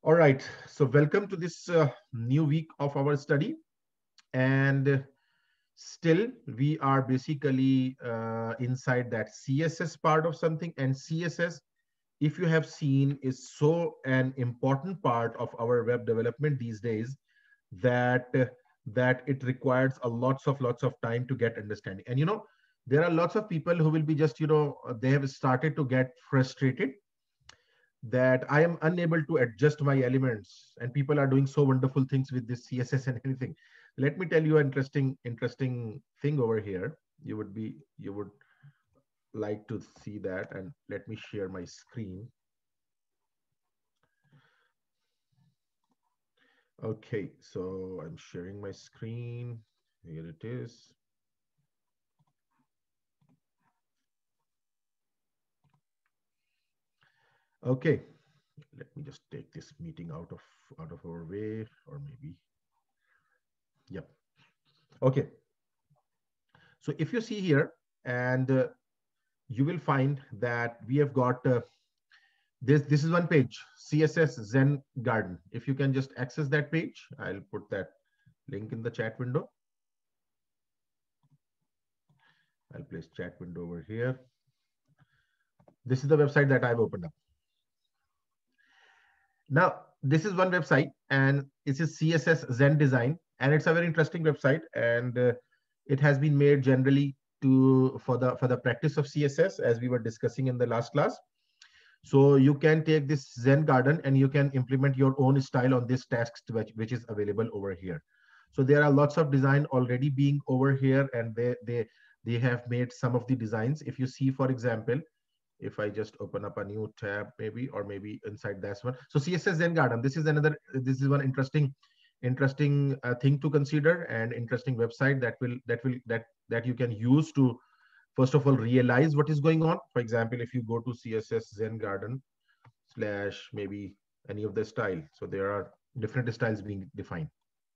All right, so welcome to this new week of our study. And still, we are basically inside that CSS part of something. And CSS, if you have seen, is so an important part of our web development these days that that it requires a lots of time to get understanding. And there are lots of people who will be just they have started to get frustrated that I am unable to adjust my elements, and people are doing so wonderful things with this CSS and anything. Let me tell you an interesting thing over here. You would like to see that, and let me share my screen. Okay, so I'm sharing my screen. Here it is. Okay, let me just take this meeting out of our way, or maybe, yep. Okay, so if you see here, and you will find that we have got this is one page, CSS Zen Garden. If you can just access that page, I'll put that link in the chat window. I'll place chat window over here. This is the website that I've opened up. Now, this is one website, and this is CSS Zen Design, and it's a very interesting website, and it has been made generally for the practice of CSS, as we were discussing in the last class. So you can take this Zen Garden and you can implement your own style on this text, which is available over here. So there are lots of design already being over here, and they have made some of the designs. If you see, for example, if I just open up a new tab, maybe, or maybe inside this one. So CSS Zen Garden, this is one interesting thing to consider, and interesting website that you can use to first of all realize what is going on. For example, if you go to CSS Zen Garden slash maybe any of the style, so there are different styles being defined.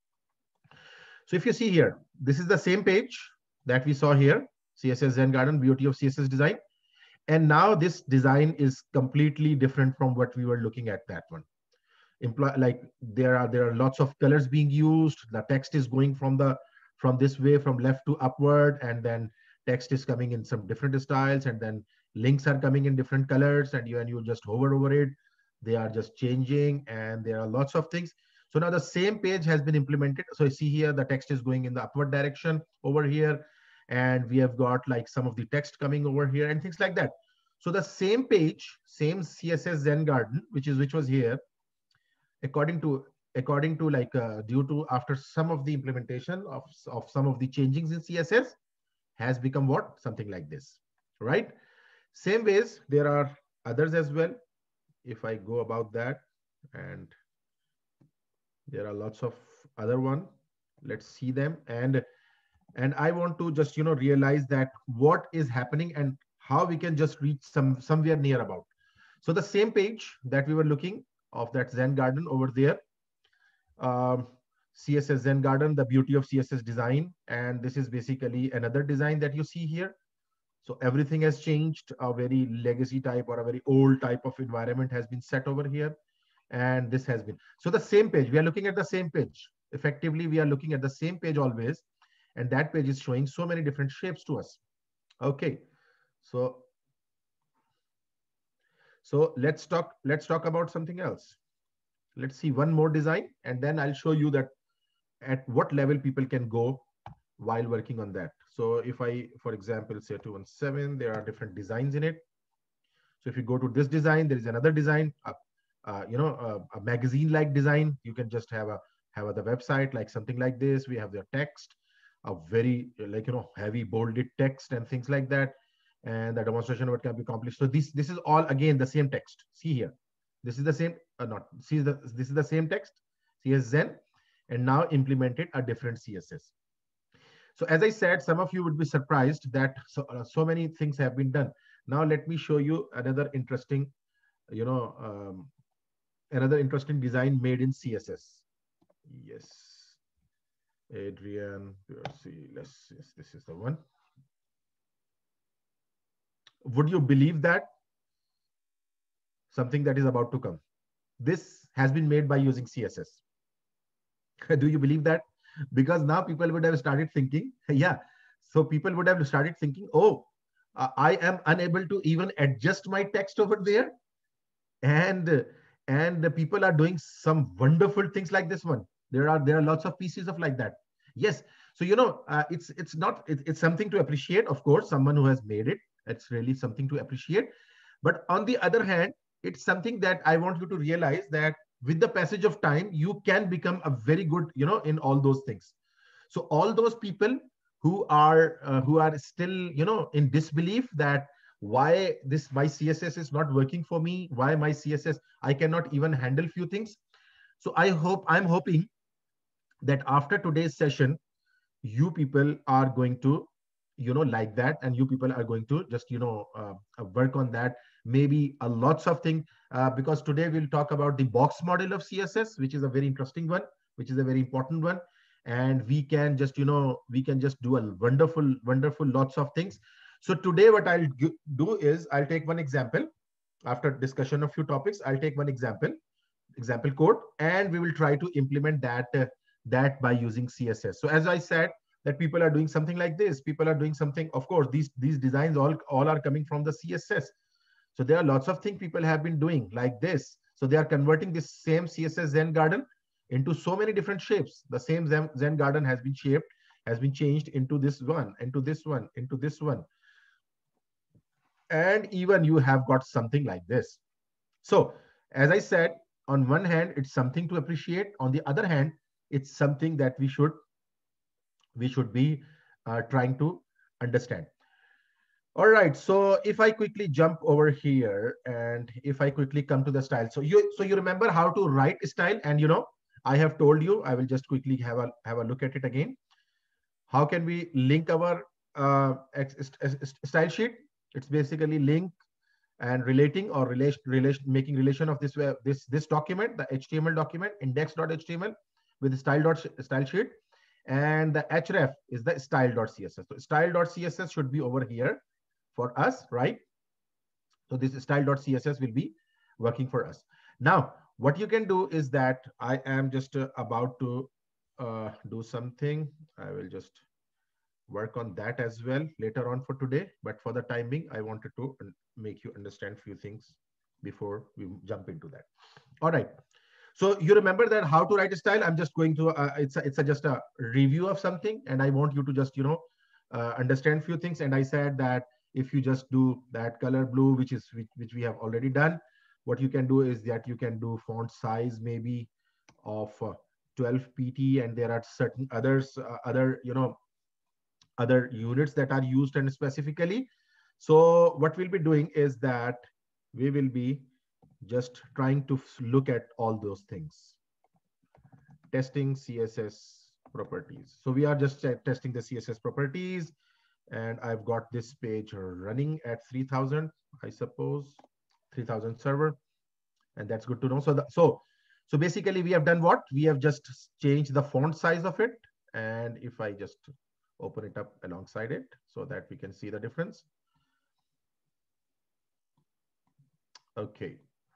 So if you see here, this is the same page that we saw here, CSS Zen Garden, beauty of CSS design. And now this design is completely different from what we were looking at that one. Like there are lots of colors being used. The text is going from this way, from left to upward, and then text is coming in some different styles, and then links are coming in different colors, and you just hover over it. They are just changing, and there are lots of things. So now the same page has been implemented. So you see here the text is going in the upward direction over here, and we have got like some of the text coming over here and things like that. So the same page, same CSS Zen Garden, which was here, according to like due to after some of the implementation of some of the changings in CSS, has become what, something like this, right? Same ways there are others as well. If I go about that, and there are lots of other one, let's see them. And I want to just realize that what is happening and how we can just reach somewhere near about. So the same page that we were looking of that Zen Garden over there, um, CSS Zen Garden, the beauty of CSS design. And this is basically another design that you see here. So everything has changed. A very legacy type or a very old type of environment has been set over here. And this has been, so the same page, we are looking at the same page. Effectively, we are looking at the same page always. And that page is showing so many different shapes to us. Okay. So let's talk about something else. Let's see one more design, and then I'll show you that at what level people can go while working on that. So if I, for example, say 217, there are different designs in it. So if you go to this design, there is another design, a magazine-like design. You can just have the website like something like this. We have the text, a very like heavy bolded text and things like that, and the demonstration of it can be accomplished. So this is all again the same text. See here, this is the same. Not see this is the same text. CS Zen, and now implemented a different CSS. So as I said, some of you would be surprised that so many things have been done. Now let me show you you know, um, another interesting design made in CSS. Yes, Adrian, let's see, yes, this is the one. Would you believe that something that is about to come? this has been made by using CSS. Do you believe that? Because now people would have started thinking, yeah. So people would have started thinking, oh, I am unable to even adjust my text over there, and and the people are doing some wonderful things like this one. There are lots of pieces of like that. Yes. So it's not it's something to appreciate, of course, someone who has made it. It's really something to appreciate. But on the other hand, it's something that I want you to realize that with the passage of time, you can become a very good, in all those things. So all those people who are still, in disbelief that why this my CSS is not working for me, why my CSS I cannot even handle few things. So I'm hoping that after today's session, you people are going to, like that, and you people are going to just, work on that, maybe a lots of things, because today we'll talk about the box model of CSS, which is a very interesting one, which is a very important one. And we can just, do a wonderful lots of things. So today what do is I'll take one example. After discussion of few topics, I'll take one example code, and we will try to implement that by using CSS. So as I said, that people are doing something like this, people are doing something, of course, these designs all are coming from the CSS. So there are lots of things people have been doing like this. So they are converting this same CSS Zen garden into so many different shapes. The same Zen garden has been changed into this one, into this one, into this one. And even you have got something like this. So as I said, on one hand, it's something to appreciate. On the other hand, it's something that we should be trying to understand. All right. So if I quickly jump over here, and if I quickly come to the style, so you remember how to write style, and I have told you. I will just quickly have a look at it again. How can we link our style sheet? It's basically link and relating, or making relation of this document, the HTML document, index.html, with style sheet. And the href is the style.css. So style.css should be over here for us, right? So this style.css will be working for us. Now, what you can do is that I am just about to do something. I will just work on that as well later on for today. But for the time being, I wanted to make you understand few things before we jump into that. All right. So you remember that how to write a style. I'm just going to, just a review of something, and I want you to just, understand few things. And I said that if you just do that color blue, which we have already done, what you can do is that you can do font size maybe of 12 pt, and there are certain other units that are used, and specifically. So what we'll be doing is that we will be just trying to look at all those things. Testing CSS properties. So we are just testing the CSS properties, and I've got this page running at 3000, I suppose, 3000 server, and that's good to know. So basically we have done what? We have just changed the font size of it. And if I just open it up alongside it so that we can see the difference. Okay.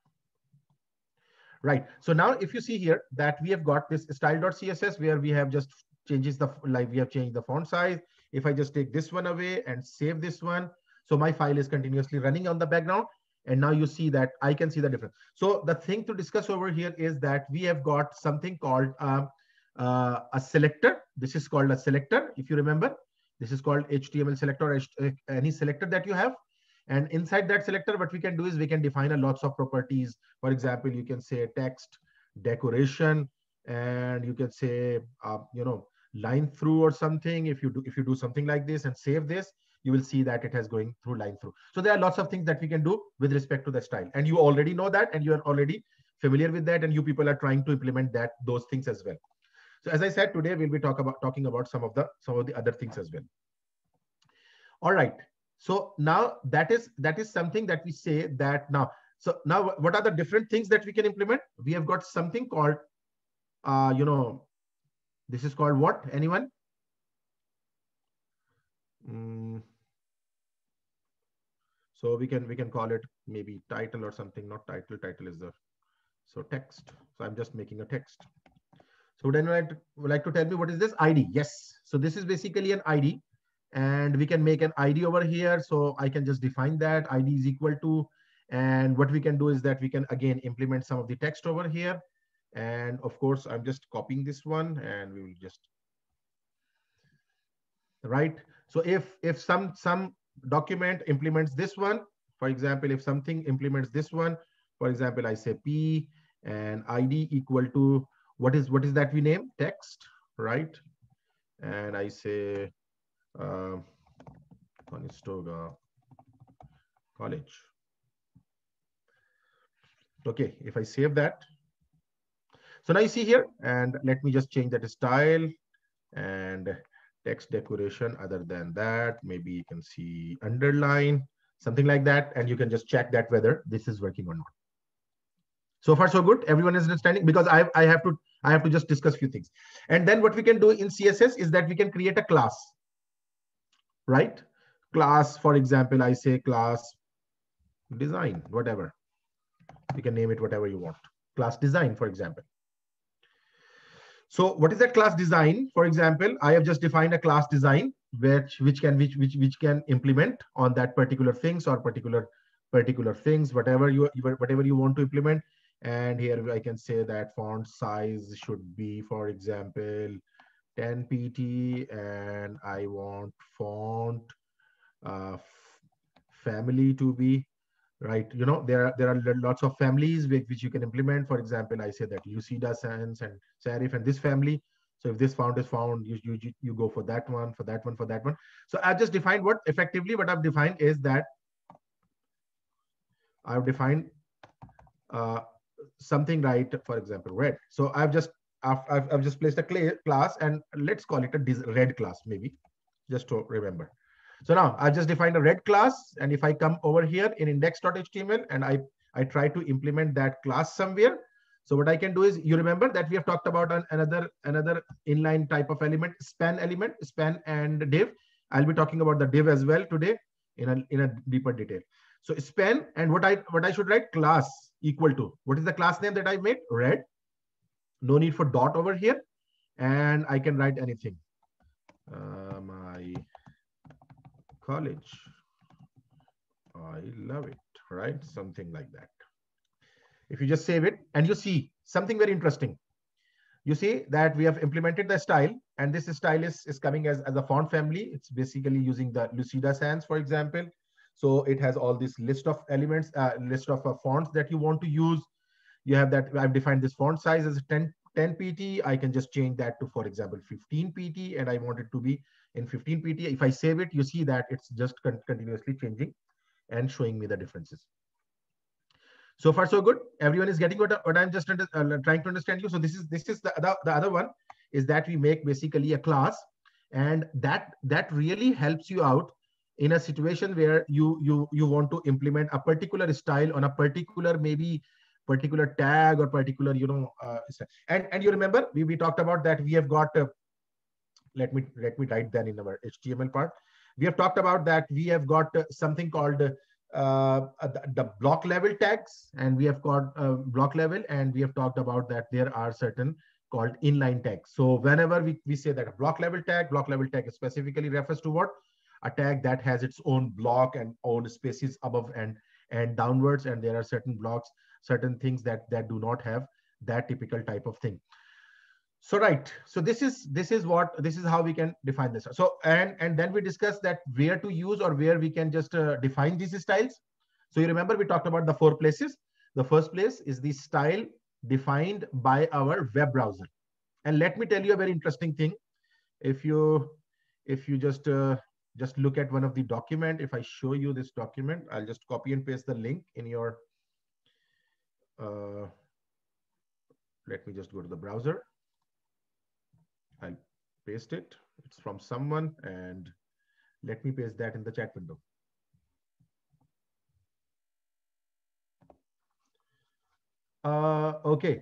Right. So now if you see here that we have got this style.css where we have just we have changed the font size. If I just take this one away and save this one, so my file is continuously running on the background. And now you see that I can see the difference. So the thing to discuss over here is that we have got something called a selector. This is called a selector. If you remember, this is called HTML selector, any selector that you have. And inside that selector, what we can do is we can define a lots of properties. For example, you can say text, decoration, and you can say, line through or something. If you do something like this and save this, you will see that it has going through line through. So there are lots of things that we can do with respect to the style. And you already know that, and you are already familiar with that, and you people are trying to implement those things as well. So as I said, today we'll be talking about some of the other things as well. All right. So now that is something that we say that now. So now what are the different things that we can implement? We have got something called, this is called what? Anyone? So we can call it maybe title or something. Not title. Title is the So text. So I'm just making a text. So then would like to tell me what is this ID? Yes. So this is basically an ID, and we can make an ID over here. So I can just define that ID is equal to, and what we can do is that we can again implement some of the text over here. And of course, I'm just copying this one, and we will just, right. So if some document implements this one, for example, if something implements this one, for example, I say P and ID equal to what is that we name text, right? And I say Conestoga College. Okay, if I save that, so now you see here, and let me just change that style and text decoration. Other than that, maybe you can see underline, something like that, and you can just check that whether this is working or not. So far so good, everyone is understanding, because I have to just discuss a few things. And then what we can do in CSS is that we can create a class, right? Class, for example, I say class design, whatever. You can name it whatever you want. Class design, for example. So what is that class design? For example, I have just defined a class design which can implement on that particular things or particular things, whatever you want to implement. And here I can say that font size should be, for example, 10 pt, and I want font family to be, right. There are lots of families which you can implement. For example, I say that Lucida Sans and Serif and this family. So if this font is found, you go for that one, for that one, for that one. So I've just defined what I've defined is that I've defined something, right. For example, red. So I've just placed a class, and let's call it a red class, maybe, just to remember. So now I've just defined a red class, and if I come over here in index.html and I try to implement that class somewhere, so what I can do is, you remember that we have talked about another inline type of element, span and div. I'll be talking about the div as well today in a deeper detail. So span, and what I should write, class equal to, what is the class name that I made? Red. No need for dot over here, and I can write anything. My college, I love it, right? Something like that. If you just save it, and you see something very interesting, you see that we have implemented the style, and this style is coming as a font family. It's basically using the Lucida Sans, for example. So it has all this list of elements, list of fonts that you want to use. You have that I've defined this font size as 10 pt. I can just change that to, for example, 15 pt, and I want it to be in 15 pt. If I save it, you see that it's just continuously changing and showing me the differences. So far so good, everyone is getting what I'm just trying to understand you. So this is the other one, is that we make basically a class, and that really helps you out in a situation where you want to implement a particular style on a particular, maybe particular tag or particular, and you remember we talked about that we have got let me write that in our HTML part. We have talked about that we have got something called the block level tags, and we have got block level, and we have talked about that there are certain called inline tags. So whenever we say that a block level tag specifically refers to what? A tag that has its own block and own spaces above and downwards, and there are certain blocks, certain things that do not have that typical type of thing. So right, so this is how we can define this. So and then we discuss that where to use, or where we can just define these styles. So you remember we talked about the 4 places. The first place is the style defined by our web browser. And let me tell you a very interesting thing. If you just look at one of the document, if I show you this document, I'll just copy and paste the link in your let me just go to the browser. I'll paste it. It's from someone, and let me paste that in the chat window. Okay.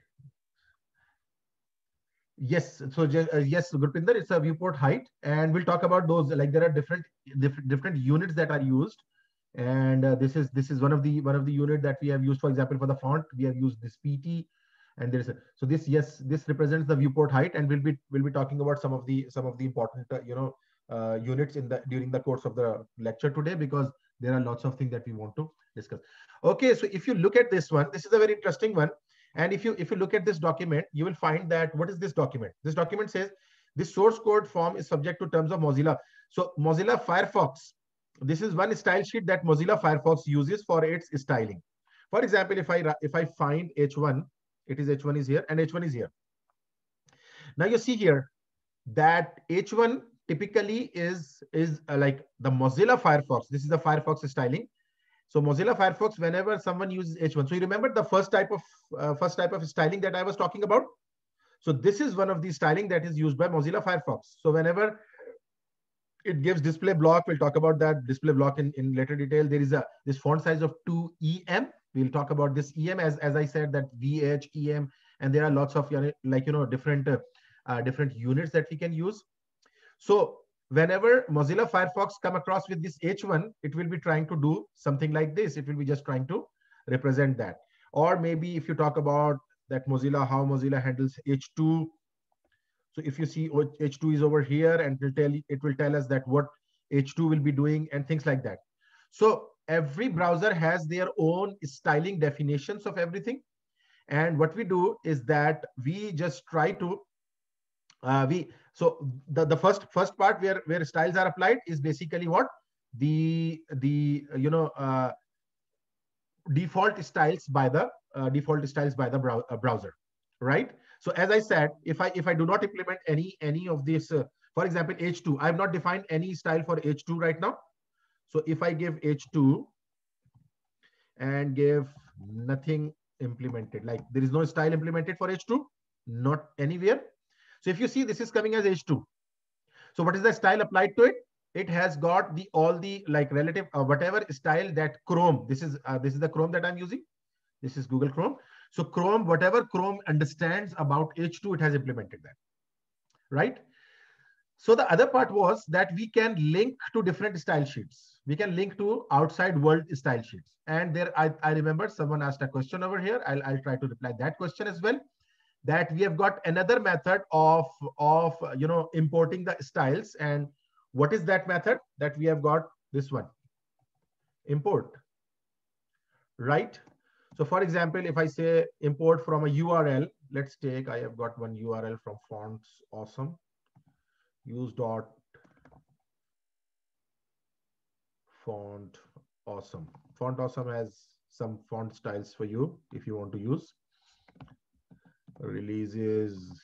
Yes. So yes, Gurpinder, it's a viewport height, and we'll talk about those. Like there are different units that are used And this is one of the unit that we have used. For example, for the font, we have used this PT, and there's a, so this, yes, this represents the viewport height, and we'll be talking about some of the important units in the during the course of the lecture today, because there are lots of things that we want to discuss. Okay, so if you look at this one, this is a very interesting one. And if you look at this document, you will find that, what is this document? This document says this source code form is subject to terms of Mozilla. So Mozilla Firefox, this is one style sheet that Mozilla Firefox uses for its styling. For example, if I find H1, it is H1 is here and H1 is here. Now you see here that H1 typically is like the Mozilla Firefox. This is the Firefox styling. So Mozilla Firefox, whenever someone uses H1, so you remember the first type of styling that I was talking about. So this is one of the styling that is used by Mozilla Firefox. So whenever it gives display block, we'll talk about that display block in later detail. There is this font size of 2 EM. We'll talk about this EM, as I said, that VH, EM, and there are lots of different units that we can use. So whenever Mozilla Firefox come across with this H1, it will be trying to do something like this. It will be just trying to represent that. Or maybe if you talk about that how Mozilla handles H2. So if you see H2 is over here, and it will tell us that what H2 will be doing and things like that. So every browser has their own styling definitions of everything. And what we do is that we just try to the first part where styles are applied is basically what the default styles by the browser, right? So as I said, if I do not implement any of this, for example, H2, I have not defined any style for H2 right now. So if I give H2 and give nothing implemented, like there is no style implemented for H2, not anywhere. So if you see, this is coming as H2. So what is the style applied to it? It has got all the like relative whatever style that Chrome. This is the Chrome that I'm using. This is Google Chrome. So Chrome, whatever Chrome understands about H2, it has implemented that, right? So the other part was that we can link to different style sheets. We can link to outside world style sheets. And there, I remember someone asked a question over here. I'll try to reply that question as well. That we have got another method of importing the styles. And what is that method? That we have got this one, import, right? So for example, if I say import from a URL, let's take, I have got one URL from Fonts Awesome, use dot font awesome. Font Awesome has some font styles for you if you want to use. Releases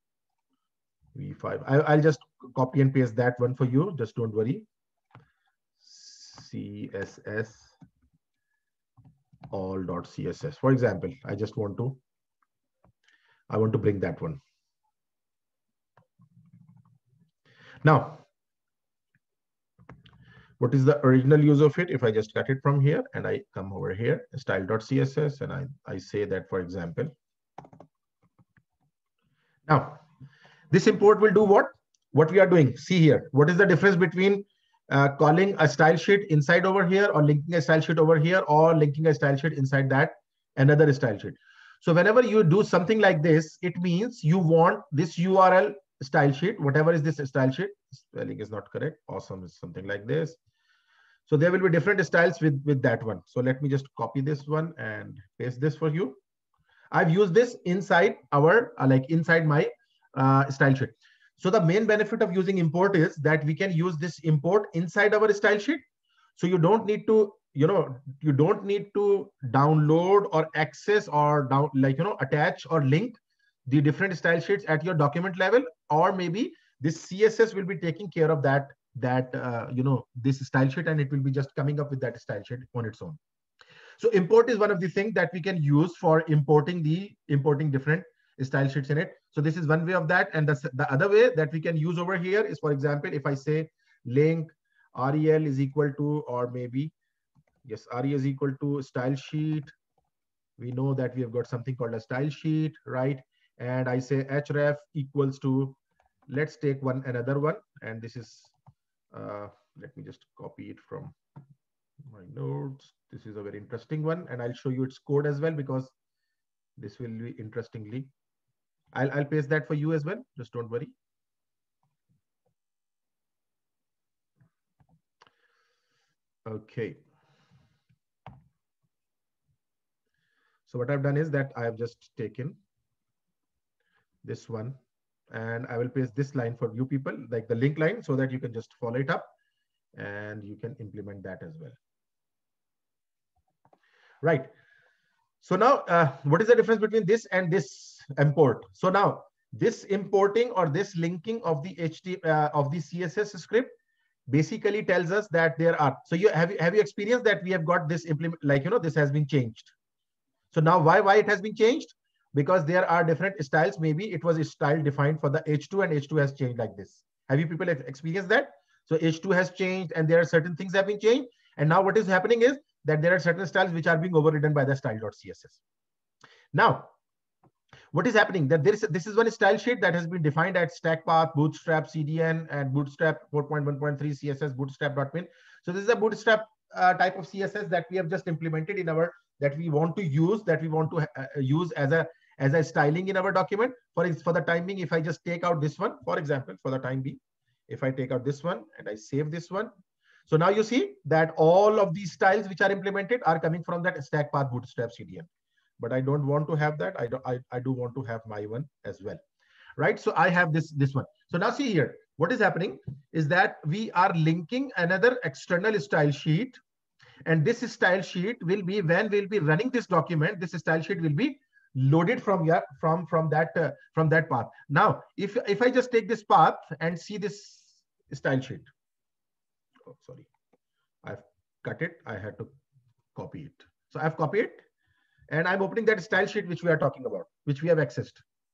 V5. I'll just copy and paste that one for you. Just don't worry. CSS all.css. For example, I want to bring that one. Now, what is the original use of it? If I just cut it from here and I come over here, style.css, and I say that, for example. Now, this import will do what? What we are doing. See here. What is the difference between calling a style sheet inside over here, or linking a style sheet over here, or linking a style sheet inside that another style sheet? So whenever you do something like this, it means you want this URL style sheet, whatever is this style sheet. Spelling is not correct. Awesome is something like this. So there will be different styles with that one. So let me just copy this one and paste this for you. I've used this inside our inside my style sheet. So the main benefit of using import is that we can use this import inside our style sheet. So you don't need to download or access or attach or link the different style sheets at your document level, or maybe this CSS will be taking care of that this style sheet, and it will be just coming up with that style sheet on its own. So import is one of the things that we can use for importing different style sheets in it. So this is one way of that. And the other way that we can use over here is, for example, if I say link rel is equal to, or maybe, yes, rel is equal to style sheet. We know that we have got something called a style sheet, right? And I say href equals to, let's take another one. And this is, let me just copy it from My notes. This is a very interesting one, and I'll show you its code as well because this will be interestingly. I'll paste that for you as well. Just don't worry. Okay. So what I've done is that I have just taken this one and I will paste this line for you people, like the link line, so that you can just follow it up and you can implement that as well. Right. So now what is the difference between this and this import? So now this importing or this linking of the of the CSS script basically tells us that there are, so you have you experienced that we have got this implement, like, you know, this has been changed. So now why it has been changed? Because there are different styles. Maybe it was a style defined for the H2 and H2 has changed like this. Have you people experienced that? So H2 has changed and there are certain things have been changed. And now what is happening is that there are certain styles which are being overridden by the style.css. Now, what is happening that this is one style sheet that has been defined at StackPath, Bootstrap, CDN, and Bootstrap 4.1.3 CSS Bootstrap.min. So this is a Bootstrap type of CSS that we have just implemented in our, that we want to use, use as a styling in our document. For the time being, if I just take out this one, for example, for the time being, if I take out this one and I save this one, so now you see that all of these styles which are implemented are coming from that StackPath Bootstrap CDN. But I don't want to have that. I do want to have my one as well, right? So I have this one. So now see here, what is happening is that we are linking another external style sheet, and this style sheet will be, when we'll be running this document, this style sheet will be loaded from that path. Now, if I just take this path and see this style sheet, oh, sorry, I've cut it. I had to copy it. So I've copied it. And I'm opening that style sheet which we are talking about, which we have accessed.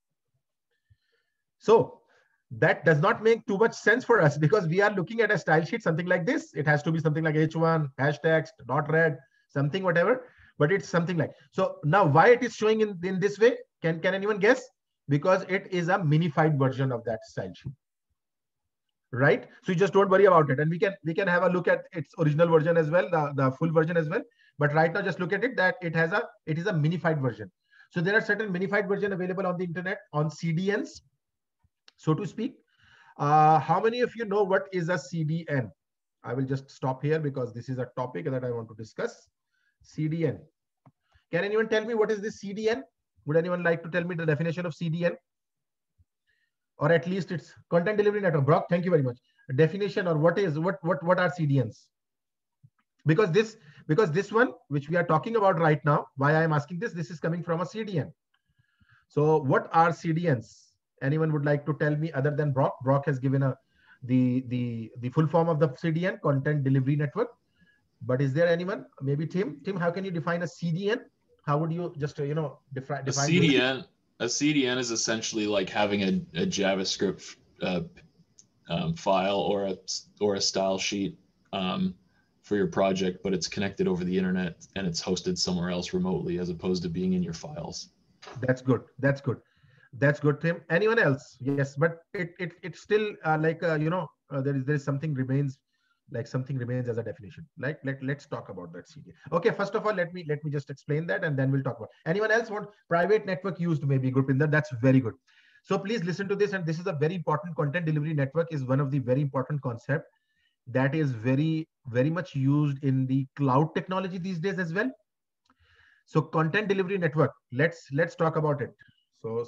So that does not make too much sense for us because we are looking at a style sheet, something like this. It has to be something like H1, hashtags, dot red, something, whatever, but it's something like, so now why it is showing in this way? Can anyone guess? Because it is a minified version of that style sheet. Right? So you just don't worry about it. And we can have a look at its original version as well, the full version as well. But right now, just look at it that it is a minified version. So there are certain minified version available on the internet, on CDNs, so to speak. How many of you know what is a CDN? I will just stop here because this is a topic that I want to discuss. CDN. Can anyone tell me what is this CDN? Would anyone like to tell me the definition of CDN? Or at least it's content delivery network. Brock, thank you very much. Definition, or what are CDNs? Because this one which we are talking about right now, why I am asking this is coming from a CDN. So what are CDNs? Anyone would like to tell me other than Brock? Brock has given the full form of the CDN, content delivery network. But is there anyone? Maybe Tim. Tim, how can you define a CDN? How would you just define a CDN? A CDN is essentially like having a JavaScript file or a style sheet for your project, but it's connected over the internet and it's hosted somewhere else remotely as opposed to being in your files. That's good. That's good. That's good, Tim. Anyone else? Yes, but it's still there is something remains, like something remains as a definition. Like let's talk about that CDN. Okay, first of all, let me just explain that, and then we'll talk about. Anyone else want private network used? Maybe Gurpinder. That's very good. So please listen to this, and this is a very important. Content delivery network is one of the very important concept that is very much used in the cloud technology these days as well. So content delivery network. Let's talk about it. So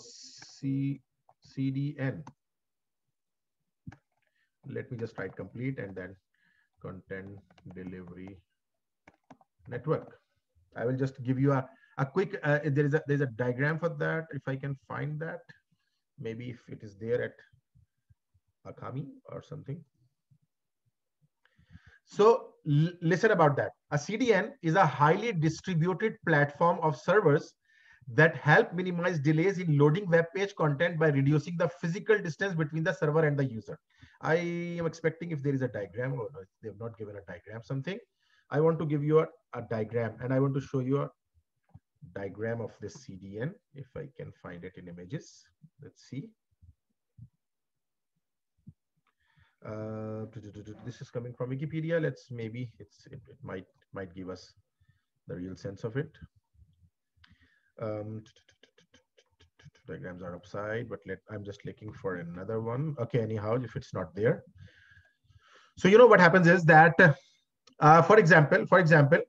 CDN. Let me just write complete and then content delivery network. I will just give you a quick. There's a diagram for that. If I can find that, maybe if it is there at Akami or something. So listen about that. A CDN is a highly distributed platform of servers that help minimize delays in loading web page content by reducing the physical distance between the server and the user. I am expecting if there is a diagram, or they have not given a diagram, something. I want to give you a diagram, and I want to show you a diagram of this CDN, if I can find it in images. Let's see. This is coming from Wikipedia. Let's maybe it might give us the real sense of it. Diagrams are upside, but I'm just looking for another one. Okay, anyhow, if it's not there. So you know what happens is that, for example,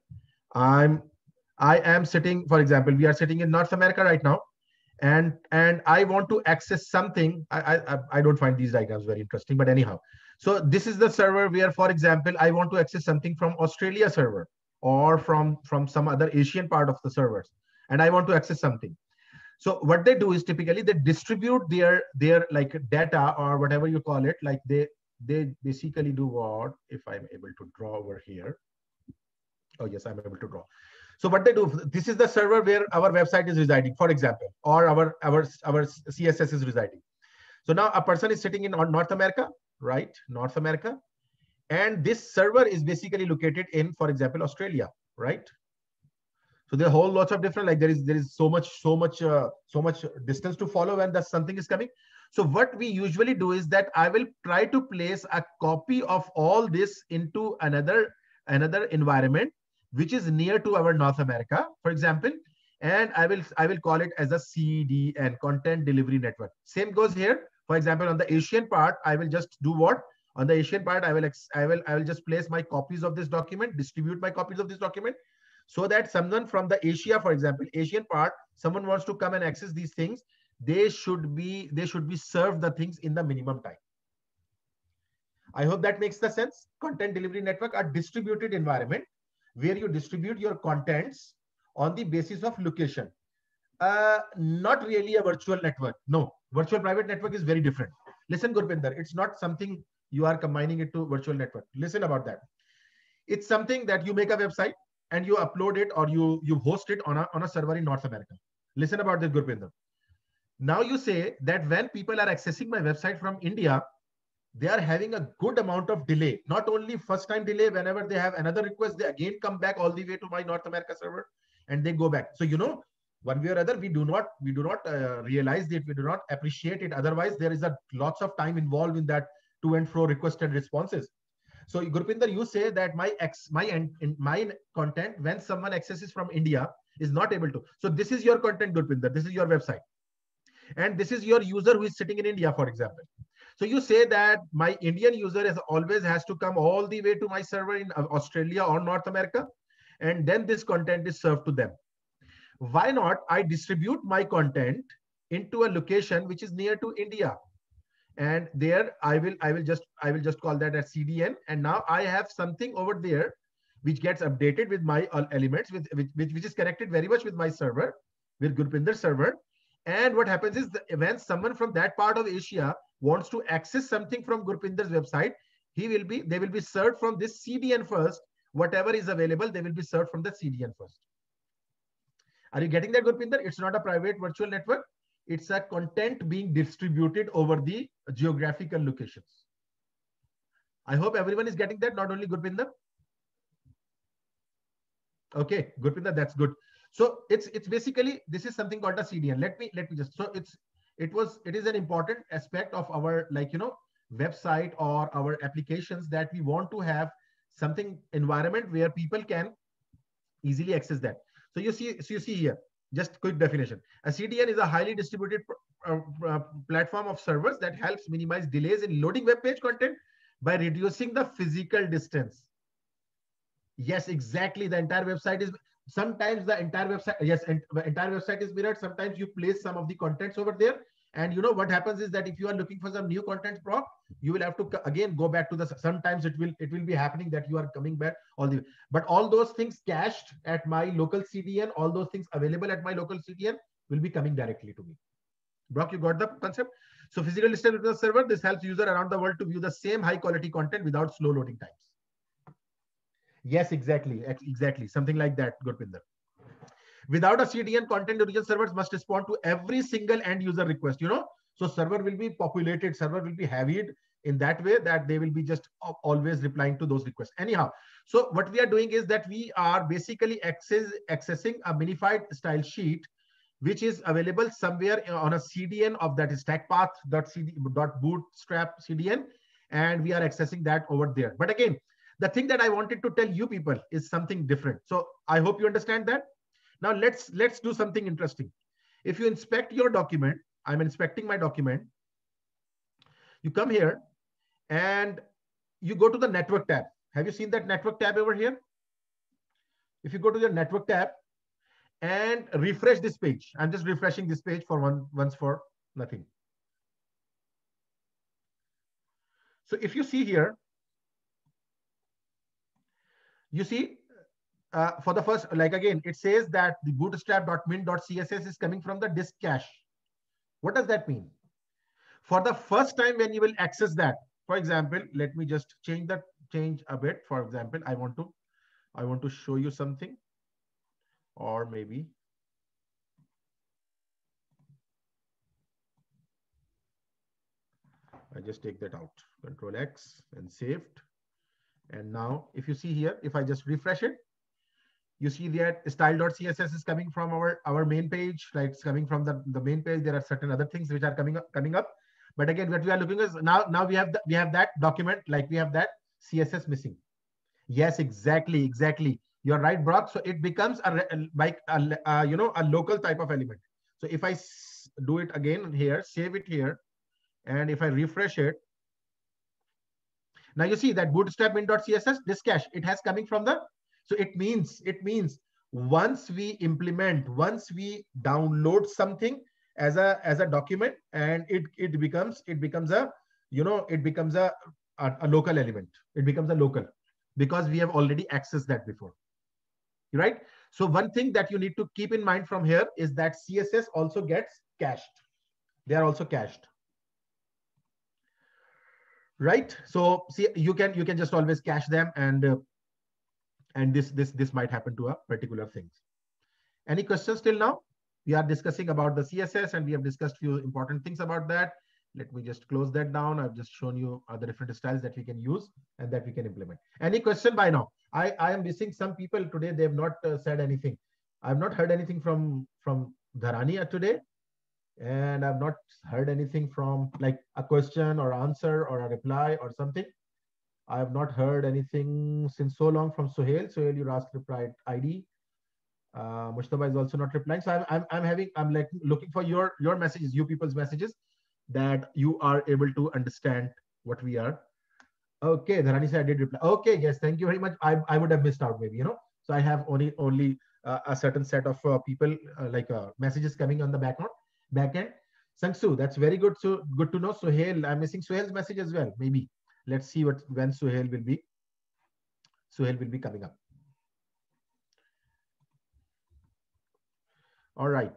I am sitting, for example, we are sitting in North America right now, and I want to access something. I don't find these diagrams very interesting, but anyhow, so this is the server where, for example, I want to access something from Australia server or from some other Asian part of the servers, and I want to access something. So what they do is typically they distribute their like data or whatever you call it. Like they basically do what, if I'm able to draw over here. Oh yes, I'm able to draw. So what they do, this is the server where our website is residing, for example, or our CSS is residing. So now a person is sitting in North America, right? North America. And this server is basically located in, for example, Australia, right? So there are whole lots of different, like there is so much distance to follow when that something is coming. So what we usually do is that I will try to place a copy of all this into another environment which is near to our North America, for example, and I will call it as a CDN, content delivery network. Same goes here. For example, on the Asian part, I will just do what? On the Asian part, I will just place my copies of this document, distribute my copies of this document, so that someone from the Asia, for example, Asian part, someone wants to come and access these things, they should be served the things in the minimum time. I hope that makes the sense. Content delivery network are distributed environment where you distribute your contents on the basis of location. Not really a virtual network. No, virtual private network is very different. Listen, Gurpinder, it's not something you are combining it to virtual network. Listen about that. It's something that you make a website and you upload it or you host it on a server in North America. Listen about this, Gurpinder. Now you say that when people are accessing my website from India, they are having a good amount of delay. Not only first time delay, whenever they have another request, they again come back all the way to my North America server and they go back. So, you know, one way or other, we do not realize that, we do not appreciate it. Otherwise, there is lots of time involved in that to and fro request and responses. So Gurpinder, you say that my content, when someone accesses from India, is not able to. So this is your content, Gurpinder. This is your website. And this is your user who is sitting in India, for example. So you say that my Indian user always has to come all the way to my server in Australia or North America. And then this content is served to them. Why not I distribute my content into a location which is near to India? And there I will just call that a CDN. And now I have something over there which gets updated with my elements, which is connected very much with my server, with Gurpinder's server. And what happens is that when someone from that part of Asia wants to access something from Gurpinder's website, they will be served from this CDN first. Whatever is available, they will be served from the CDN first. Are you getting that, Gurpinder? It's not a private virtual network. It's a content being distributed over the geographical locations. I hope everyone is getting that, not only Gurpinder. Okay, Gurpinder, that's good. So it's basically, this is something called a CDN. Let me just, so it is an important aspect of our, like, you know, website or our applications, that we want to have something environment where people can easily access that. So you see here, just quick definition. A CDN is a highly distributed platform of servers that helps minimize delays in loading web page content by reducing the physical distance. Yes, exactly. The entire website is, sometimes the entire website, yes, and the entire website is mirrored. Sometimes you place some of the contents over there. And you know what happens is that if you are looking for some new content prop, you will have to again go back to the, sometimes it will be happening that you are coming back but all those things cached at my local CDN, all those things available at my local CDN will be coming directly to me. Brock, you got the concept? So physical distance with the server, this helps user around the world to view the same high quality content without slow loading times. Yes, exactly. Something like that, Gurpinder. Without a CDN, content origin servers must respond to every single end user request, you know. So server will be populated, server will be heavied in that way that they will be just always replying to those requests. Anyhow, so what we are doing is that we are basically accessing a minified style sheet, which is available somewhere on a CDN of that is stackpath.bootstrap CDN. and we are accessing that over there. But again, the thing that I wanted to tell you people is something different. So I hope you understand that. Now let's do something interesting. If you inspect your document, I'm inspecting my document. You come here and you go to the network tab. Have you seen that network tab over here? If you go to the network tab and refresh this page, I'm just refreshing this page for once for nothing. So if you see here, you see for the first, like again, it says that the bootstrap.min.css is coming from the disk cache. What does that mean? For the first time when you will access that, for example, let me just change a bit. For example, I want to show you something, or maybe I just take that out, Control X and saved. And now if you see here, if I just refresh it, you see that style.css is coming from our main page, like it's coming from the main page. There are certain other things which are coming up. But again, what we are looking is now we have that document, like we have that CSS missing. Yes, exactly. You're right, Brock. So it becomes a local type of element. So if I do it again here, save it here, and if I refresh it, now you see that bootstrap min.css, this cache, it has coming from the, so it means once we download something as a document, and it becomes a local element. It becomes a local because we have already accessed that before, right? So one thing that you need to keep in mind from here is that CSS also gets cached. They are also cached, right? So see, you can just always cache them, and this might happen to a particular thing. Any questions till now? We are discussing about the CSS, and we have discussed few important things about that. Let me just close that down. I've just shown you the different styles that we can use and that we can implement. Any question by now? I am missing some people today. They have not said anything. I've not heard anything from Dharani today, and I've not heard anything from like a question or answer or a reply or something. I have not heard anything since so long from Suhail. Suhail, you asked replied ID. Mushtaba is also not replying. So I'm like looking for your messages, you people's messages, that you are able to understand what we are. Okay, Dharani said I did reply. Okay, yes, thank you very much. I would have missed out maybe, So I have only a certain set of people like messages coming on the back end. Sangsu, that's very good. So good to know. Suhail, I'm missing Suhail's message as well. Maybe let's see when Suhail will be coming up. All right.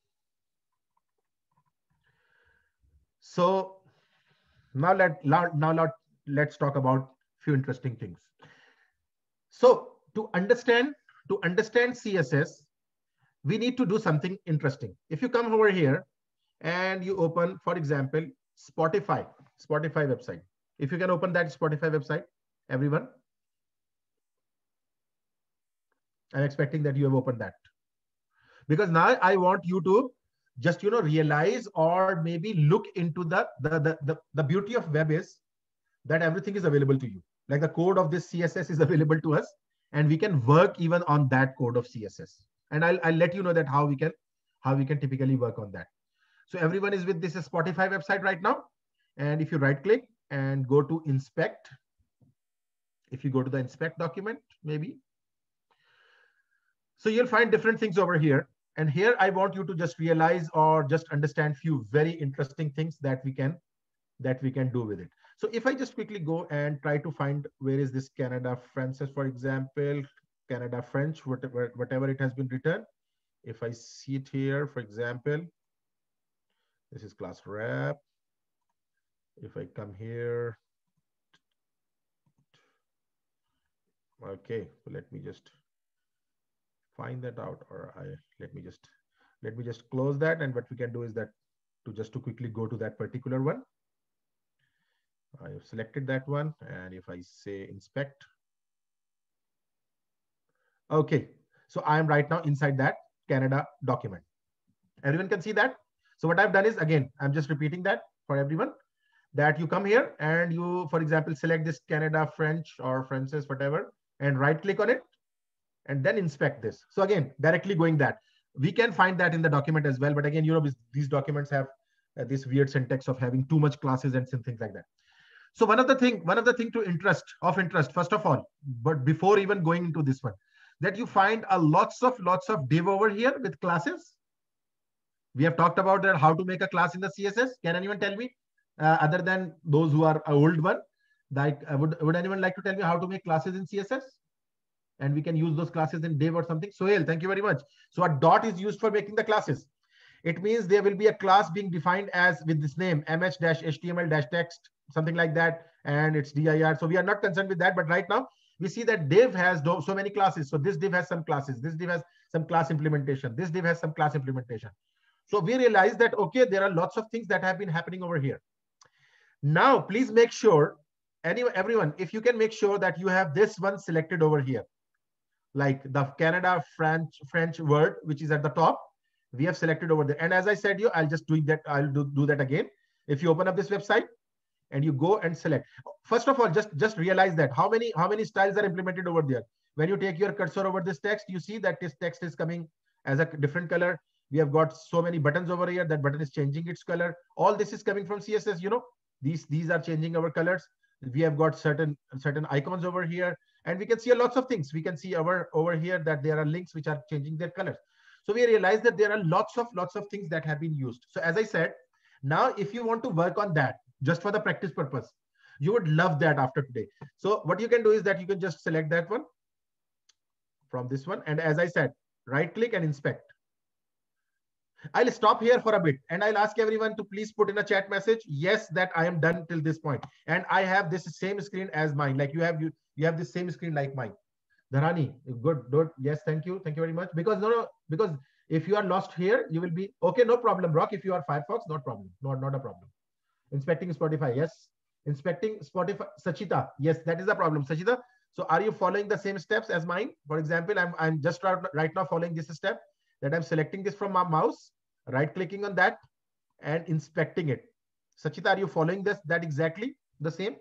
So now let's talk about few interesting things. So to understand CSS, we need to do something interesting. If you come over here and you open, for example, Spotify website. If you can open that Spotify website, everyone. I'm expecting that you have opened that. Because now I want you to just realize or maybe look into the beauty of web is that everything is available to you. Like the code of this CSS is available to us, and we can work even on that code of CSS. And I'll let you know that how we can typically work on that. So everyone is with this Spotify website right now. And if you right click and go to inspect, if you go to the inspect document, maybe. So you'll find different things over here. And here I want you to just realize or just understand few very interesting things that we can do with it. So if I just quickly go and try to find where is this Canada Francis, for example, Canada French, whatever it has been written. If I see it here, for example, this is class wrap. If I come here, okay, so let me just find that out, or let me just close that. And what we can do is that to quickly go to that particular one. I have selected that one, and if I say inspect, okay, so I am right now inside that Canada document. Everyone can see that. So what I've done is, again, I'm just repeating that for everyone. that you come here and you, for example, select this Canada, French or Francis, whatever, and right click on it and then inspect this. So again, directly going that. We can find that in the document as well. But again, you know, these documents have this weird syntax of having too much classes and some things like that. So one of the thing to interest, first of all, but before even going into this one, that you find a lots of div over here with classes. We have talked about that, how to make a class in the CSS. Can anyone tell me, other than those who are old one, like would anyone like to tell me how to make classes in CSS? And we can use those classes in div or something. Sohail, thank you very much. So a dot is used for making the classes. It means there will be a class being defined as with this name, mh-html-text, something like that, and it's dir. So we are not concerned with that. But right now, we see that div has so many classes. So this div has some classes. This div has some class implementation. This div has some class implementation. So we realize that, okay, there are lots of things that have been happening over here. Now, please make sure, everyone, if you can make sure that you have this one selected over here, like the Canada, French word, which is at the top, we have selected over there. And as I said, I'll just do that. I'll do that again. If you open up this website and you go and select, first of all, just realize that how many styles are implemented over there. When you take your cursor over this text, you see that this text is coming as a different color. We have got so many buttons over here. That button is changing its color. All this is coming from CSS. You know, these are changing our colors. We have got certain icons over here, and we can see lots of things. We can see over here that there are links which are changing their colors. So we realize that there are lots of things that have been used. So as I said, now if you want to work on that just for the practice purpose, you would love that after today. So what you can do is that you can just select that one from this one, and as I said, right click and inspect. I'll stop here for a bit and I'll ask everyone to please put in a chat message, yes, that I am done till this point. And I have this same screen as mine. Like you have the same screen like mine. Dharani, good. Yes, thank you very much. Because because if you are lost here, you will be okay. No problem, Rock. If you are Firefox, not problem, not a problem. Inspecting Spotify, yes. Inspecting Spotify, Sachita, yes, that is a problem, Sachita. So are you following the same steps as mine? For example, I'm just right now following this step, that I'm selecting this from my mouse, right clicking on that and inspecting it. Sachita, are you following that exactly the same?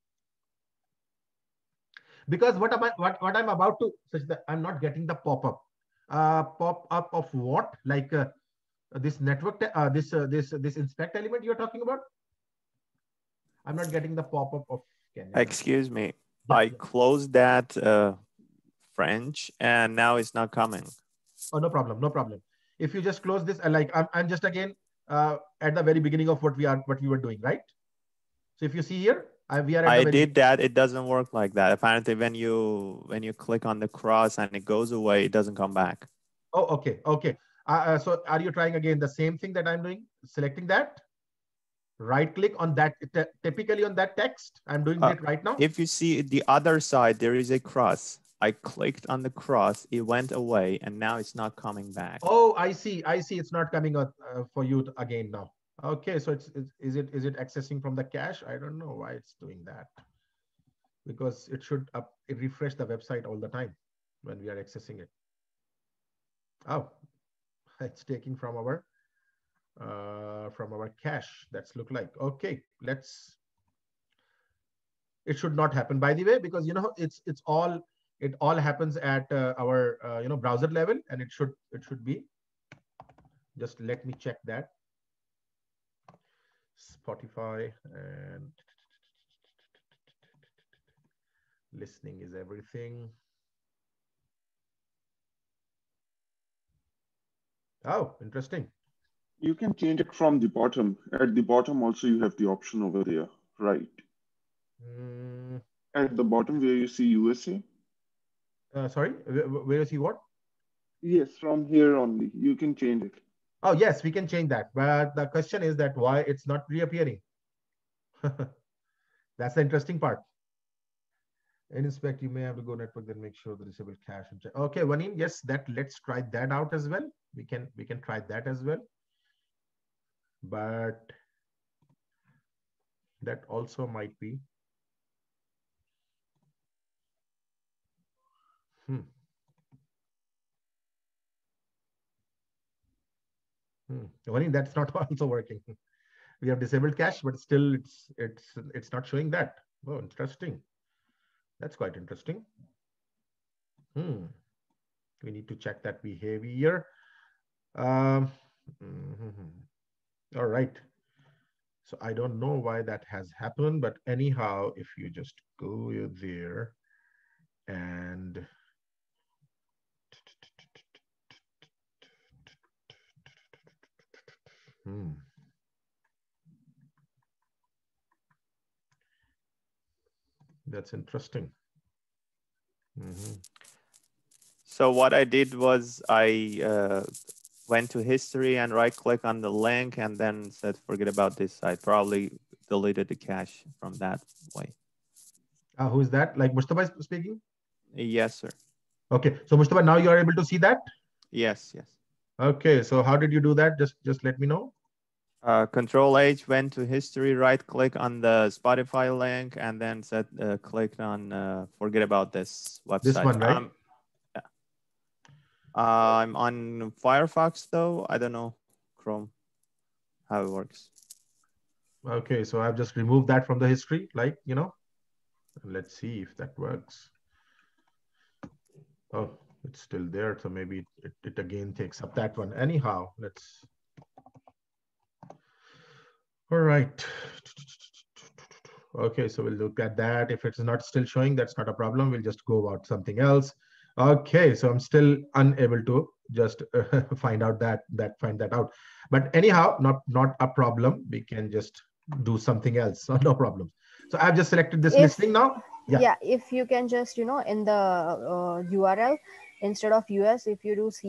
Because what I'm about to, Sachita, I'm not getting the pop-up. Pop-up of what? Like this network, this inspect element you're talking about? I'm not getting the pop-up of Canada. Excuse me. Yeah. I closed that French and now it's not coming. Oh, no problem. If you just close this, like I'm just again at the very beginning of what we were doing, right? So if you see here, we are. I did that. It doesn't work like that. Apparently, when you click on the cross and it goes away, it doesn't come back. Oh, okay. So are you trying again the same thing that I'm doing? Selecting that, right click on that. Typically on that text, I'm doing it right now. If you see the other side, there is a cross. I clicked on the cross, it went away, and now it's not coming back. Oh, I see. It's not coming up for you again now. Okay, so is it accessing from the cache? I don't know why it's doing that. Because it should refresh the website all the time when we are accessing it. Oh, it's taking from our cache. That's look like. Okay, let's. It should not happen, by the way, because it all happens at our browser level, and it should be. Just let me check that. Spotify and listening is everything. Oh, interesting. You can change it from the bottom. At the bottom also you have the option over there, right? At the bottom where you see USA. Sorry, where you see what? Yes, from here only. You can change it. Oh, yes, we can change that. But the question is that why it's not reappearing. That's the interesting part. In inspect, you may have to go network, then make sure the disable cache. And check. Okay, Vanin, yes, let's try that out as well. We can try that as well. But that also might be. Vanin, that's not also working. We have disabled cache, but still it's not showing that. Oh, interesting. That's quite interesting. We need to check that behavior. All right. So I don't know why that has happened, but anyhow, if you just go there and that's interesting. So what I did was I went to history and right-click on the link and then said, forget about this. I probably deleted the cache from that way. Who is that? Like Mustafa is speaking? Yes, sir. Okay. So Mustafa, now you are able to see that? Yes, yes. Okay. So how did you do that? Just let me know. Control H, went to history, right-click on the Spotify link, and then said, clicked on forget about this website. This one, right? Yeah. I'm on Firefox though. I don't know Chrome, how it works. Okay, so I've just removed that from the history, like, you know, let's see if that works. Oh, it's still there. So maybe it again takes up that one. Anyhow, let's. All right. Okay, so we'll look at that. If it's not still showing, that's not a problem. We'll just go about something else. Okay, so I'm still unable to just find that out. But anyhow, not a problem. We can just do something else. So no problem. So I've just selected this listing now. Yeah, if you can just, you know, in the URL, instead of US, if you do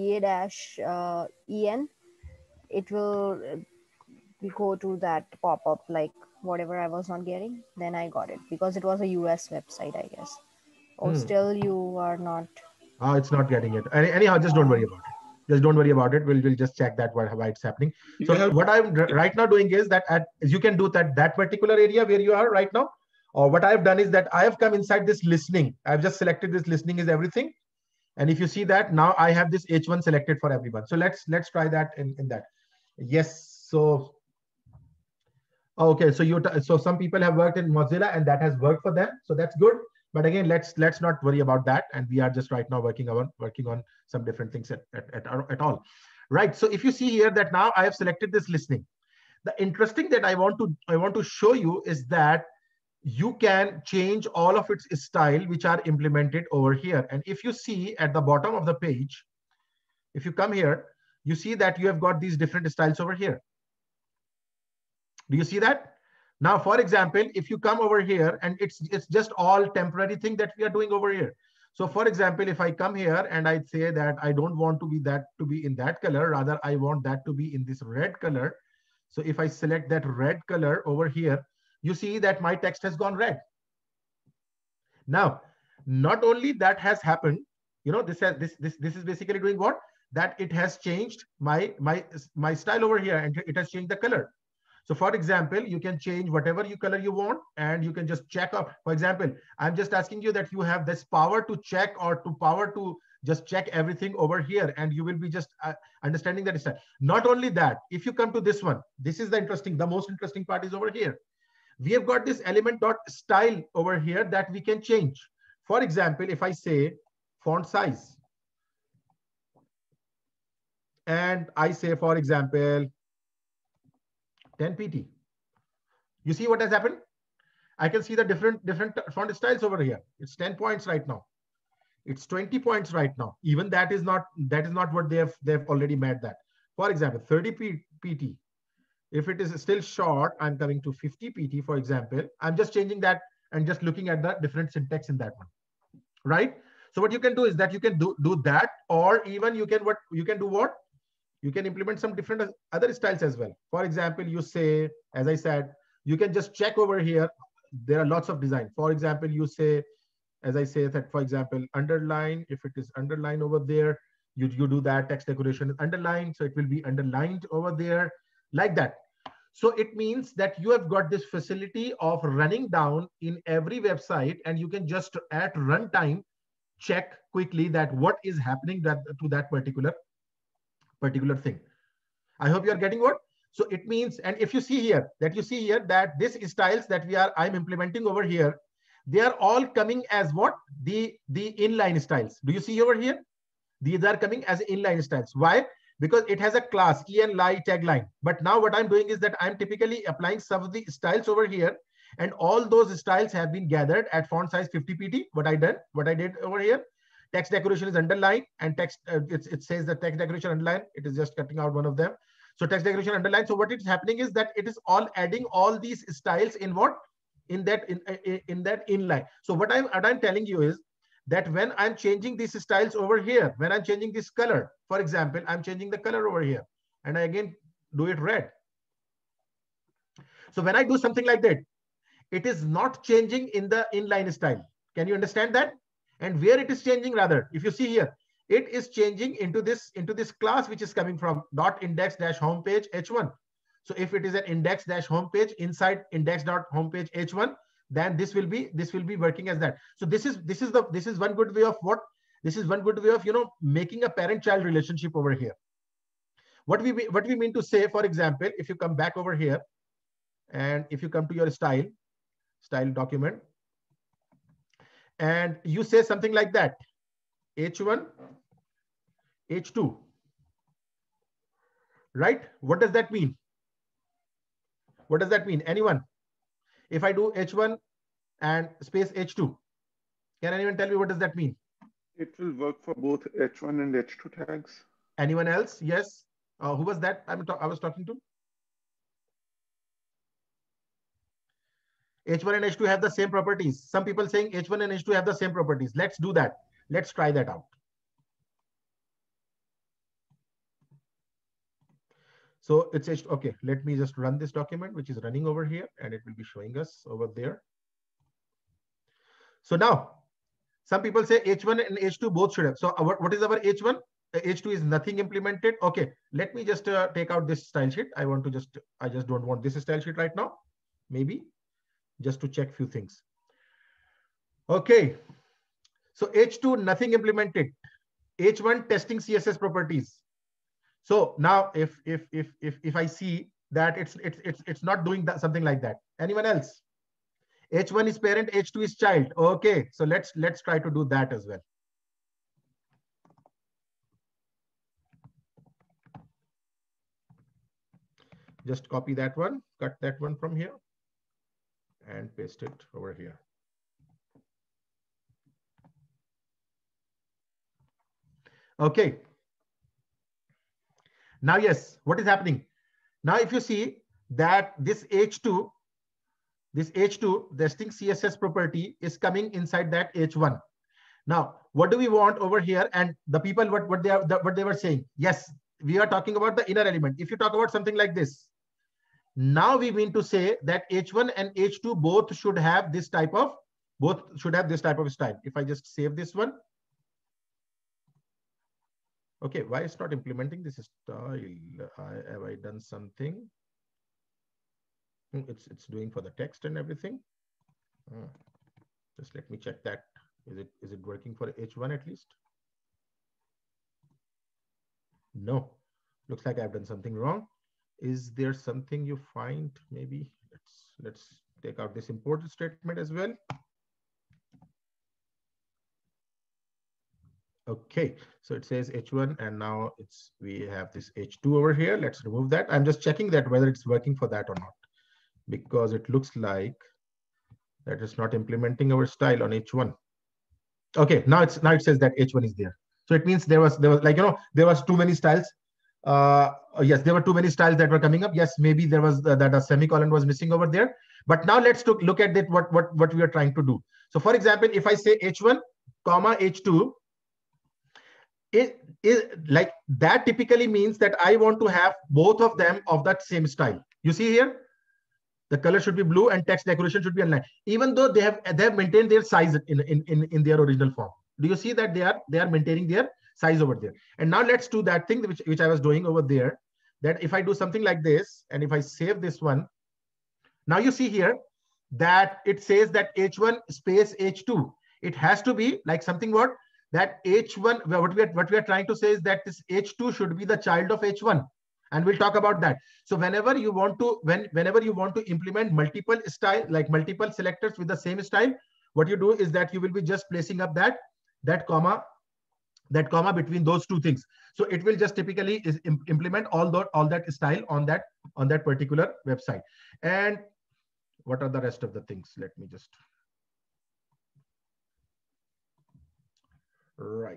CA-EN, it will go to that pop-up, like whatever I was not getting, then I got it because it was a US website, I guess. Oh, still you are not. It's not getting it. Anyhow, just don't worry about it. Just don't worry about it. We'll just check that why it's happening. So what I'm right now doing is that you can do that particular area where you are right now. Or what I've done is that I have come inside this listening. I've just selected this listening is everything. And if you see that now I have this H1 selected for everyone. So let's try that in that. Yes. So okay. So some people have worked in Mozilla and that has worked for them. So that's good. But again, let's not worry about that. And we are just right now working on some different things at all. Right. So if you see here that now I have selected this listening. The interesting that I want to show you is that you can change all of its style, which are implemented over here. And if you see at the bottom of the page, if you come here, you see that you have got these different styles over here. Do you see that? Now, for example, if you come over here and it's just all temporary thing that we are doing over here. So for example, if I come here and I say that I don't want to be in that color, rather I want that to be in this red color. So if I select that red color over here, you see that my text has gone red. Now, not only that has happened, you know, this is basically doing what? That it has changed my style over here and it has changed the color. So for example, you can change whatever color you want and you can just check up. For example, I'm just asking you that you have this power to check or power to just check everything over here and you will be just understanding that style. Not only that, if you come to this one, this is the most interesting part is over here. We have got this element.style over here that we can change. For example, if I say font size and I say, for example, 10 pt, you see what has happened? I can see the different font styles over here. It's 10 points right now. It's 20 points right now. Even that is not what they've already made that. For example, 30 pt. If it is still short, I'm coming to 50 pt, for example. I'm just changing that and just looking at the different syntax in that one, right? So what you can do is that you can do that, or even you can do what? You can implement some different other styles as well. For example, you say, as I said, you can just check over here. There are lots of design. For example, you say, as I say that, for example, underline, if it is underlined over there, you do that text decoration is underlined. So it will be underlined over there like that. So it means that you have got this facility of running down in every website and you can just at runtime check quickly that what is happening to that particular thing. I hope you are getting what? So it means, and if you see here that this styles that I'm implementing over here, they are all coming as what? The inline styles. Do you see over here? These are coming as inline styles. Why? Because it has a class enli tagline. But now what I'm doing is that I'm typically applying some of the styles over here, and all those styles have been gathered at font size 50 pt. What I did over here, text decoration is underlined, and text it says the text decoration underline. It is just cutting out one of them. So text decoration underline. So what is happening is that it is all adding all these styles in what? In that inline. So what I'm telling you is that when I'm changing these styles over here, when I'm changing this color, for example, I'm changing the color over here, and I again do it red. So when I do something like that, it is not changing in the inline style. Can you understand that? And where it is changing, rather, if you see here, it is changing into this class which is coming from .index-homepage h1. So if it is an index-homepage inside index.homepage h1, then this will be working as that. So this is one good way of what? This is one good way of making a parent-child relationship over here. What we mean to say, for example, if you come back over here, and if you come to your style document, and you say something like that, h1, h2, right? What does that mean? What does that mean? Anyone? If I do h1 and space h2, can anyone tell me what does that mean? It will work for both h1 and h2 tags. Anyone else? Yes. Who was that I was talking to? H1 and H2 have the same properties. Some people saying H1 and H2 have the same properties. Let's do that. Let's try that out. So it's H2. Okay, let me just run this document, which is running over here, and it will be showing us over there. So now, some people say H1 and H2 both should have. So what is our H1? H2 is nothing implemented. Okay, let me just take out this style sheet. I just don't want this style sheet right now. Maybe just to check few things. Okay, so H2 nothing implemented. H1 testing CSS properties. So now if I see that it's not doing that, something like that. Anyone else? H1 is parent, H2 is child. Okay, so let's try to do that as well. Just copy that one, cut that one from here, and paste it over here. Okay. Now, yes, what is happening? Now, if you see that this H2, testing CSS property is coming inside that H1. Now, what do we want over here? And the people, what they were saying? Yes, we are talking about the inner element. If you talk about something like this, now we mean to say that H1 and H2 both should have this type of style. If I just save this one. Okay, why it's not implementing this style? Have I done something? It's doing for the text and everything. Just let me check that. Is it working for H1 at least? No, looks like I've done something wrong. Is there something you find? Maybe let's take out this import statement as well. Okay, so it says H1, and now we have this H2 over here. Let's remove that. I'm just checking that whether it's working for that or not, because it looks like that it's not implementing our style on H1. Okay, now it says that H1 is there. So it means there was like, there was too many styles. Yes, there were too many styles that were coming up. Yes, maybe there was that a semicolon was missing over there. But now let's look at that, what we are trying to do. So for example, if I say H1, comma H2, it is like that typically means that I want to have both of them of that same style. You see here, the color should be blue and text decoration should be online, even though they have maintained their size in their original form. Do you see that they are maintaining their size over there? And now let's do that thing which I was doing over there, that if I do something like this, and if I save this one, now you see here that it says that H1 space H2. It has to be like something what? That H1, what we are trying to say is that this H2 should be the child of H1. And we'll talk about that. So whenever you want to, whenever you want to implement multiple style, like multiple selectors with the same style, what you do is that you will be just placing up that comma between those two things. So it will just typically implement all that style on that particular website. And what are the rest of the things? Let me just, right.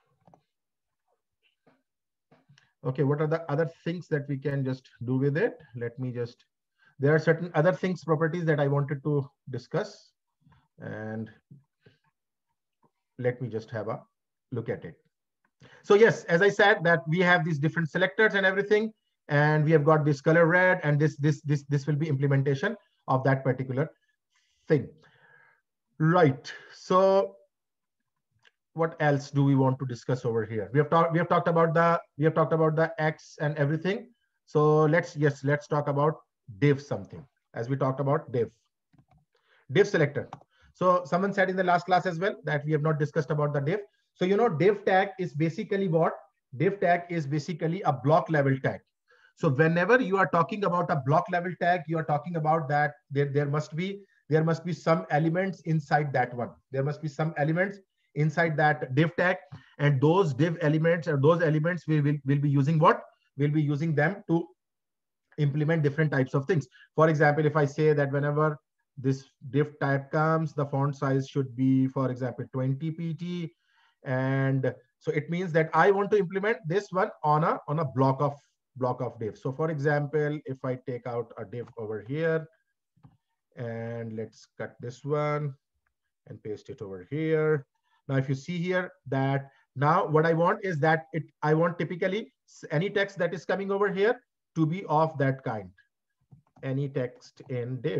Okay, what are the other things that we can just do with it? Let me just, there are certain other things, properties that I wanted to discuss, and let me just have a look at it. So yes, as I said, that we have these different selectors and everything, and we have got this color red, and this will be implementation of that particular thing. Right. So what else do we want to discuss over here? We have talked about the X and everything. So let's talk about div something, as we talked about div selector. So someone said in the last class as well that we have not discussed about the div. So you know, div tag is basically what? Div tag is basically a block level tag. So whenever you are talking about a block level tag, you are talking about that there must be some elements inside that one. There must be some elements inside that div tag, and those div elements, or those elements we will be using what? We'll be using them to implement different types of things. For example, if I say that whenever this div type comes, the font size should be, for example, 20 pt, and so it means that I want to implement this one on a block of div. So for example, if I take out a div over here, and let's cut this one and paste it over here. Now, if you see here that now what I want is that I want typically any text that is coming over here to be of that kind, any text in div.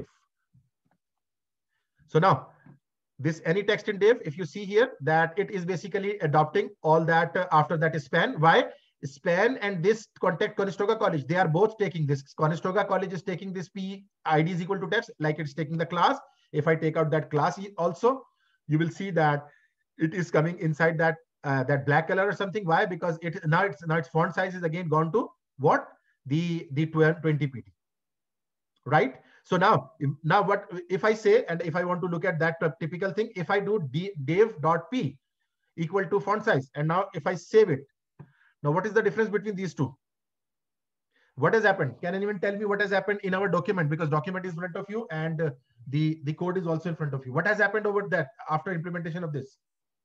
So now this any text in div, if you see here that it is basically adopting all that after that span. Why? Span and this Conestoga College, they are both taking this. Conestoga College is taking this p id is equal to text, like it's taking the class. If I take out that class also, you will see that it is coming inside that that black color or something. Why? Because now its font size is again gone to what? The 20 pt, right? So now what if I say, and if I want to look at that typical thing, if I do div.p equal to font size, and now if I save it, now what is the difference between these two? What has happened? Can anyone tell me what has happened in our document? Because document is in front of you, and the code is also in front of you. What has happened over that after implementation of this?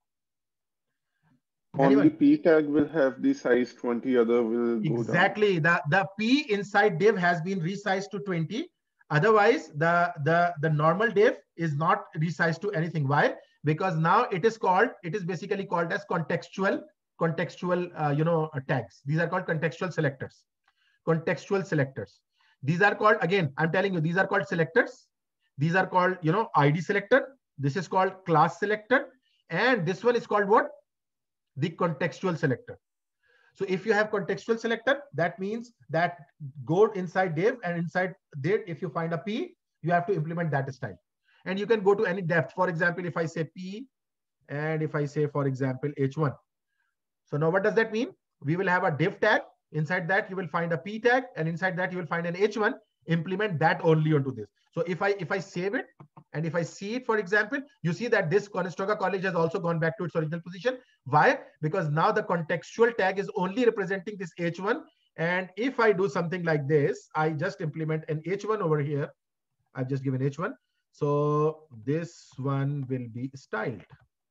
Only p tag will have the size 20, other will go exactly down. The p inside div has been resized to 20. Otherwise, the normal div is not resized to anything. Why? Because now it is basically called as contextual tags. These are called contextual selectors. Contextual selectors. These are called, again, I'm telling you, these are called selectors. These are called, ID selector. This is called class selector. And this one is called what? The contextual selector. So if you have contextual selector, that means that go inside div, and inside there, if you find a p, you have to implement that style. And you can go to any depth. For example, if I say p, and if I say, for example, h1. So now what does that mean? We will have a div tag. Inside that, you will find a p tag, and inside that, you will find an h1. Implement that only onto this. So if I save it, and if I see it, for example, you see that this Conestoga College has also gone back to its original position. Why? Because now the contextual tag is only representing this h1. And if I do something like this, I just implement an h1 over here. I've just given h1. So this one will be styled,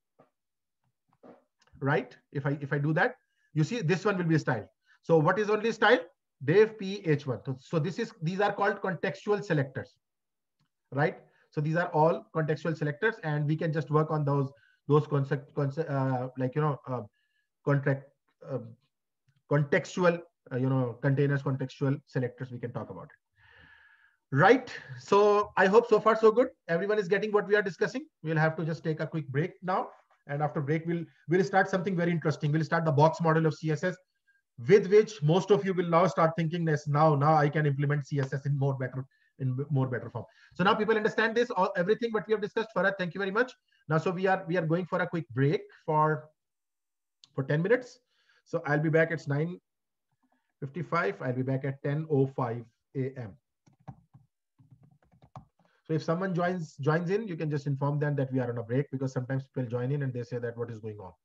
right? If I do that, you see this one will be styled. So what is only styled? Div p h1. So these are called contextual selectors, right? So these are all contextual selectors, and we can just work on those contextual containers, contextual selectors. We can talk about it, right? So I hope so far so good. Everyone is getting what we are discussing. We'll have to just take a quick break now, and after break we'll start something very interesting. We'll start the box model of CSS, with which most of you will now start thinking this. Now I can implement CSS in more better form. So now people understand this, everything what we have discussed. Farhad, thank you very much. Now, so we are going for a quick break for 10 minutes. So I'll be back. It's 9 55. I'll be back at 10:05 a.m. So if someone joins in, you can just inform them that we are on a break, because sometimes people join in and they say that what is going on.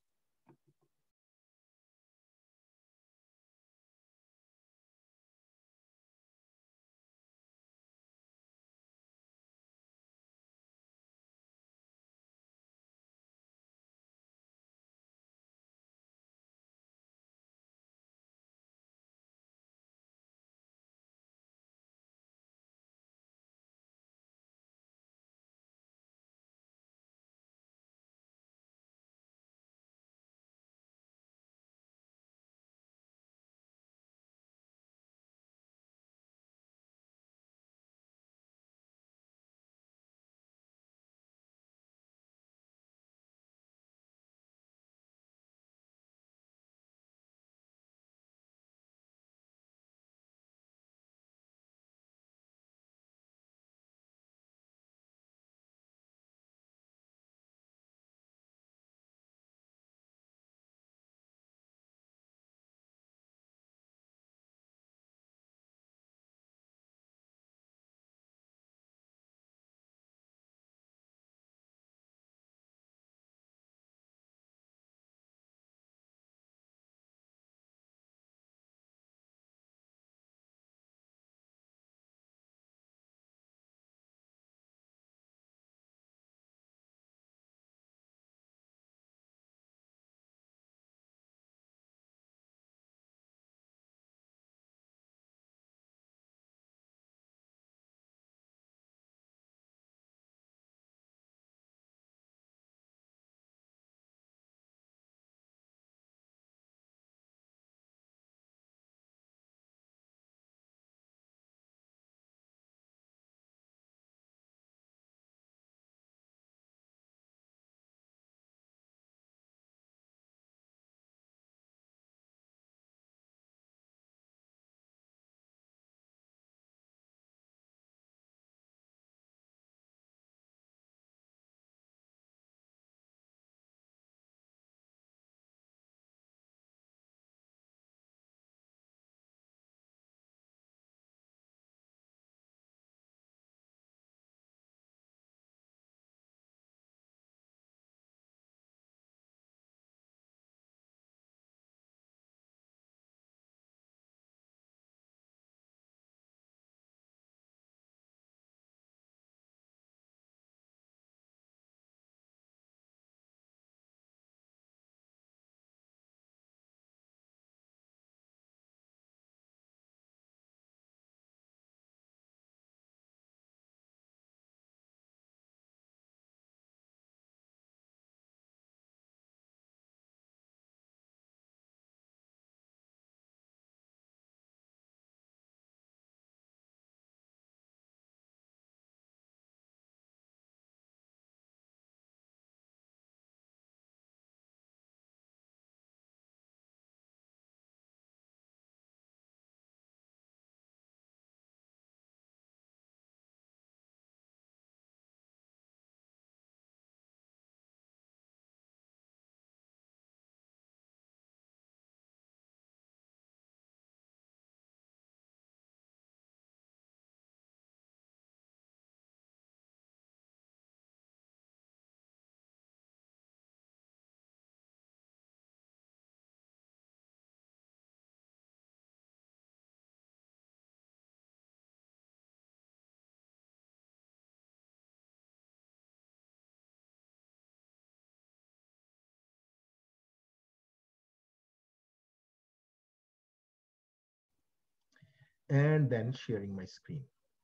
And then sharing my screen.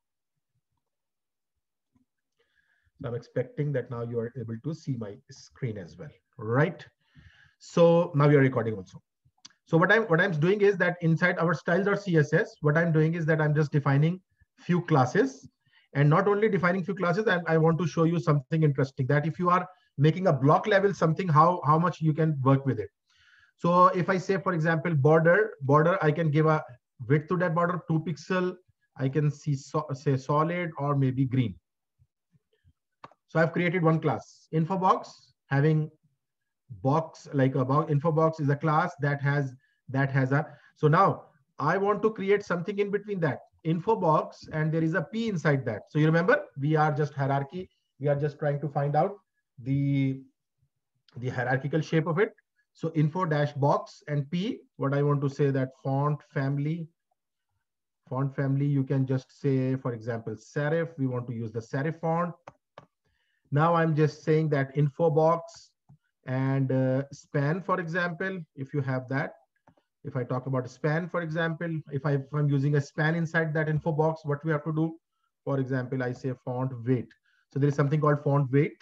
So I'm expecting that now you are able to see my screen as well, right? So now we are recording also. So what I'm doing is that inside our styles.css, what I'm doing is that I'm just defining few classes, and not only defining few classes, I want to show you something interesting, that if you are making a block level something, how much you can work with it. So if I say, for example, border, I can give a width to that border, 2 pixel. I can say solid or maybe green. So I've created one class, info box, having box like about info box is a class that has a. So now I want to create something in between that info box, and there is a P inside that. So you remember, we are just hierarchy. We are just trying to find out the hierarchical shape of it. So info dash box and P, what I want to say that font family, you can just say, for example, serif. We want to use the serif font. Now I'm just saying that info box and span, for example, if you have that. If I talk about span, for example, if I'm using a span inside that info box, what we have to do, for example, I say font weight. So there is something called font weight,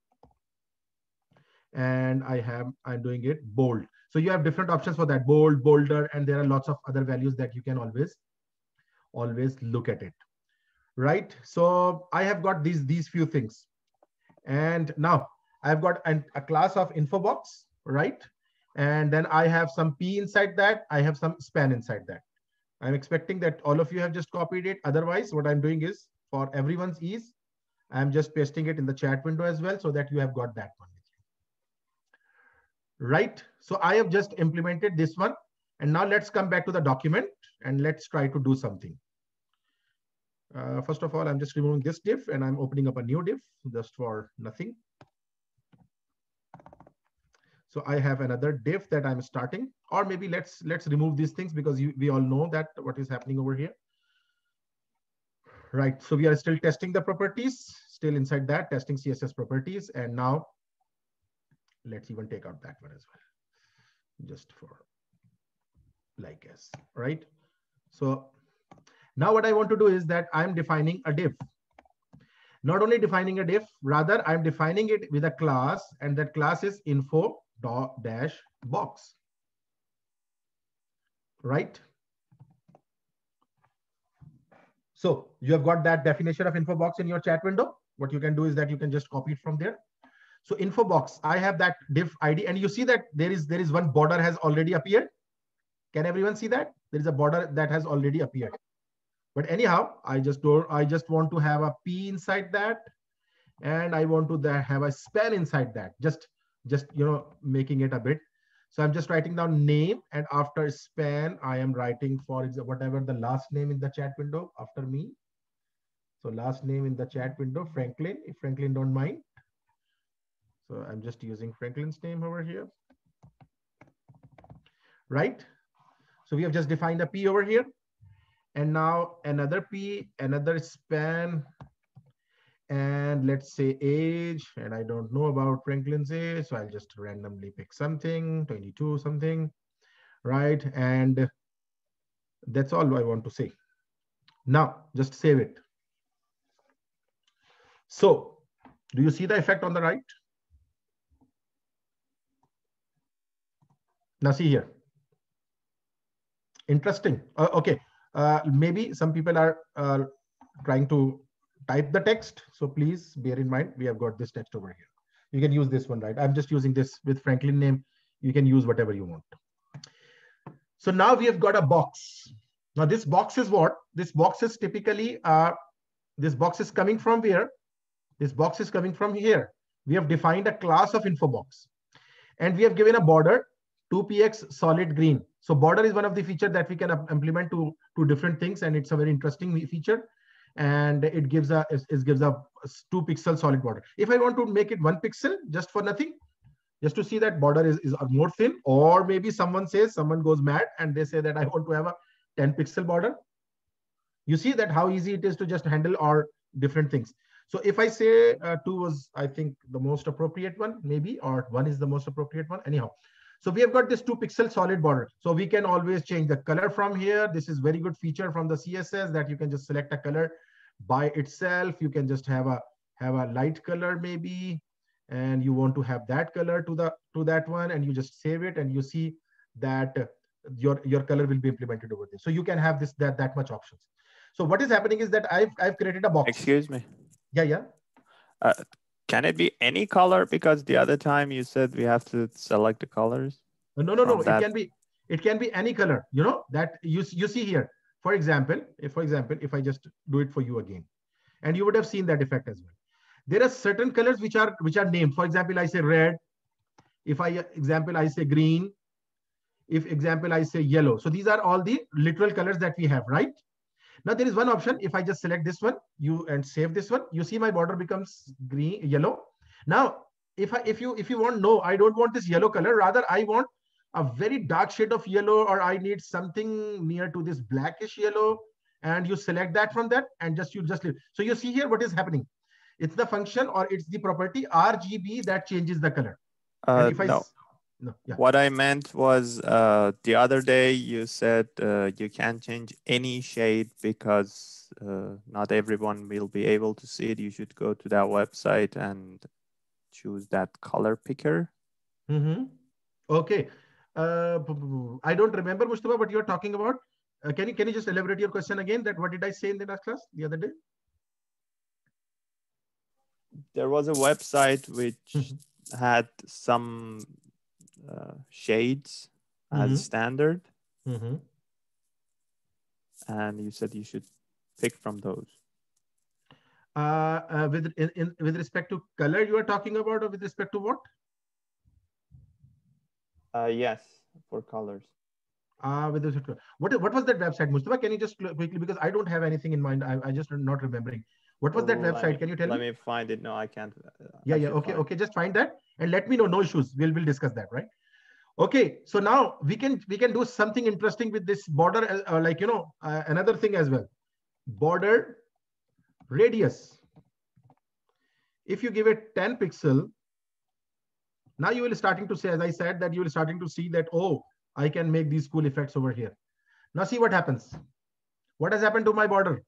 and I'm doing it bold. So you have different options for that, bold, bolder, and there are lots of other values that you can always look at it, right? So I have got these few things, and now I've got a class of info box, right? And then I have some P inside that. I have some span inside that. I'm expecting that all of you have just copied it. Otherwise, what I'm doing is, for everyone's ease, I'm just pasting it in the chat window as well, so that you have got that one with you. Right? So I have just implemented this one. And now let's come back to the document and let's try to do something. First of all, I'm just removing this div and I'm opening up a new div just for nothing. So I have another div that I'm starting, or maybe let's remove these things, because we all know that what is happening over here. Right, so we are still testing the properties, still inside that, testing CSS properties. And now let's even take out that one as well, just for like as, right? So now what I want to do is that I'm defining a div. Not only defining a div, rather I'm defining it with a class, and that class is info dash box, right? So you have got that definition of info box in your chat window. What you can do is that you can just copy it from there. So info box, I have that div ID, and you see that there is one border has already appeared. Can everyone see that? There is a border that has already appeared. But anyhow, I just want to have a P inside that, and I want to have a span inside that. Just making it a bit. So I'm just writing down name, and after span, I am writing for whatever the last name in the chat window after me. So last name in the chat window, Franklin, if Franklin don't mind. So I'm just using Franklin's name over here, right? So we have just defined a P over here. And now another P, another span, and let's say age, and I don't know about Franklin's age, so I'll just randomly pick something, 22 something, right? And that's all I want to say. Now just save it. So do you see the effect on the right? Now see here. Interesting. Okay. Maybe some people are trying to type the text. So please bear in mind, we have got this text over here. You can use this one, right? I'm just using this with Franklin name. You can use whatever you want. So now we have got a box. Now this box is what? This box is typically, this box is coming from where? This box is coming from here. We have defined a class of info box, and we have given a border 2px solid green. So border is one of the features that we can implement to different things, and it's a very interesting feature. And it gives a 2 pixel solid border. If I want to make it 1 pixel just for nothing, just to see that border is more thin, or maybe someone goes mad and they say that I want to have a 10 pixel border. You see that how easy it is to just handle our different things. So if I say 2 was, I think, the most appropriate one, maybe, or 1 is the most appropriate one, anyhow. So we have got this 2 pixel solid border. So we can always change the color from here. This is very good feature from the CSS that you can just select a color by itself. You can just have a light color maybe, and you want to have that color to that one, and you just save it, and you see that your color will be implemented over there. So you can have that much options. So what is happening is that I've created a box. Excuse me. Yeah. Can it be any color? Because the other time you said we have to select the colors. No. It can be any color. You know that you see here. For example, if I just do it for you again, and you would have seen that effect as well. There are certain colors which are named. For example, I say red. I say green. if example, I say yellow. So these are all the literal colors that we have, right? Now there is one option. If I just select this one, and save this one, you see my border becomes green, yellow. Now, if you want, no, I don't want this yellow color. Rather, I want a very dark shade of yellow, or I need something near to this blackish yellow. And you select that from that, and you just leave. So you see here what is happening. It's the function, or it's the property RGB that changes the color. And if no, yeah. What I meant was the other day you said you can't change any shade because not everyone will be able to see it. You should go to that website and choose that color picker. Mm-hmm. Okay. I don't remember, Mustafa, what you're talking about. Can you just elaborate your question again? That what did I say in the last class the other day? There was a website which had some shades as standard, and you said you should pick from those. With respect to color, you are talking about, or with respect to what? Yes, for colors. With respect to what was that website, Mustafa? Can you just quickly, because I don't have anything in mind. I just not remembering. What was that website? Can you tell me? Let me find it. No, I can't. Yeah. Okay. Just find that and let me know. No issues. We'll discuss that, right? Okay. So now we can do something interesting with this border, another thing as well. Border radius. If you give it 10 pixel, now you will starting to say, as I said, that you will starting to see that, oh, I can make these cool effects over here. Now see what happens. What has happened to my border?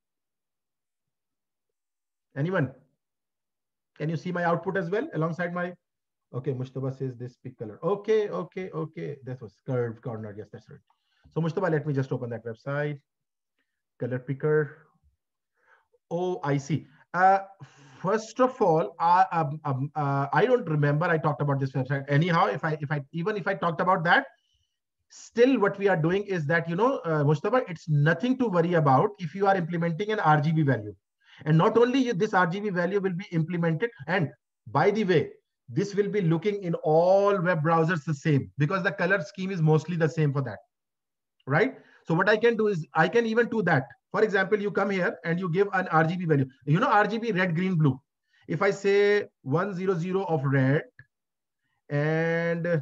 Anyone? Can you see my output as well alongside my? Okay, Mustafa says this pick color. Okay. That was curved corner. Yes, that's right. So Mustafa, let me just open that website. Color picker. Oh, I see. First of all, I don't remember I talked about this website. Anyhow, if I talked about that, still what we are doing is that, Mustafa, it's nothing to worry about if you are implementing an RGB value. And not only this RGB value will be implemented, and by the way, this will be looking in all web browsers the same, because the color scheme is mostly the same for that, right? So what I can do is I can even do that. For example, you come here and you give an RGB value. RGB, red, green, blue. If I say 100 of red and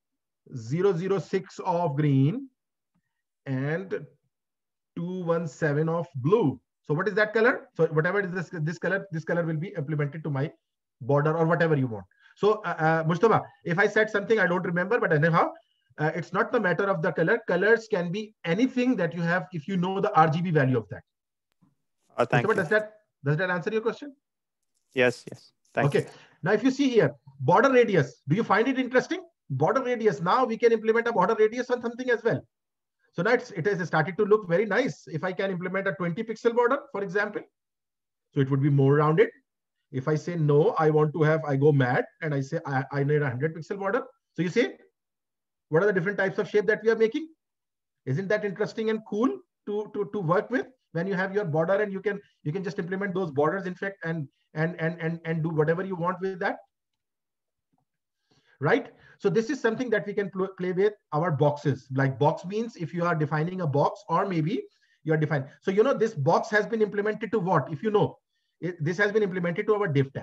006 of green and 217 of blue. So what is that color? So whatever is this color will be implemented to my border or whatever you want. So Mustafa, if I said something I don't remember, but anyhow, it's not the matter of the color. Colors can be anything that you have if you know the RGB value of that. Thank Mustafa, you. Does that answer your question? Yes. Thank you. Now if you see here, border radius, do you find it interesting? Border radius. Now we can implement a border radius on something as well. So now it has started to look very nice. If I can implement a 20 pixel border, for example, so it would be more rounded. If I say no, I go mad and I say I need a 100 pixel border. So you see, what are the different types of shape that we are making? Isn't that interesting and cool to work with when you have your border, and you can just implement those borders, in fact, and do whatever you want with that, right? So this is something that we can play with our boxes. Like box means if you are defining a box, or maybe you are defining. So this box has been implemented to what? If this has been implemented to our div tag.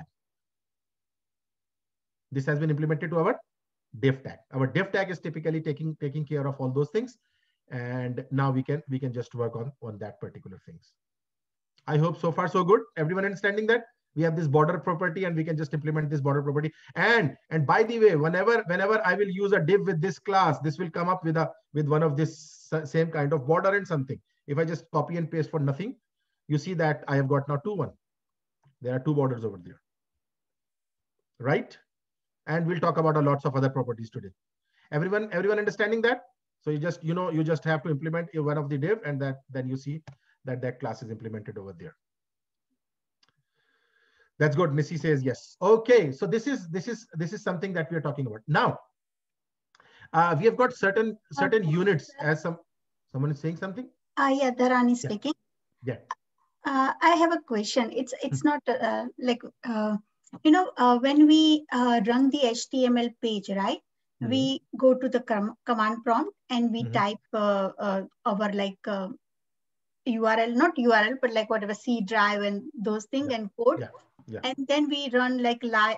This has been implemented to our div tag. Our div tag is typically taking care of all those things, and now we can just work on that particular things. I hope so far so good. Everyone understanding that we have this border property and we can just implement this border property. And by the way, whenever I will use a div with this class, this will come up with one of this same kind of border and something. If I just copy and paste for nothing, you see that I have got now 2-1. There are 2 borders over there, right? And we'll talk about lots of other properties today. Everyone understanding that? So you just have to implement one of the div, and then you see that class is implemented over there. That's good. Missy says yes. Okay, so this is something that we are talking about now. We have got certain units. As someone is saying something. Yeah, Dharani speaking. Yeah. I have a question. It's not like when we run the HTML page, right? we go to the command prompt and we type our like URL, not URL, but like whatever C drive and those things and code. And then we run like light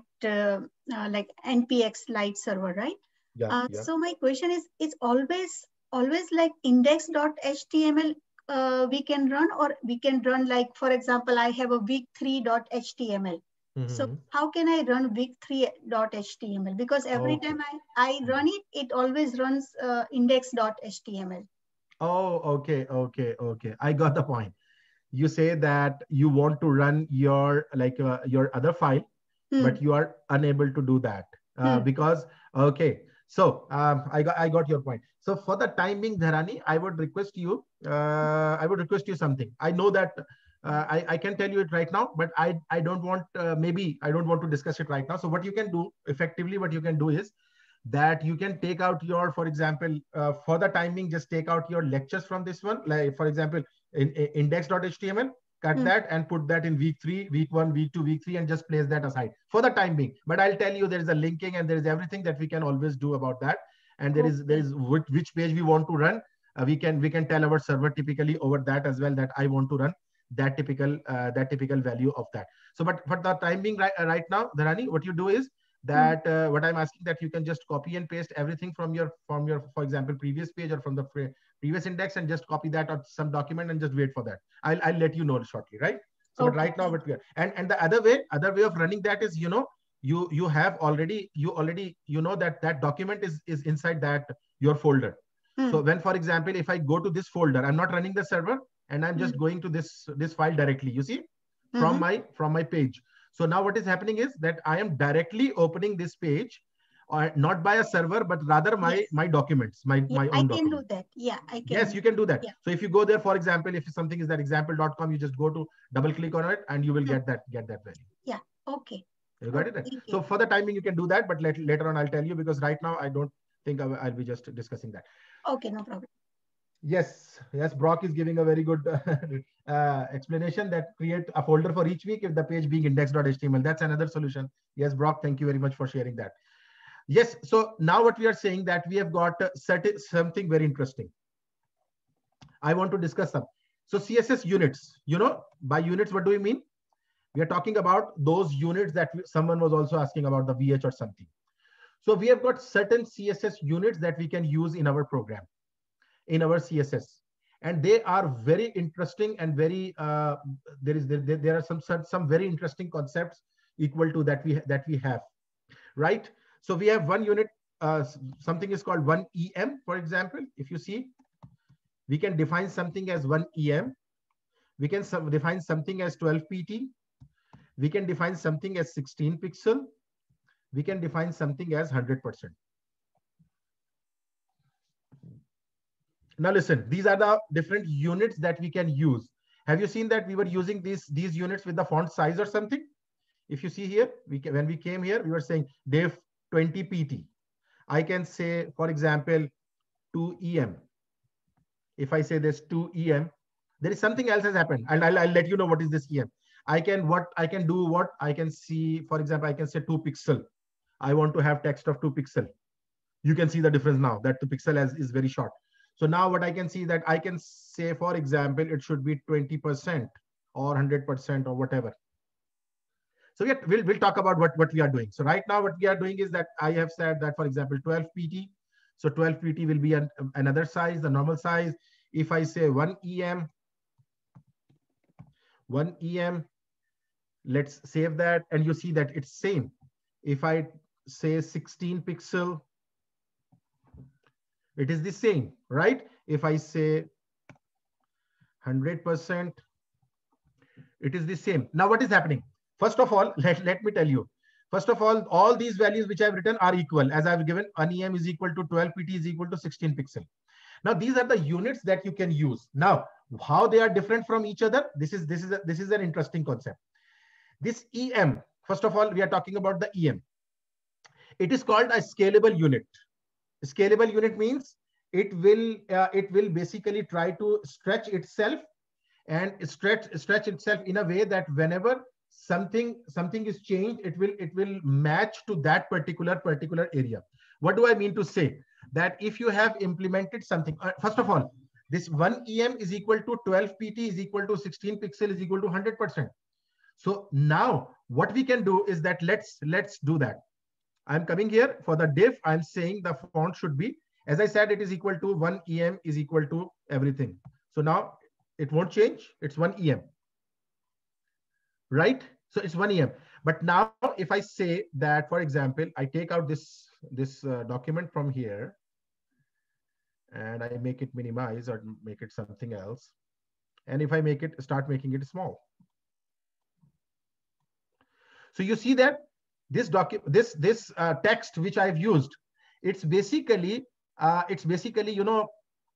like npx light server, right? So my question is, it's always like index.html we can run, or we can run like, for example, I have a week3.html. So how can I run week3.html? Because every time I run it, it always runs index.html. Oh, okay. I got the point. You say that you want to run your your other file, but you are unable to do that because So I got your point. So for the time being, Dharani, I would request you something. I know that I can tell you it right now, but I don't want maybe I don't want to discuss it right now. So what you can do effectively, what you can do is that you can take out your, for example, for the time being, just take out your lectures from this one. Like for example, in index.html, cut that and put that in week 3, week 1, week 2, week 3, and just place that aside for the time being. But I'll tell you, there is a linking and there is everything that we can always do about that. And there is which page we want to run. We can tell our server typically over that as well, that I want to run that typical value of that. So, but for the time being right now, Dharani, what you do is that what I'm asking, that you can just copy and paste everything from your for example previous page or from the previous index, and just copy that or some document and just wait for that. I'll let you know shortly, right? So but right now, what we are, and the other way of running that is, you know, you already know that document is inside that your folder. So when, for example, if I go to this folder, I'm not running the server and I'm just going to this file directly, you see, from my page. So now what is happening is that I am directly opening this page, not by a server, but rather my documents, my own documents. I can do that. Yeah, I can. Yes, you can do that. Yeah. So if you go there, for example, if something is that example.com, you just go to double click on it and you will get that value. Yeah. Okay. You got it? So for the timing, you can do that, but later on I'll tell you, because right now I don't think I'll be just discussing that. Okay, no problem. Yes, Brock is giving a very good explanation, that create a folder for each week if the page being index.html. That's another solution. Yes, Brock, thank you very much for sharing that. Yes, so now what we are saying, that we have got something very interesting. I want to discuss some. So CSS units, you know, by units, what do we mean? We are talking about those units that someone was also asking about, the VH or something. So we have got certain CSS units that we can use in our program, in our CSS, and they are very interesting and very there are some very interesting concepts equal to that we have, right? So we have one unit, something is called 1EM, for example. If you see, we can define something as 1EM. We can define something as 12 pt. We can define something as 16 pixel. We can define something as 100%. Now listen, these are the different units that we can use. Have you seen that we were using these units with the font size or something? If you see here, when we came here, we were saying def 20 pt. I can say, for example, 2EM. If I say this 2EM, there is something else has happened. I'll let you know what is this EM. I can see, for example, I can say 2 pixel. I want to have text of 2 pixel. You can see the difference now that 2 pixel is very short. So now what I can see, that I can say, for example, it should be 20% or 100% or whatever. So we'll talk about what we are doing. So right now what we are doing is that I have said that, for example, 12 pt. So 12 pt will be another size, the normal size. If I say 1EM, let's save that, and you see that it's same. If I say 16 pixel, it is the same, right? If I say 100%, it is the same. Now what is happening? First of all, let me tell you. First of all these values which I've written are equal, as I've given. 1EM is equal to 12 pt is equal to 16 pixel. Now these are the units that you can use. Now how they are different from each other, this is an interesting concept. This EM, first of all, we are talking about the EM. It is called a scalable unit. Scalable unit means it will basically try to stretch itself and stretch itself in a way that whenever something is changed, it will match to that particular area. What do I mean to say? That if you have implemented something, first of all, this 1 EM is equal to 12 PT is equal to 16 pixel is equal to 100%. So now what we can do is that let's do that. I'm coming here for the div. I'm saying the font should be, as I said, it is equal to 1 EM is equal to everything. So now it won't change. It's 1 EM, right? So it's 1 EM. But now if I say that, for example, I take out this document from here and I make it minimize or make it something else. And if I start making it small. So you see that this text which I've used, it's basically, you know,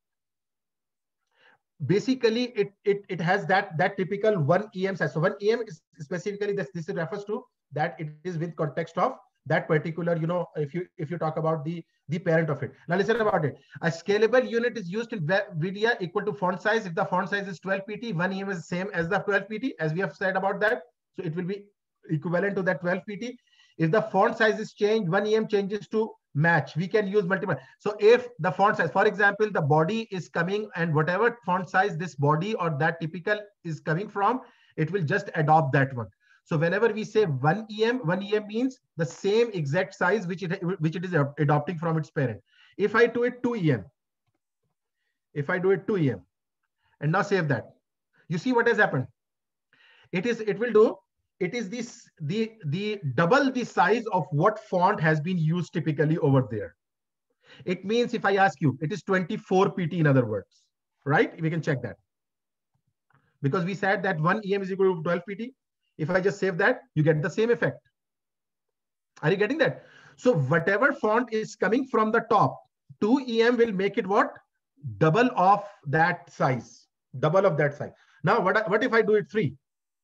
basically it has that typical 1 EM size. So 1 EM is specifically this refers to that it is with context of that particular, you know, if you talk about the parent of it. Now listen about it. A scalable unit is used in VDA equal to font size. If the font size is 12 PT, 1 EM is the same as the 12 PT, as we have said about that. So it will be equivalent to that 12 PT. If the font size is changed, 1 EM changes to match. We can use multiple. So if the font size, for example, the body is coming and whatever font size this body or that typical is coming from, it will just adopt that one. So whenever we say 1 EM means the same exact size which it is adopting from its parent. If I do it 2 EM, and now save that, you see what has happened. It is the double the size of what font has been used typically over there. It means if I ask you, it is 24 PT in other words, right? We can check that. Because we said that 1 EM is equal to 12 PT. If I just save that, you get the same effect. Are you getting that? So whatever font is coming from the top, 2 EM will make it what? Double of that size. Double of that size. Now, what if I do it 3?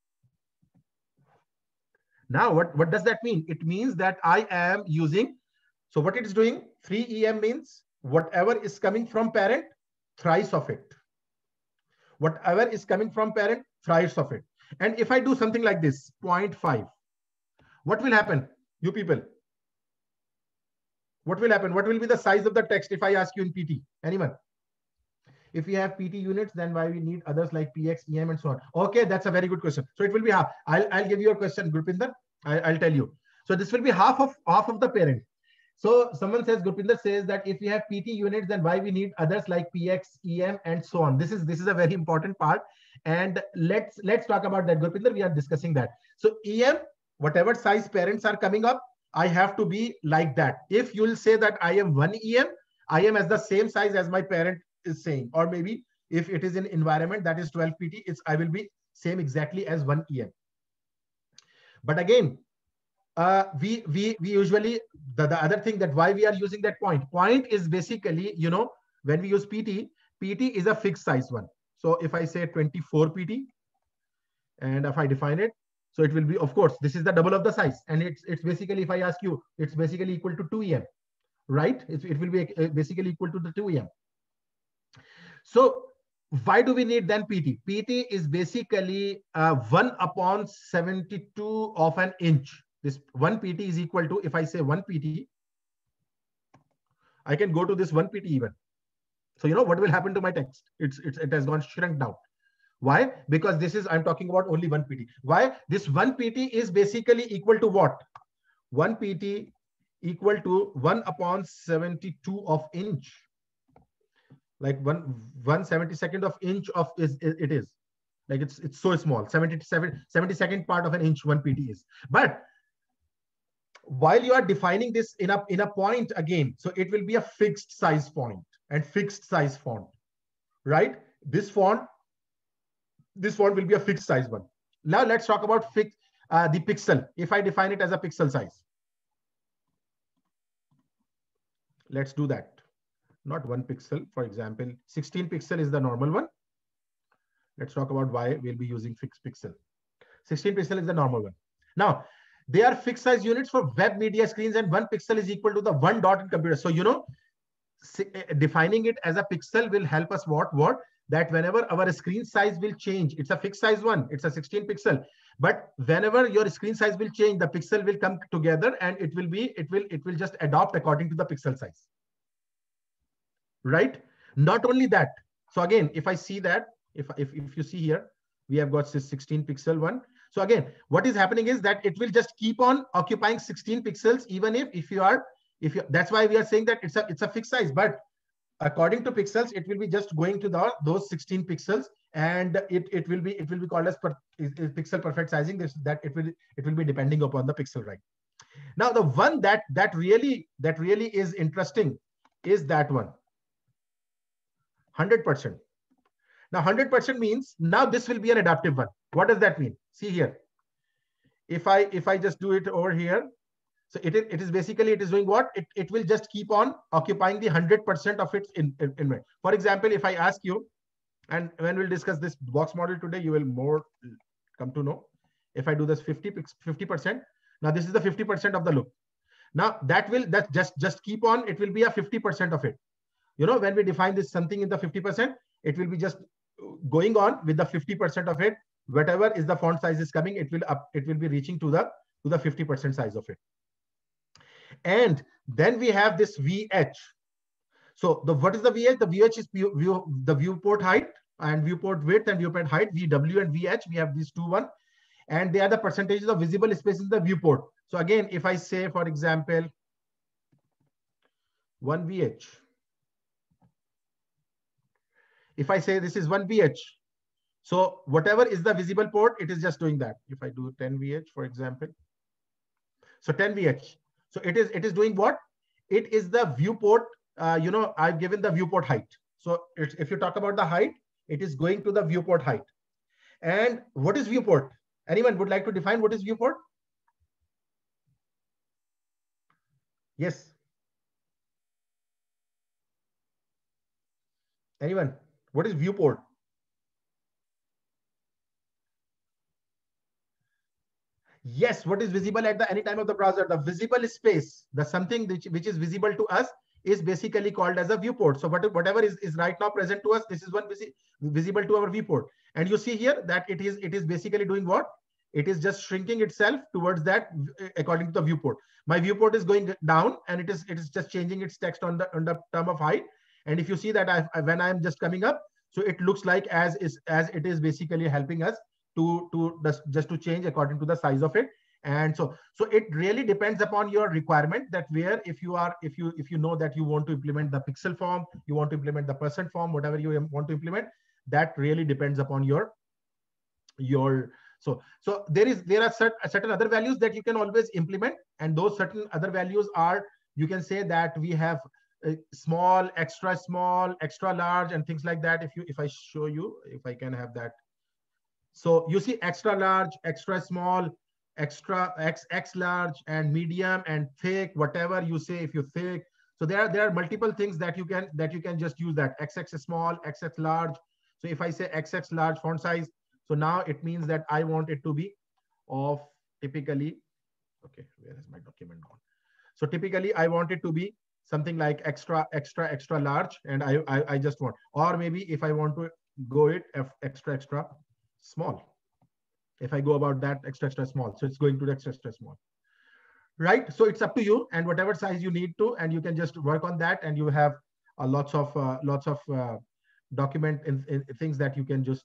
Now, what does that mean? It means that I am using, so what it is doing, 3 EM means whatever is coming from parent, thrice of it. Whatever is coming from parent, thrice of it. And if I do something like this, 0.5, what will happen, you people? What will happen? What will be the size of the text if I ask you in PT? Anyone? If we have PT units, then why we need others like PX, EM, and so on? Okay, that's a very good question. So it will be half. I'll give you a question, Gurpinder. I'll tell you. So this will be half of the parent. So someone says, Gurpinder says that if we have PT units, then why we need others like PX, EM, and so on. This is a very important part. And let's talk about that. Gurpinder, we are discussing that. So EM, whatever size parents are coming up, I have to be like that. If you'll say that I am 1 EM, I am as the same size as my parent is saying, or maybe if it is in environment that is 12 PT, I will be same exactly as 1 EM. But again, we usually, the other thing that why we are using that point is basically, you know, when we use PT is a fixed size one. So if I say 24 PT and if I define it, so it will be, of course, this is the double of the size. And it's basically, if I ask you, it's basically equal to 2 EM, right? It will be basically equal to the 2 EM. So why do we need then PT? PT is basically 1/72 of an inch. This 1 PT is equal to, if I say 1 PT, I can go to this 1 PT even. So you know what will happen to my text? It has gone shrunk down. Why? Because this is, I'm talking about only 1 PT. Why? This 1 PT is basically equal to what? 1 PT equal to 1/72 of inch. Like 1/72 of inch of it is. Like it's so small. 72nd part of an inch 1 PT is. But while you are defining this in a point again, so it will be a fixed size point and fixed size font, right? This font will be a fixed size one. Now let's talk about the pixel. If I define it as a pixel size, let's do that. Not 1 pixel, for example, 16 pixel is the normal one. Let's talk about why we'll be using fixed pixel. 16 pixel is the normal one. Now, they are fixed size units for web media screens, and 1 pixel is equal to the 1 dot in computer. So, you know, defining it as a pixel will help us what? that whenever our screen size will change, it's a fixed size one, it's a 16 pixel, but whenever your screen size will change, the pixel will come together and it will just adopt according to the pixel size, right? Not only that, so again, if I see that, if you see here, we have got this 16 pixel one. So again, what is happening is that it will just keep on occupying 16 pixels, even if you that's why we are saying that it's a fixed size, but according to pixels, it will be just going to those 16 pixels, and it will be called as pixel perfect sizing. That it will be depending upon the pixel, right? Now the one that really is interesting is that one, 100%. Now 100% means now this will be an adaptive one. What does that mean? See here, if I just do it over here, so it is basically, it is doing what? It will just keep on occupying the 100% of its inventory. For example, if I ask you, and when we'll discuss this box model today, you will more come to know. If I do this 50%, now this is the 50% of the loop. Now that just keep on, it will be a 50% of it. You know, when we define this something in the 50%, it will be just going on with the 50% of it. Whatever is the font size is coming, it will be reaching to the 50% size of it. And then we have this VH. So what is the VH? The VH is the viewport height and viewport width and viewport height, VW and VH. We have these two one, and they are the percentages of visible space in the viewport. So again, if I say, for example, 1 VH, if I say this is 1 VH, so whatever is the visible port, it is just doing that. If I do 10 VH, for example, so 10 VH. So it is doing what? It is the viewport. You know, I've given the viewport height. So if you talk about the height, it is going to the viewport height. And what is viewport? Anyone would like to define what is viewport? Yes. Anyone? What is viewport? Yes, what is visible at any time of the browser? The visible space, the something which is visible to us is basically called as a viewport. So whatever is right now present to us, this is one visible to our viewport. And you see here that it is basically doing what? It is just shrinking itself towards that according to the viewport. My viewport is going down, and it is just changing its text on the term of height. And if you see that when I'm just coming up, so it looks like as it is basically helping us just to change according to the size of it. And so it really depends upon your requirement, that where if you know that you want to implement the pixel form, you want to implement the percent form, whatever you want to implement, that really depends upon your so there are certain other values that you can always implement, and those certain other values are, you can say that we have small, extra large, and things like that. If I show you, if I can have that. So you see extra large, extra small, extra X large, and medium, and thick, whatever you say. If you thick, so there are multiple things that you can just use that XX small, XX large. So if I say XX large font size, so now it means that I want it to be of typically, okay, where is my document gone? So typically I want it to be something like extra large, and I just want, or maybe if I want to go it extra small, if I go about that extra small, so it's going to the extra small, right? So it's up to you, and whatever size you need to, and you can just work on that, and you have lots of document in things that you can just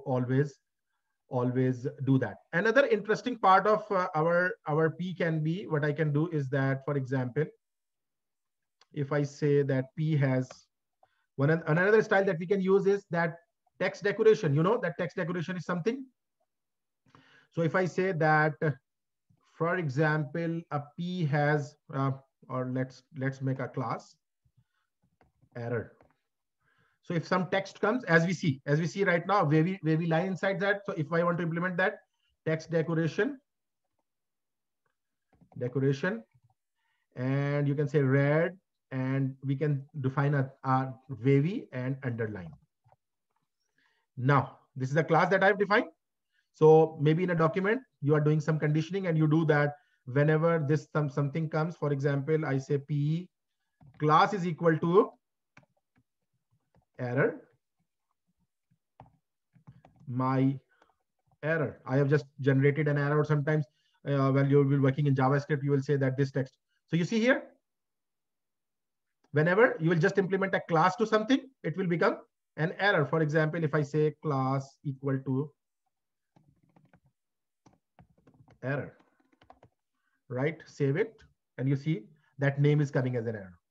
always do that. Another interesting part of our P can be, what I can do is that, for example, if I say that P has another style that we can use is that text decoration. You know that text decoration is something. So if I say that, for example, a P has, or let's make a class error. So if some text comes, as we see right now, wavy line inside that. So if I want to implement that text decoration, and you can say red, and we can define a wavy and underline. Now, this is a class that I've defined. So maybe in a document, you are doing some conditioning, and you do that whenever this something comes. For example, I say P class is equal to error. my error. I have just generated an error. Sometimes when you'll be working in JavaScript, you will say that this text. So you see here, whenever you will just implement a class to something, it will become an error. For example, if I say class equal to error, right? Save it, and you see that name is coming as an error.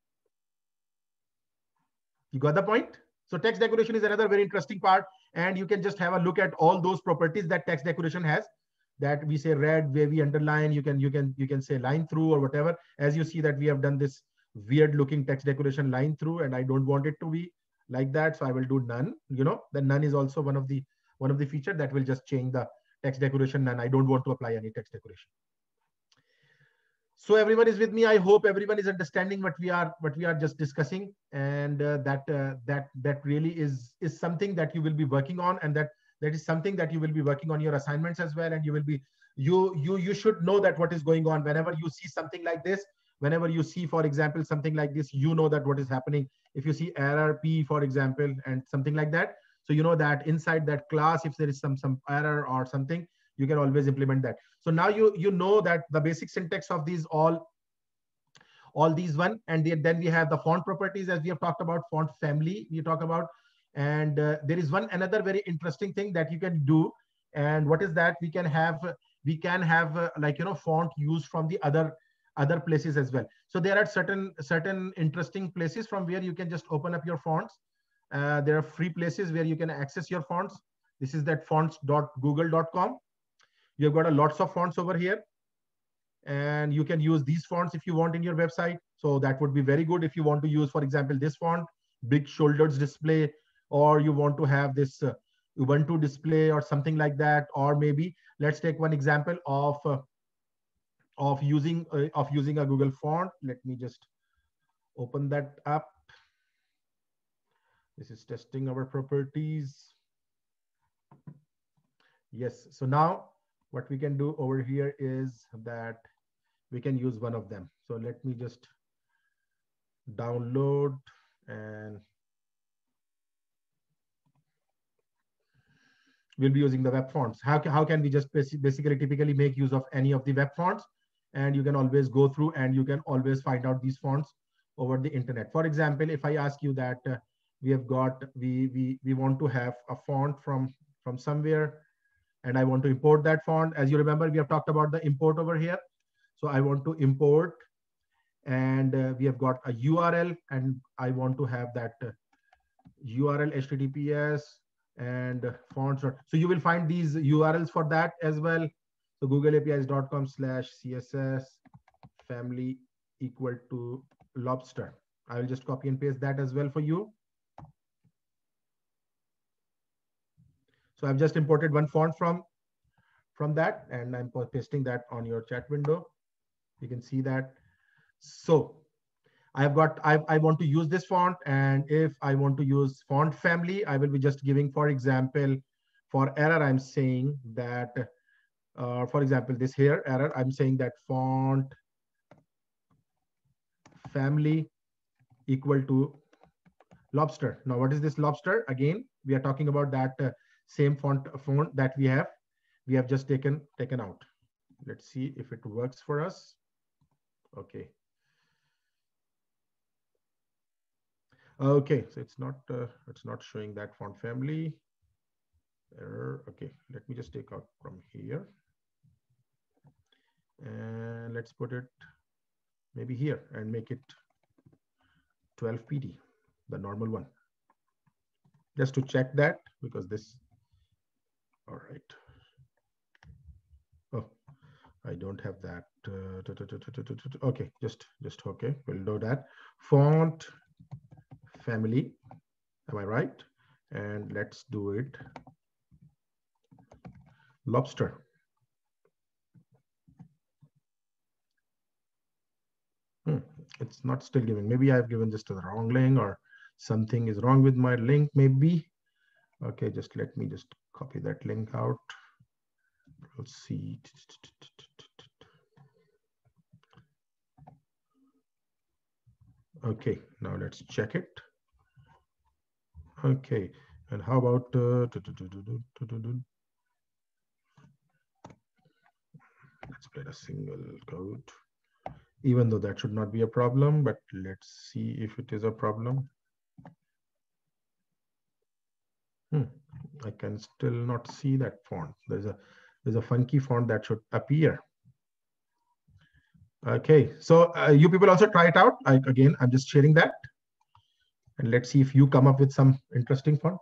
You got the point? So text decoration is another very interesting part, and you can just have a look at all those properties that text decoration has. That we say red, wavy, underline. You can say line through or whatever. As you see that we have done this weird looking text decoration line through, and I don't want it to be like that, so I will do none. You know, the none is also one of the feature that will just change the text decoration, and I don't want to apply any text decoration. So everyone is with me. I hope everyone is understanding what we are just discussing, and that really is something that you will be working on, and that is something that you will be working on your assignments as well. And you will be you should know that what is going on whenever you see something like this. Whenever you see, for example, something like this, you know that what is happening. If you see error P, for example, and something like that, so you know that inside that class, if there is some error or something, you can always implement that. So now you know that the basic syntax of these all these one, and then we have the font properties, as we have talked about. Font family we talk about, and there is another very interesting thing that you can do. And what is that? We can have like, you know, font used from the other places as well. So there are certain interesting places from where you can just open up your fonts. There are free places where you can access your fonts. This is that fonts.google.com. You've got a lots of fonts over here, and you can use these fonts if you want in your website. So that would be very good if you want to use, for example, this font, big shoulders display, or you want to have this Ubuntu display or something like that. Or maybe let's take one example of using a Google font. Let me just open that up. This is testing our properties. Yes. So now what we can do over here is that we can use one of them. So let me just download, and we'll be using the web fonts. How can we just basically typically make use of any of the web fonts? And you can always go through and you can always find out these fonts over the internet. For example, if I ask you that we want to have a font from somewhere, and I want to import that font. As you remember, we have talked about the import over here. So I want to import, and we have got a URL, and I want to have that URL HTTPS and fonts. So you will find these URLs for that as well. So googleapis.com/css family equal to lobster. I will just copy and paste that as well for you. So I've just imported one font from that, and I'm pasting that on your chat window. You can see that. So I want to use this font, and if I want to use font family, I will be just giving, for example, for error, I'm saying that, for example, this here error, I'm saying that font family equal to lobster. Now, what is this lobster? Again, we are talking about that same font that we have just taken out. Let's see if it works for us. Okay. Okay, so it's not showing that font family error. Okay, let me just take out from here, and let's put it maybe here and make it 12 PD, the normal one, just to check that, because this. All right. Oh, I don't have that. Okay, just okay. We'll do that. Font family, am I right? And let's do it lobster. It's not still giving. Maybe I've given just the wrong link, or something is wrong with my link, maybe. Okay, just let me just copy that link out. Let's see. Okay, now let's check it. Okay, And how about let's play a single code, even though that should not be a problem, but let's see if it is a problem. I can still not see that font. There's a funky font that should appear. Okay, so you people also try it out. Again, I'm just sharing that, and let's see if you come up with some interesting font.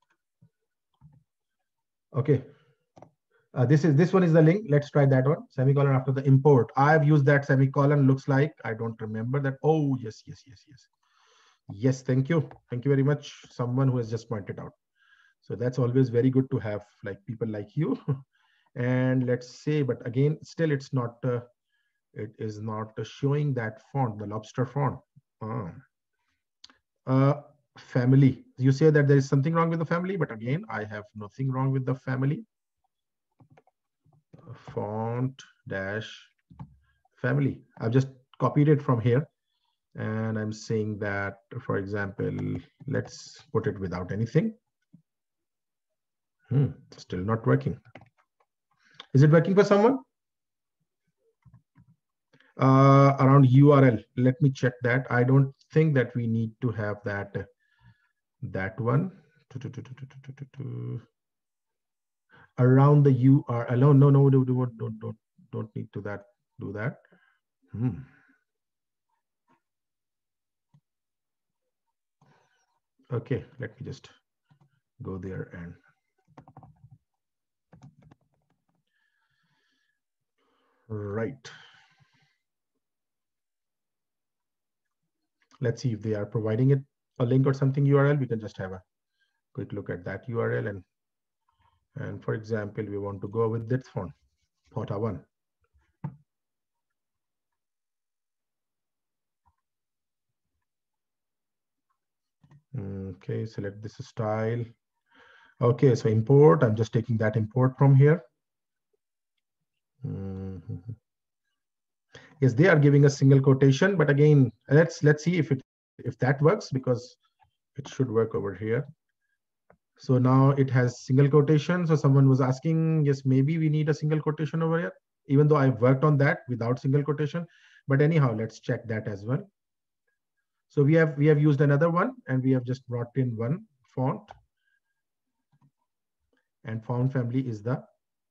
Okay, this one is the link. Let's try that one. Semicolon after the import. I've used that semicolon. Looks like I don't remember that. Oh yes. Yes, thank you very much. Someone who has just pointed out. So that's always very good to have like people like you. And let's say, but again, still it's not. It is not showing that font, the lobster font. Family. You say that there is something wrong with the family, but again, I have nothing wrong with the family. Font dash family. I've just copied it from here. And I'm saying that, for example, let's put it without anything. Still not working. Is it working for someone? Around URL, let me check that. I don't think that we need to have that one. Around the URL. No, don't need to do that. Okay, let me just go there and right. Let's see if they are providing it a link or something URL. We can just have a quick look at that URL, and for example, we want to go with this font, Pota1. Okay, select this style. Okay, so import. I'm just taking that import from here. Yes, they are giving a single quotation, but again, let's see if that works, because it should work over here. So now it has single quotation. So someone was asking, yes, maybe we need a single quotation over here, even though I've worked on that without single quotation. But anyhow, let's check that as well. So we have used another one, and we have just brought in one font, and font family is the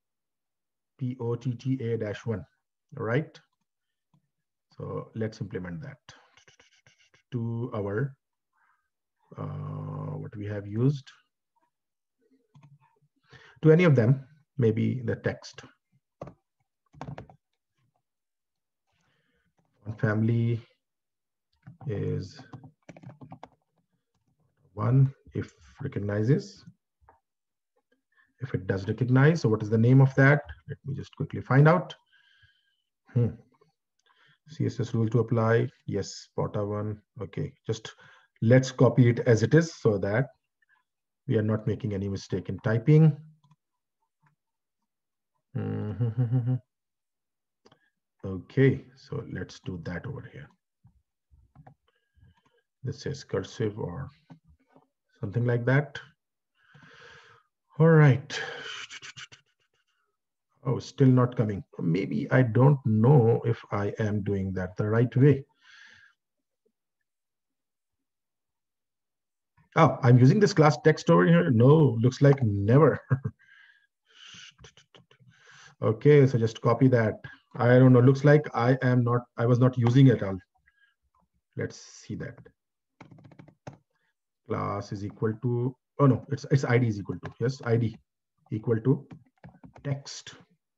POTTA-1, right? So let's implement that to our what we have used, to any of them, maybe the text. Font family is 1 if recognizes. If it does recognize, so what is the name of that? Let me just quickly find out. CSS rule to apply. Yes, Pota1. Okay, just let's copy it as it is so that we are not making any mistake in typing. Okay, so let's do that over here. This says cursive or something like that. All right. Oh, still not coming. Maybe I don't know if I am doing that the right way. Oh, I'm using this class text over here. No, looks like never. Okay, so just copy that. I don't know. Looks like I was not using it all. Let's see that. Class is equal to, oh no, it's ID is equal to, yes, ID equal to text.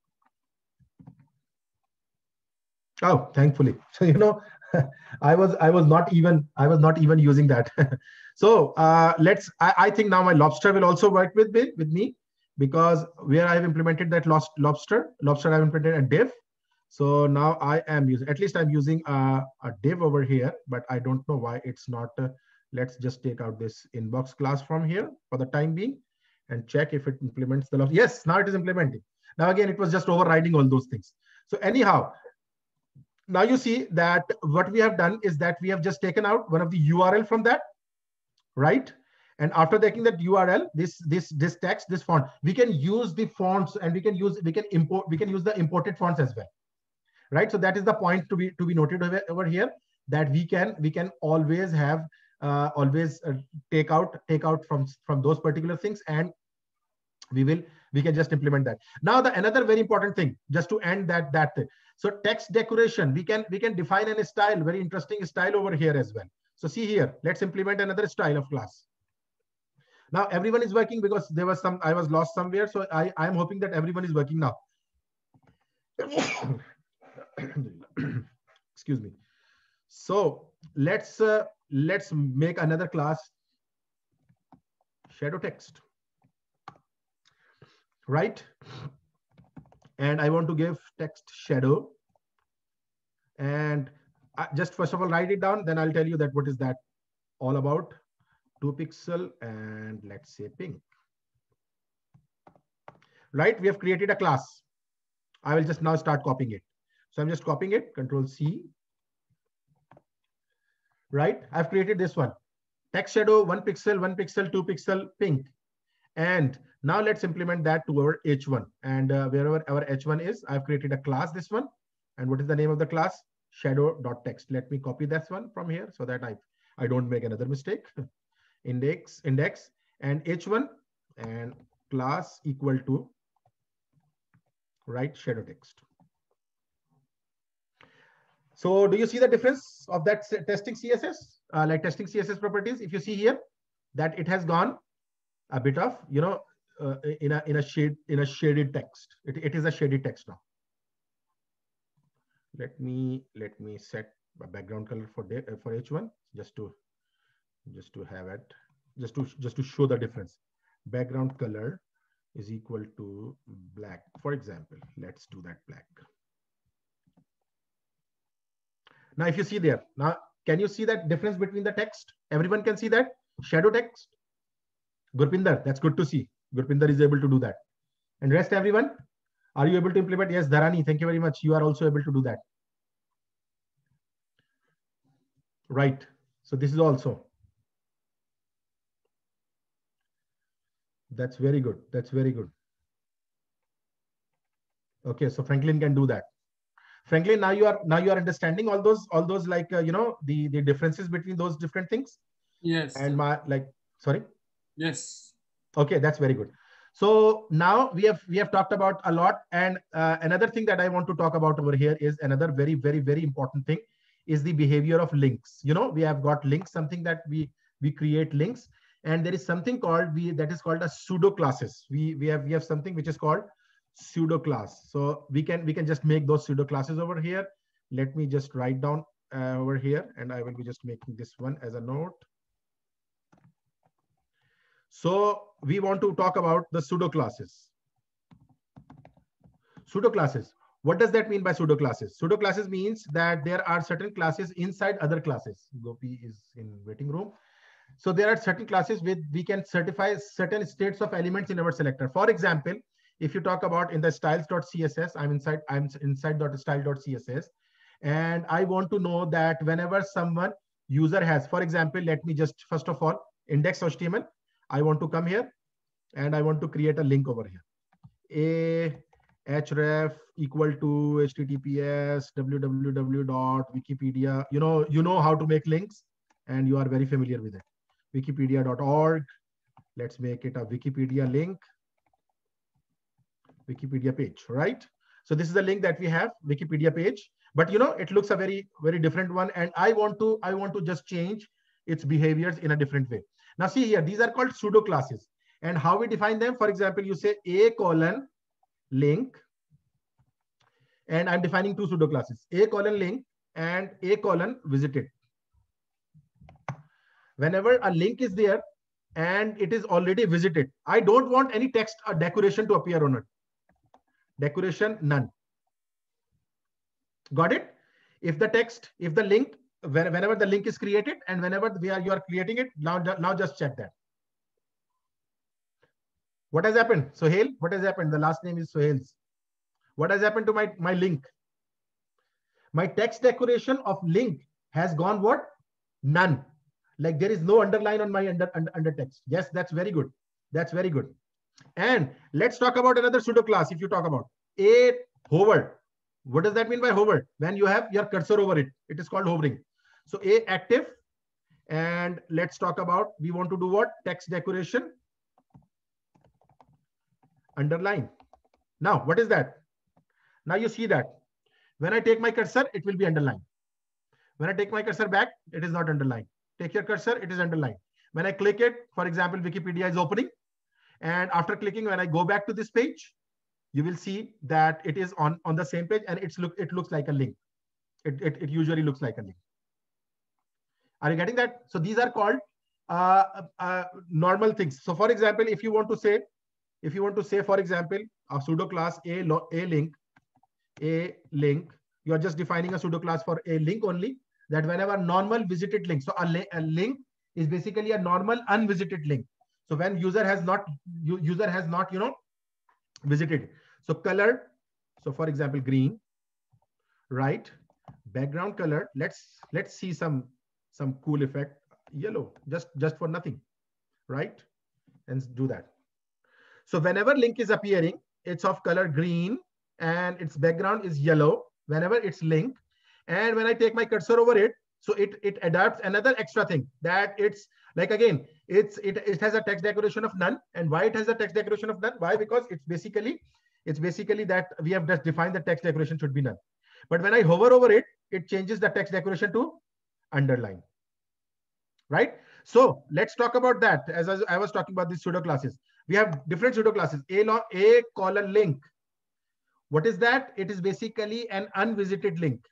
Oh, thankfully. So, you know, I was not even using that. So I think now my lobster will also work with me, because where I've implemented that lobster I've implemented a div. So now I am using, at least I'm using a div over here, but I don't know why it's not. Let's just take out this inbox class from here for the time being and check if it implements the lobster. Yes, now it is implementing. Now again, it was just overriding all those things. So anyhow, now you see that what we have done is that we have just taken out one of the URL from that, right? And after taking that URL, this text, this font, we can use the fonts, and we can use the imported fonts as well, right? So that is the point to be noted over here, that we can always have take out from those particular things, and we can just implement that. Now another very important thing, just to end that thing. So text decoration, we can define a style, very interesting style over here as well. So see here, let's implement another style of class. Now everyone is working, because there was I was lost somewhere. So I am hoping that everyone is working now. Excuse me. So let's make another class, shadow text, right? And I want to give text shadow, and just first of all write it down, then I'll tell you that what is that all about. 2 pixel, and let's say pink, right? We have created a class. I will just now start copying it. So I'm just copying it, Control C, right? I've created this one, text shadow, 1 pixel, 1 pixel, 2 pixel, pink. And now let's implement that to our H1. And wherever our H1 is, I've created a class, this one. And what is the name of the class? Shadow.text. Let me copy this one from here so that I don't make another mistake. Index, and H1, and class equal to, right, shadow text. So do you see the difference of that testing CSS, like testing CSS properties? If you see here that it has gone a bit of, you know, in a shaded text. It is a shaded text now. Let me set a background color for H1 just to have it, just to show the difference. Background color is equal to black, for example. Let's do that black. Now, if you see there, now can you see that difference between the text? Everyone can see that shadow text. Gurpinder, that's good to see. Gurpinder is able to do that. And rest everyone, are you able to implement? Yes, Dharani, thank you very much. You are also able to do that. Right. So this is also. That's very good. That's very good. Okay, so Franklin can do that. Franklin, now you are understanding all those like you know, the differences between those different things. Yes. And sorry. Yes. Okay, that's very good. So now we have talked about a lot, and another thing that I want to talk about over here is another very, very, very important thing is the behavior of links. You know, we have got links, something that we create links, and there is something called that is called a pseudo classes. We have something which is called pseudo class. So we can just make those pseudo classes over here. Let me just write down over here, and I will be just making this one as a note. So we want to talk about the pseudo classes. Pseudo classes. What does that mean by pseudo classes? Pseudo classes means that there are certain classes inside other classes. Gopi is in waiting room. So there are certain classes with we can certify certain states of elements in our selector. For example, if you talk about in the styles.css, I'm inside style.css, and I want to know that whenever someone user has, for example, let me just first of all index.html. I want to come here and I want to create a link over here. href equal to https www.wikipedia. You know how to make links, and you are very familiar with it. Wikipedia.org. Let's make it a Wikipedia link. Wikipedia page, right? So this is the link that we have, Wikipedia page. But you know, it looks a very, very different one, and I want to just change its behaviors in a different way. Now see here, these are called pseudo classes, and how we define them. For example, you say a::link, and I'm defining two pseudo classes, a::link and a::visited. Whenever a link is there and it is already visited, I don't want any text or decoration to appear on it. Decoration, none. Got it? If the link, whenever the link is created and whenever you are creating it, now just check that. What has happened? Sohail, what has happened? The last name is Sohail's. What has happened to my link? My text decoration of link has gone what? None. Like there is no underline on my under text. Yes, that's very good. That's very good. And let's talk about another pseudo class. If you talk about a hover, what does that mean by hover? When you have your cursor over it, it is called hovering. So a active, and let's talk about, we want to do what? Text decoration, underline. Now, what is that? Now you see that when I take my cursor, it will be underlined. When I take my cursor back, it is not underlined. Take your cursor, it is underlined. When I click it, for example, Wikipedia is opening. And after clicking, when I go back to this page, you will see that it is on the same page, and it looks like a link. It usually looks like a link. Are you getting that? So these are called normal things. So for example, if you want to say, for example, a pseudo class a link, you are just defining a pseudo class for a link only, that whenever normal visited link. So a link is basically a normal unvisited link. So when user has not visited. So color. So for example, green, right? Background color. Let's see some cool effect. Yellow, just for nothing, right? And do that. So whenever link is appearing, it's of color green and its background is yellow whenever it's link. And when I take my cursor over it, so it adapts another extra thing, that it's like, again, it has a text decoration of none. And why it has a text decoration of none? Why? Because it's basically that we have just defined the text decoration should be none. But when I hover over it, it changes the text decoration to underline, right? So let's talk about that. As I was talking about these pseudo classes, we have different pseudo classes. A colon link. What is that? It is basically an unvisited link.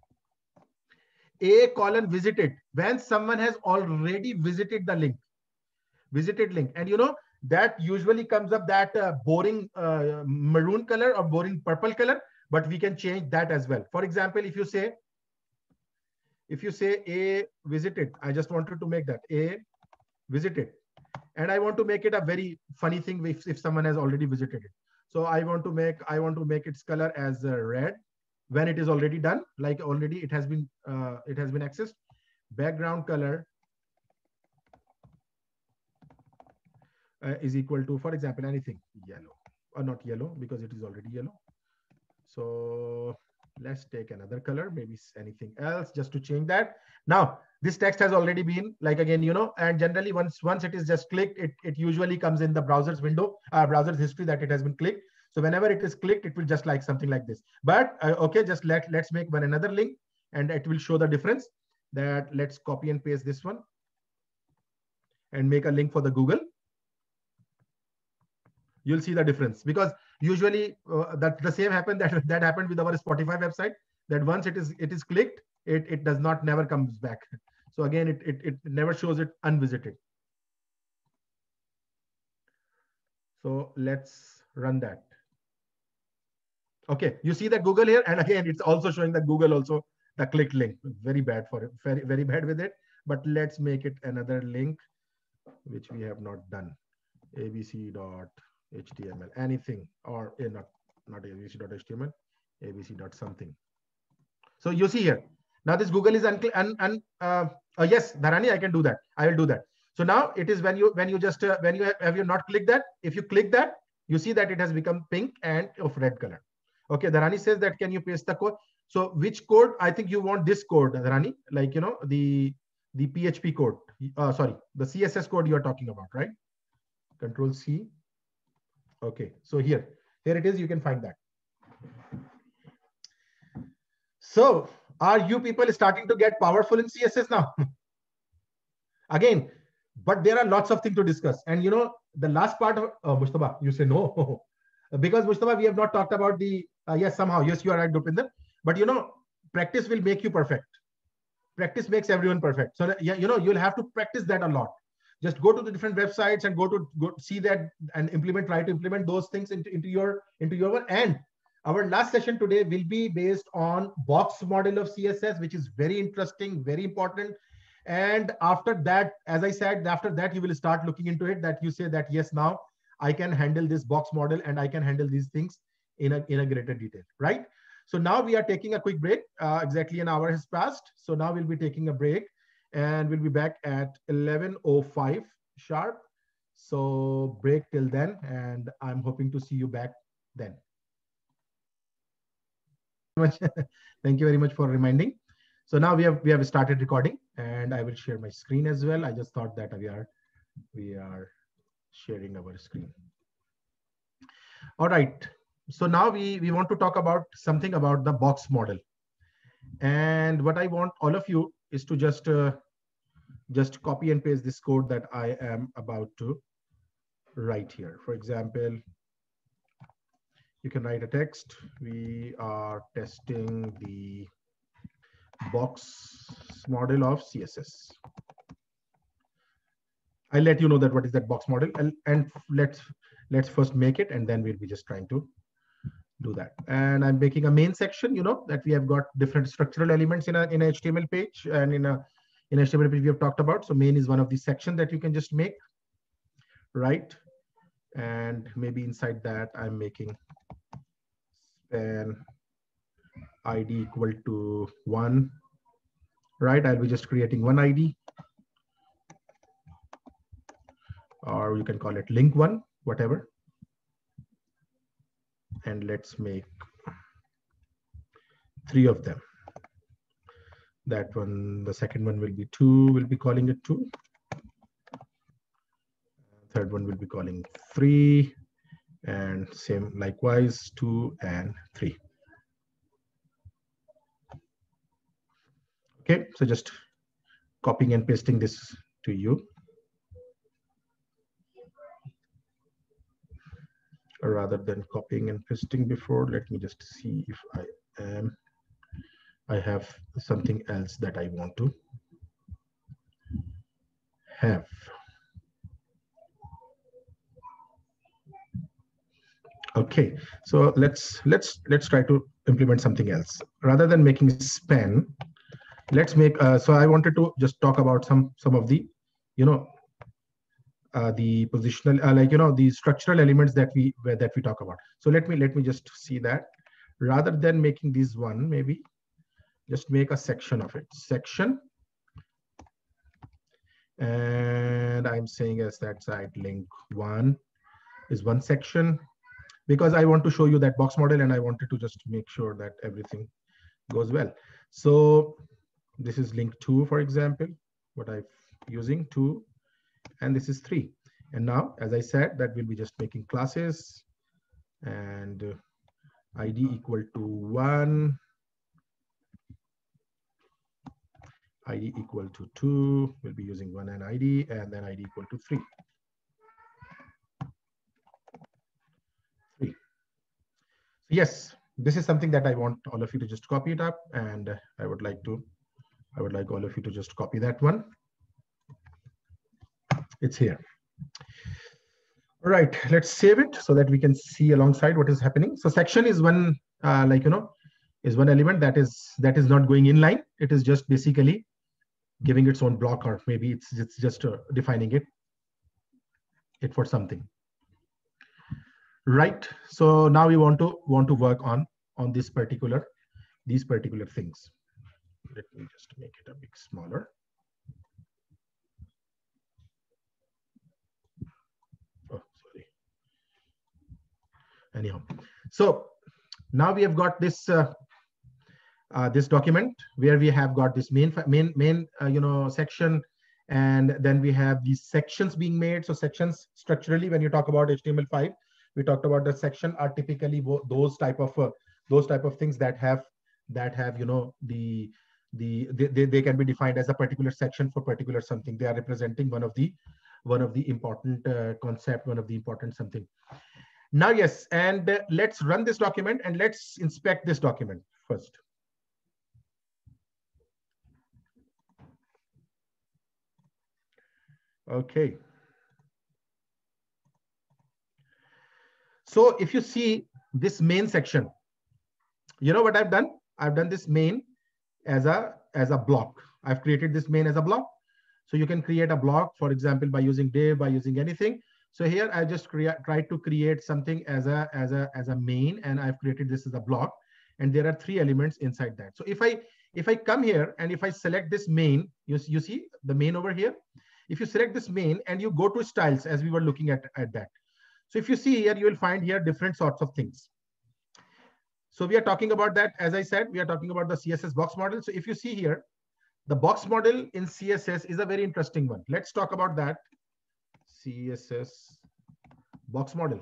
A colon visited, when someone has already visited the link, and you know that usually comes up that boring maroon color or boring purple color, but we can change that as well. For example, if you say a visited, I just wanted to make that a visited, and I want to make it a very funny thing if someone has already visited it. So I want to make its color as red when it is already done, like already it has been accessed. Background color is equal to, for example, anything yellow, or not yellow because it is already yellow. So let's take another color, maybe anything else, just to change that. Now this text has already been, like, again, you know, and generally once it is just clicked, it usually comes in the browser's window, browser's history, that it has been clicked. So whenever it is clicked, it will just like something like this. But okay, just let's make another link, and it will show the difference. That let's copy and paste this one and make a link for the Google. You'll see the difference, because usually that the same happened that happened with our Spotify website, that once it is clicked, it does not never comes back. So again, it never shows it unvisited. So let's run that. Okay, you see that Google here, and again, it's also showing that Google also the clicked link. Very bad for it, very bad with it. But let's make it another link, which we have not done. abc.html, anything, or not abc.html, abc.something. So you see here, now this Google is yes, Dharani, I can do that. I will do that. So now it is when you have not clicked that, if you click that, you see that it has become pink and of red color. Okay, Dharani says that can you paste the code? So which code? I think you want this code, Dharani, like, you know, the PHP code. Sorry, the CSS code you are talking about, right? Control C. Okay, so here it is. You can find that. So are you people starting to get powerful in CSS now? Again, but there are lots of things to discuss. And you know, the last part of Mustafa, you say no. Because Mustafa, we have not talked about the yes, somehow, yes, you are right, Dupinder. But you know, practice will make you perfect. Practice makes everyone perfect. So yeah, you know, you'll have to practice that a lot. Just go to the different websites and go see that and try to implement those things into your work. And our last session today will be based on box model of CSS, which is very interesting, very important. And after that, as I said, after that, you will start looking into it, that you say that, yes, now I can handle this box model and I can handle these things in a greater detail, right? So now we are taking a quick break. Exactly an hour has passed. So now we'll be taking a break. and we'll be back at 11:05 sharp. So break till then, and I'm hoping to see you back then. Thank you very much for reminding. So now we have started recording, and I will share my screen as well. I just thought that we are sharing our screen. All right. So now we want to talk about something about the box model. And what I want all of you is to just copy and paste this code that I am about to write here. For example, you can write a text. We are testing the box model of CSS. I'll let you know that what is that box model, and let's first make it, and then we'll be just trying to do that. And I'm making a main section. You know that we have got different structural elements in a HTML page, and in HTML page we have talked about. So main is one of the sections that you can just make, right? And maybe inside that I'm making span ID equal to 1, right? I'll be just creating one ID, or you can call it link 1, whatever. And let's make 3 of them. That one, the second one will be 2, we'll be calling it 2. Third one will be calling 3, and same likewise 2 and 3. Okay, so just copying and pasting this to you. Rather than copying and pasting before, let me just see if I have something else that I want to have. Okay, so let's try to implement something else. Rather than making span, let's make so I wanted to just talk about some of the, you know, the positional, like, you know, the structural elements that we talk about. So let me just see that. Rather than making this one, maybe just make a section of it. Section, and I'm saying as that side link 1 is one section, because I want to show you that box model, and I wanted to just make sure that everything goes well. So this is link 2, for example, what I'm using 2. And this is 3. And now, as I said, that we'll be just making classes, and ID equal to 1, ID equal to 2, we'll be using 1 and ID, and then ID equal to 3. 3. Yes, this is something that I want all of you to just copy it up, and I would like all of you to just copy that one. It's here. All right, let's save it so that we can see alongside what is happening. So section is one, like, you know, is one element that is not going in line. It is just basically giving its own block, or maybe it's just defining it for something. Right. So now we want to work on these particular things. Let me just make it a bit smaller. Oh, sorry. Anyhow, so now we have got this this document where we have got this main you know, section, and then we have these sections being made. So sections, structurally, when you talk about HTML5, we talked about the section are typically those type of things that have, you know, they can be defined as a particular section for particular something. They are representing one of the important concept, one of the important something. Now, yes, and let's run this document and let's inspect this document first. Okay. So if you see this main section, you know what I've done? I've done this main as a block. I've created this main as a block. So you can create a block, for example, by using div, by using anything. So here I just tried to create something as a main, and I've created this as a block. and there are 3 elements inside that. So if I come here and if I select this main, you see the main over here. If you select this main and you go to styles, as we were looking at that. So if you see here, you will find here different sorts of things. So we are talking about that. As I said, we are talking about the CSS box model. So if you see here, the box model in CSS is a very interesting one. Let's talk about that. CSS box model.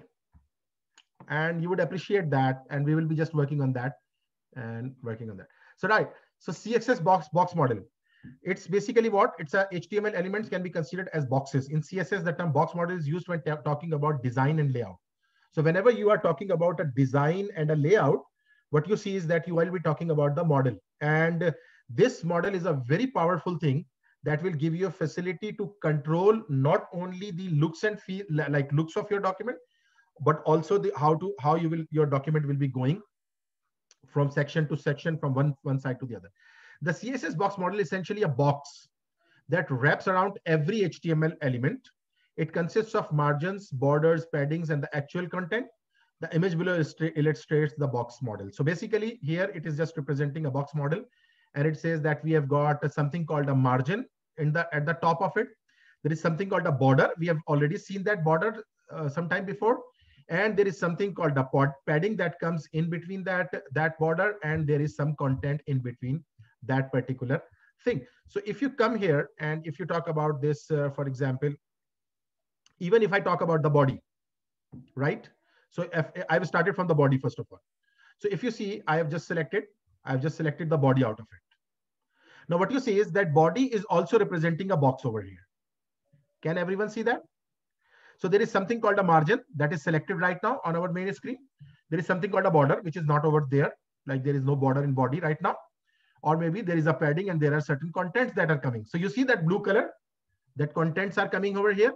And you would appreciate that. And we will be just working on that and working on that. So right. So CSS box model. It's basically what? It's a HTML elements can be considered as boxes. In CSS, the term box model is used when talking about design and layout. So whenever you are talking about a design and a layout, what you see is that you will be talking about the model. And this model is a very powerful thing that will give you a facility to control not only the looks and feel, like looks of your document, but also the how your document will be going from section to section, from one side to the other. The CSS box model is essentially a box that wraps around every HTML element. It consists of margins, borders, paddings, and the actual content. The image below illustrates the box model. So basically here it is just representing a box model, and it says that we have got something called a margin at the top of it. There is something called a border. We have already seen that border sometime before. And there is something called a padding that comes in between that border, and there is some content in between that particular thing. So if you come here and if you talk about this, for example, even if I talk about the body, right? So if I've started from the body first of all. So if you see, I've just selected the body out of it. Now what you see is that body is also representing a box over here. Can everyone see that? So there is something called a margin that is selected right now on our main screen. There is something called a border, which is not over there. Like there is no border in body right now. Or maybe there is a padding and there are certain contents that are coming. So you see that blue color, that contents are coming over here.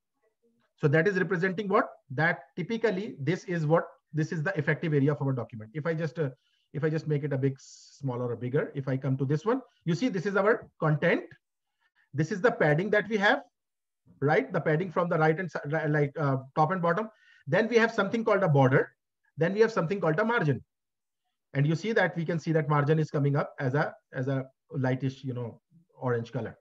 So that is representing what? That typically this is the effective area of our document. If I just make it a bit smaller or bigger, if I come to this one, you see this is our content. This is the padding that we have, right? The padding from the right and like top and bottom. Then we have something called a border. Then we have something called a margin. And you see that we can see that margin is coming up as a lightish, orange color.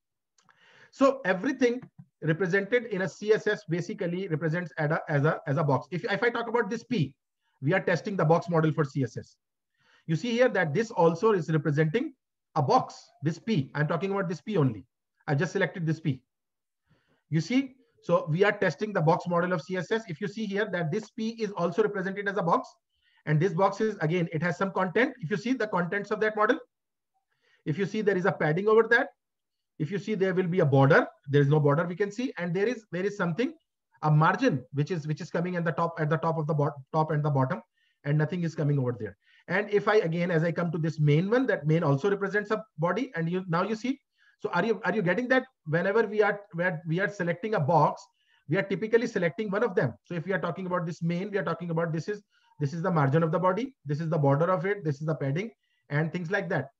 So everything represented in a CSS basically represents as a box. If I talk about this P, we are testing the box model for CSS. You see here that this also is representing a box, this P. I'm talking about this P only. I just selected this P. You see, so we are testing the box model of CSS. If you see here that this P is also represented as a box, and this box is, again, it has some content. If you see the contents of that model, if you see there is a padding over that, if you see there will be a border, there is no border we can see, and there is something, a margin, which is coming at the top of the top and the bottom, and nothing is coming over there. And if I, again, as I come to this main one, that main also represents a body, and now you see. So are you getting that? Whenever we are selecting a box, we are typically selecting one of them. So if we are talking about this main, we are talking about this is the margin of the body, this is the border of it, this is the padding, and things like that.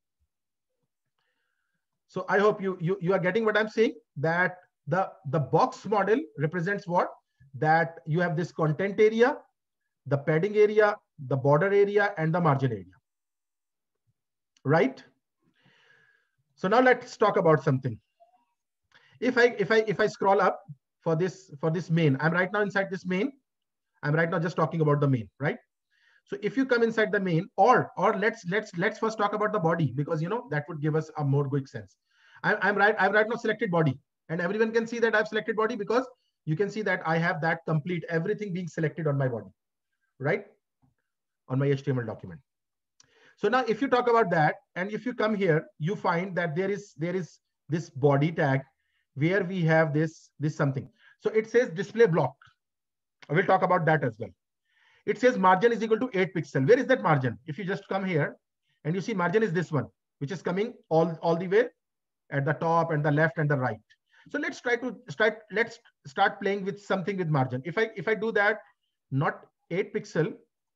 So I hope you are getting what I'm saying, that the box model represents what? That you have this content area, the padding area, the border area, and the margin area, right? So now let's talk about something. If I scroll up for this main, I'm right now inside this main. I'm right now just talking about the main, right? So if you come inside the main, or let's first talk about the body, because that would give us a more quick sense. I've right now selected body, and everyone can see that I've selected body because you can see that I have that complete everything being selected on my body, right? On my HTML document. So now if you talk about that, and if you come here, you find that there is this body tag where we have this something. So it says display block. We'll talk about that as well. It says margin is equal to 8 pixels. Where is that margin? If you just come here and you see margin is this one, which is coming all the way at the top and the left and the right. So let's start playing with something with margin. If I do that, not 8 pixel,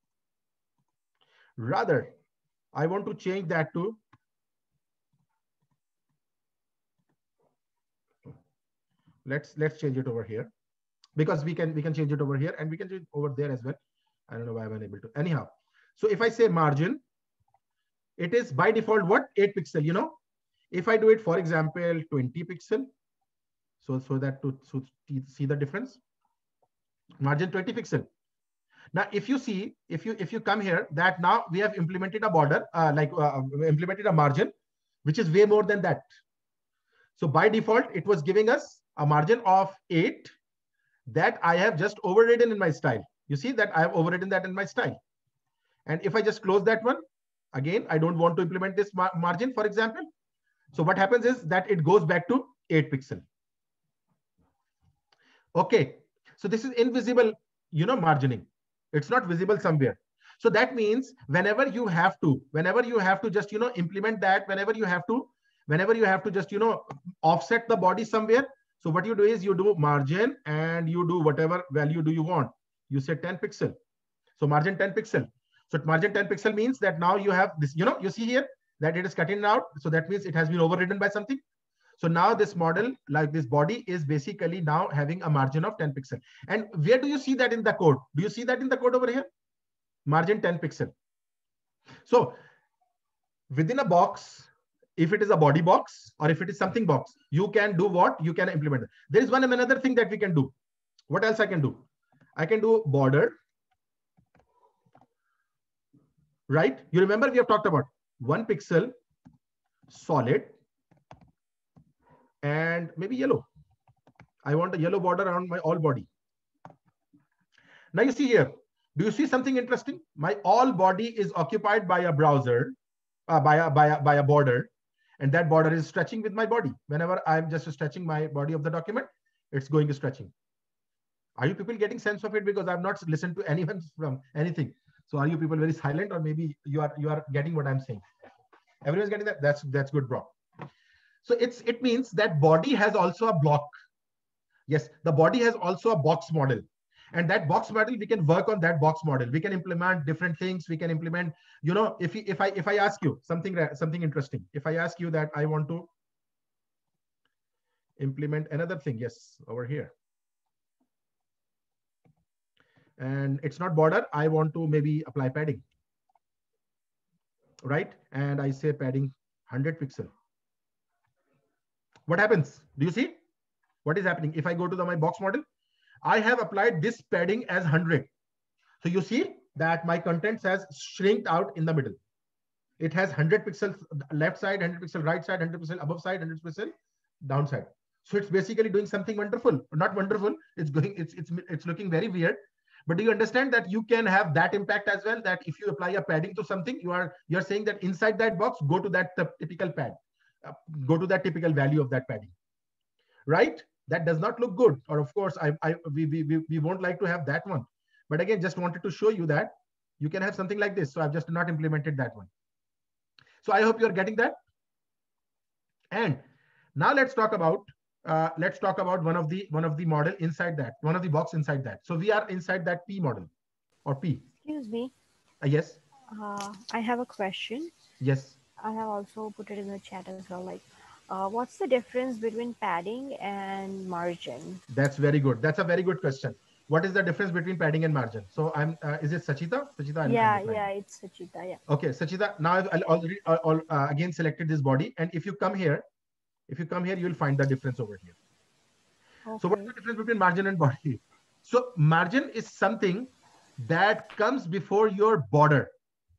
rather I want to change that to, let's change it over here, because we can change it over here, and we can change it over there as well. I don't know why I'm unable to. Anyhow, so if I say margin, it is by default what? 8 pixel, you know. If I do it, for example, 20 pixel, so that to see the difference, margin 20 pixel. Now, if you see, if you come here, that now we have implemented a border, implemented a margin, which is way more than that. So by default, it was giving us a margin of 8 that I have just overridden in my style. You see that I have overridden that in my style. And if I just close that one, again, I don't want to implement this margin, for example. So what happens is that it goes back to 8 pixel. Okay, so this is invisible, you know, margining. It's not visible somewhere. So that means whenever you have to just, you know, implement that, whenever you have to just, you know, offset the body somewhere. So what you do is you do margin and you do whatever value do you want. You say 10 pixel. So margin 10 pixel. So margin 10 pixel means that now you have this, you know, you see here that it is cutting out. So that means it has been overridden by something. So now this model, like this body, is basically now having a margin of 10 pixel. And where do you see that in the code? Do you see that in the code over here? Margin 10 pixel. So within a box, if it is a body box or if it is something box, you can do what? You can implement it. There is another thing that we can do. What else I can do? I can do border. Right? You remember we have talked about 1 pixel, solid, and maybe yellow. I want a yellow border around my all body. Now you see here, do you see something interesting? My all body is occupied by a browser, by a border, and that border is stretching with my body. Whenever I'm just stretching my body of the document, it's going to stretching. Are you people getting sense of it? Because I've not listened to anyone from anything. So are you people very silent, or maybe you are getting what I'm saying? Everyone's getting that? That's good, bro. So it means that body has also a block. Yes, the body has also a box model. And that box model, we can work on that box model. We can implement different things. We can implement, you know, if I ask you something interesting, if I ask you that I want to implement another thing, yes, over here. And it's not border. I want to maybe apply padding, right? And I say padding 100 pixel. What happens? Do you see what is happening? If I go to my box model, I have applied this padding as 100. So you see that my contents has shrinked out in the middle. It has 100 pixels left side, 100 pixel right side, 100 pixel above side, 100 pixel down side. So it's basically doing something wonderful. Not wonderful. It's looking very weird. But do you understand that you can have that impact as well? That if you apply a padding to something, you're saying that inside that box, go to that typical pad, go to that typical value of that padding, right? That does not look good. Or of course, we won't like to have that one. But again, just wanted to show you that you can have something like this. So I've just not implemented that one. So I hope you're getting that. And now let's talk about one of the model inside that, one of the box inside that. So we are inside that P model or P. Excuse me. Yes. I have a question. Yes. I have also put it in the chat as well. Like, what's the difference between padding and margin? That's very good. That's a very good question. What is the difference between padding and margin? So is it Sachita? Sachita? Yeah, it's Sachita. Yeah. Okay, Sachita. Now I've already again selected this body, and if you come here, you'll find the difference over here. Okay. So what's the difference between margin and body? So margin is something that comes before your border.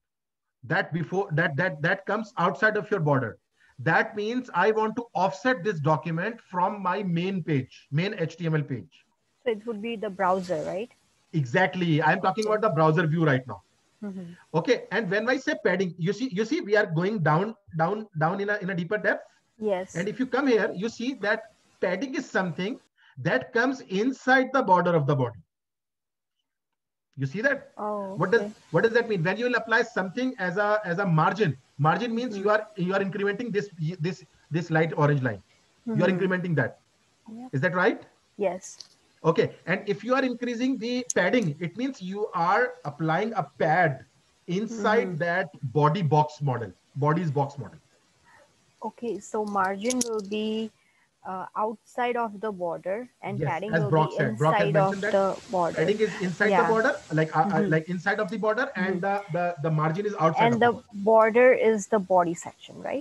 That comes outside of your border. That means I want to offset this document from my main page, main HTML page. So it would be the browser, right? Exactly. I'm talking about the browser view right now. Mm-hmm. Okay. And when I say padding, you see, we are going down in a deeper depth. Yes. And if you come here, you see that padding is something that comes inside the border of the body. You see that? Oh. Okay. What does that mean? When you will apply something as a margin means you are incrementing this light orange line. You are incrementing that. Yeah. Is that right? Yes. Okay. And if you are increasing the padding, it means you are applying a pad inside that body's box model. Okay, so margin will be outside of the border, and Yes, padding as will Brock be said. Brock has inside of mentioned that the border. padding is inside the border, like inside of the border, and the margin is outside of And the the border. border is the body section, right?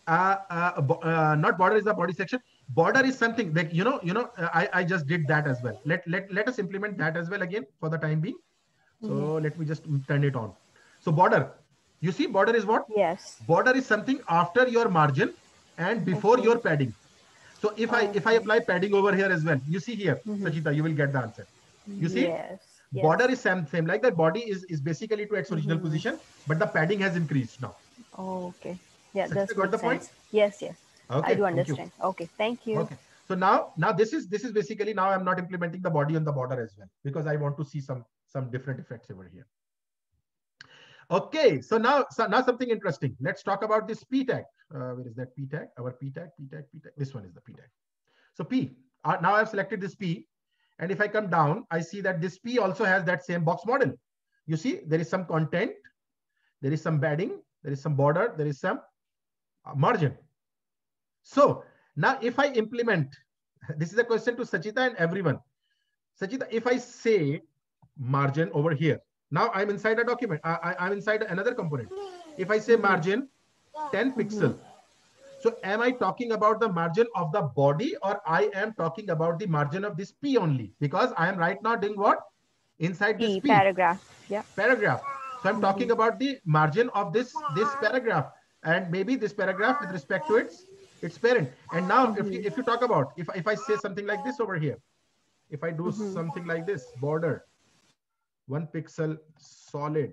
Not border is the body section. Border is something like, I just did that as well. Let us implement that as well again for the time being. So let me just turn it on. So border, you see, border is what? Yes. Border is something after your margin and before your padding. So if I apply padding over here as well, you see here, Sachita, you will get the answer. You see, yes. border is same like that. Body is basically to its original position, but the padding has increased now. Okay. Yeah, Sachita, that's got the sense. point? Yes. Okay, I do thank you. understand. Okay, thank you. Okay. So now this is basically, now I'm not implementing the body on the border as well, because I want to see some different effects over here. Okay, so now something interesting. Let's talk about this P tag. Where is that P tag? Our P tag. This one is the P tag. So P. Now I've selected this P, and if I come down, I see that this P also has that same box model. You see, there is some content, there is some padding, there is some border, there is some margin. So now if I implement, this is a question to Sachita and everyone. Sachita, if I say margin over here, now I'm inside a document. I'm inside another component. If I say margin 10 pixel, so am I talking about the margin of the body, or I am talking about the margin of this P only? Because I am right now doing what? Inside this P. Paragraph. Yeah. Paragraph. So I'm talking about the margin of this paragraph, and maybe this paragraph with respect to its parent. And now if you talk about, if I say something like this over here, if I do something like this, border 1 pixel solid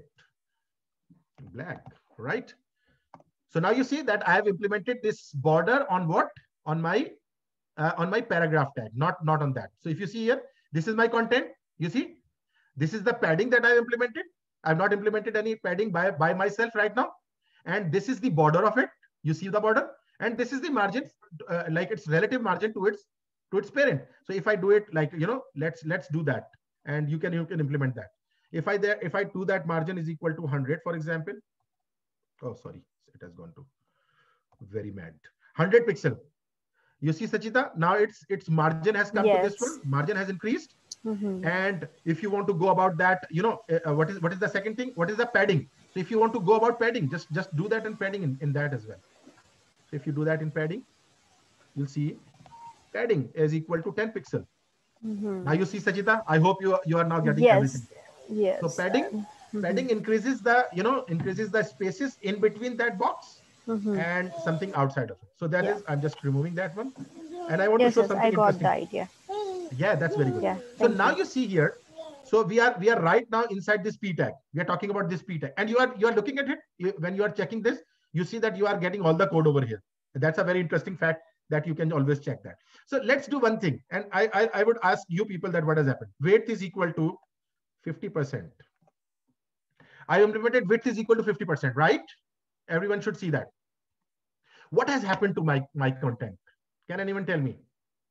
black, right? So now you see that I have implemented this border on what? On my paragraph tag, not on that. So if you see here, this is my content. You see, this is the padding that I have implemented. I've not implemented any padding by myself right now. And this is the border of it. You see the border, and this is the margin, like its relative margin to its parent. So if I do it like, let's do that, and you can implement that. If I do that, margin is equal to 100, for example. Oh, sorry, it has gone to very mad. 100 pixel. You see, Sachita, now its margin has come to this one. Margin has increased. And if you want to go about that, what is the second thing? What is the padding? So if you want to go about padding, just do that in padding in that as well. So if you do that in padding, you'll see padding is equal to 10 pixel. Now you see, Sachita, I hope you are now getting everything. Yes. So padding increases the spaces in between that box and something outside of it. So that is, I'm just removing that one, and I want to show something interesting. I got the idea. Yeah, that's very good. Yeah, so now you see here, so we are right now inside this P tag. We are talking about this P tag, and you are looking at it. When you are checking this, you see that you are getting all the code over here. That's a very interesting fact that you can always check that. So let's do one thing, and I would ask you people that what has happened. Width is equal to 50%. I implemented width is equal to 50%, right? Everyone should see that. What has happened to my content? Can anyone tell me?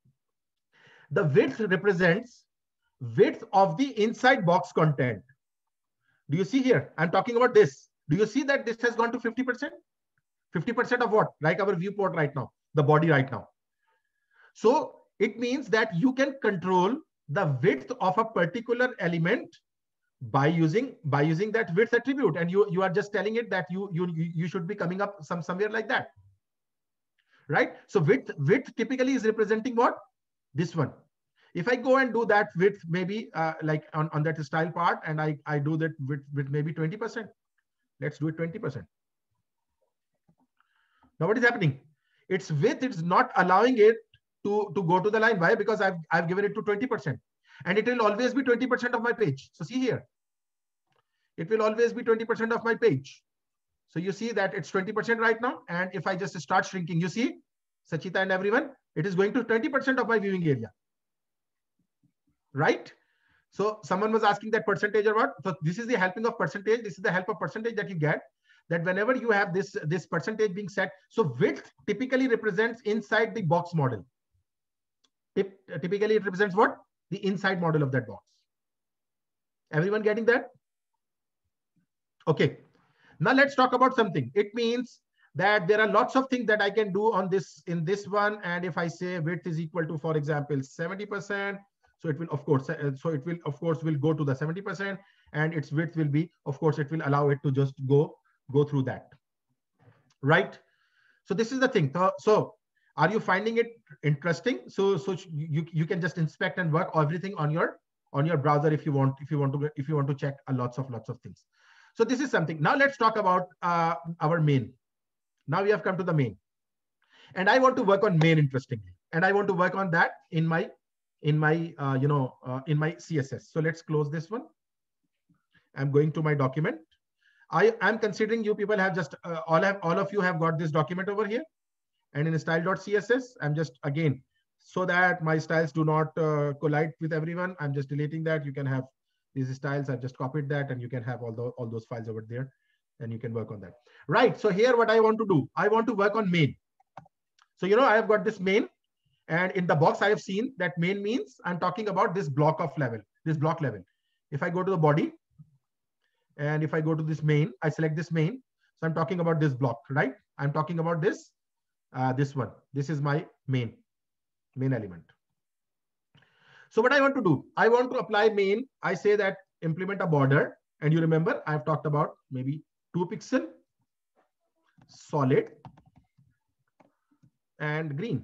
The width represents width of the inside box content. Do you see here? I'm talking about this. Do you see that this has gone to 50%? 50% of what? Like our viewport right now, the body right now. So it means that you can control the width of a particular element by using that width attribute, and you are just telling it that you should be coming up somewhere like that, right? So width typically is representing what? This one. If I go and do that width, maybe like on that style part, and I do that with maybe 20%. Let's do it 20%. Now what is happening? Its width is not allowing it to go to the line. Why? Because I've given it to 20%, and it will always be 20% of my page. So see here, it will always be 20% of my page. So you see that it's 20% right now, and if I just start shrinking, you see, Sachita and everyone, it is going to 20% of my viewing area. Right? So someone was asking that percentage or what? So this is the helping of percentage. This is the help of percentage that you get, that whenever you have this percentage being set. So width typically represents inside the box model. Typically it represents what? The inside model of that box. Everyone getting that? Okay. Now let's talk about something. It means that there are lots of things that I can do on this in this one. And if I say width is equal to, for example, 70%, so it will of course, will go to the 70%, and its width will be, of course, it will allow it to just go through that, right? So this is the thing. So are you finding it interesting? So you can just inspect and work everything on your browser if you want to check lots of things. So this is something. Now let's talk about our main. Now we have come to the main, and I want to work on main, interestingly, and I want to work on that in my CSS. So let's close this one. I'm going to my document. I'm considering you people have just all of you have got this document over here, and in style.css, I'm just, again, so that my styles do not collide with everyone, I'm just deleting that. You can have these styles. I've just copied that, and you can have all those files over there, and you can work on that. Right. So here, what I want to do, I want to work on main. So, I have got this main, and in the box, I have seen that main means I'm talking about this block level. If I go to the body, and if I go to this main, I select this main. So I'm talking about this block, right? I'm talking about this one. This is my main element. So what I want to do, I want to apply main. I say that implement a border, and you remember I've talked about maybe 2 pixel, solid, and green,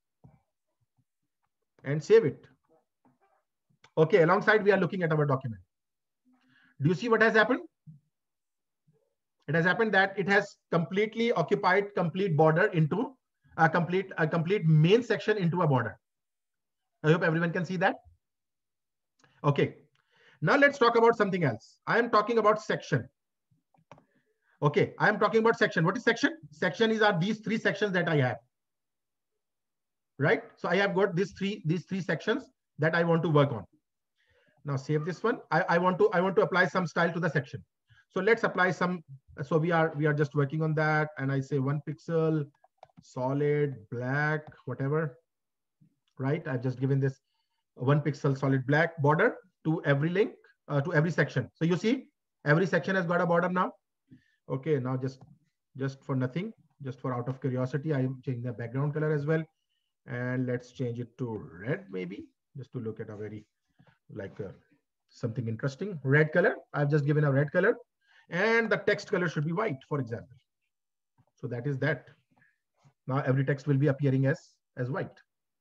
and save it. Okay, alongside we are looking at our document. Do you see what has happened? It has happened that it has completely occupied complete border into a complete main section into a border. I hope everyone can see that. Okay, now let's talk about something else. I am talking about section. Okay, I am talking about section. What is section? Section are these 3 sections that I have. Right? So I have got these three sections that I want to work on. Now save this one. I want to apply some style to the section. So let's apply some. So we are just working on that, and I say 1 pixel, solid, black, whatever. Right? I've just given this 1 pixel solid black border to every link, to every section. So you see, every section has got a border now. Okay, now just for nothing, just for out of curiosity, I change the background color as well, and let's change it to red, maybe, just to look at a very something interesting. Red color. I've just given a red color, and the text color should be white, for example. So that is that. Now every text will be appearing as white.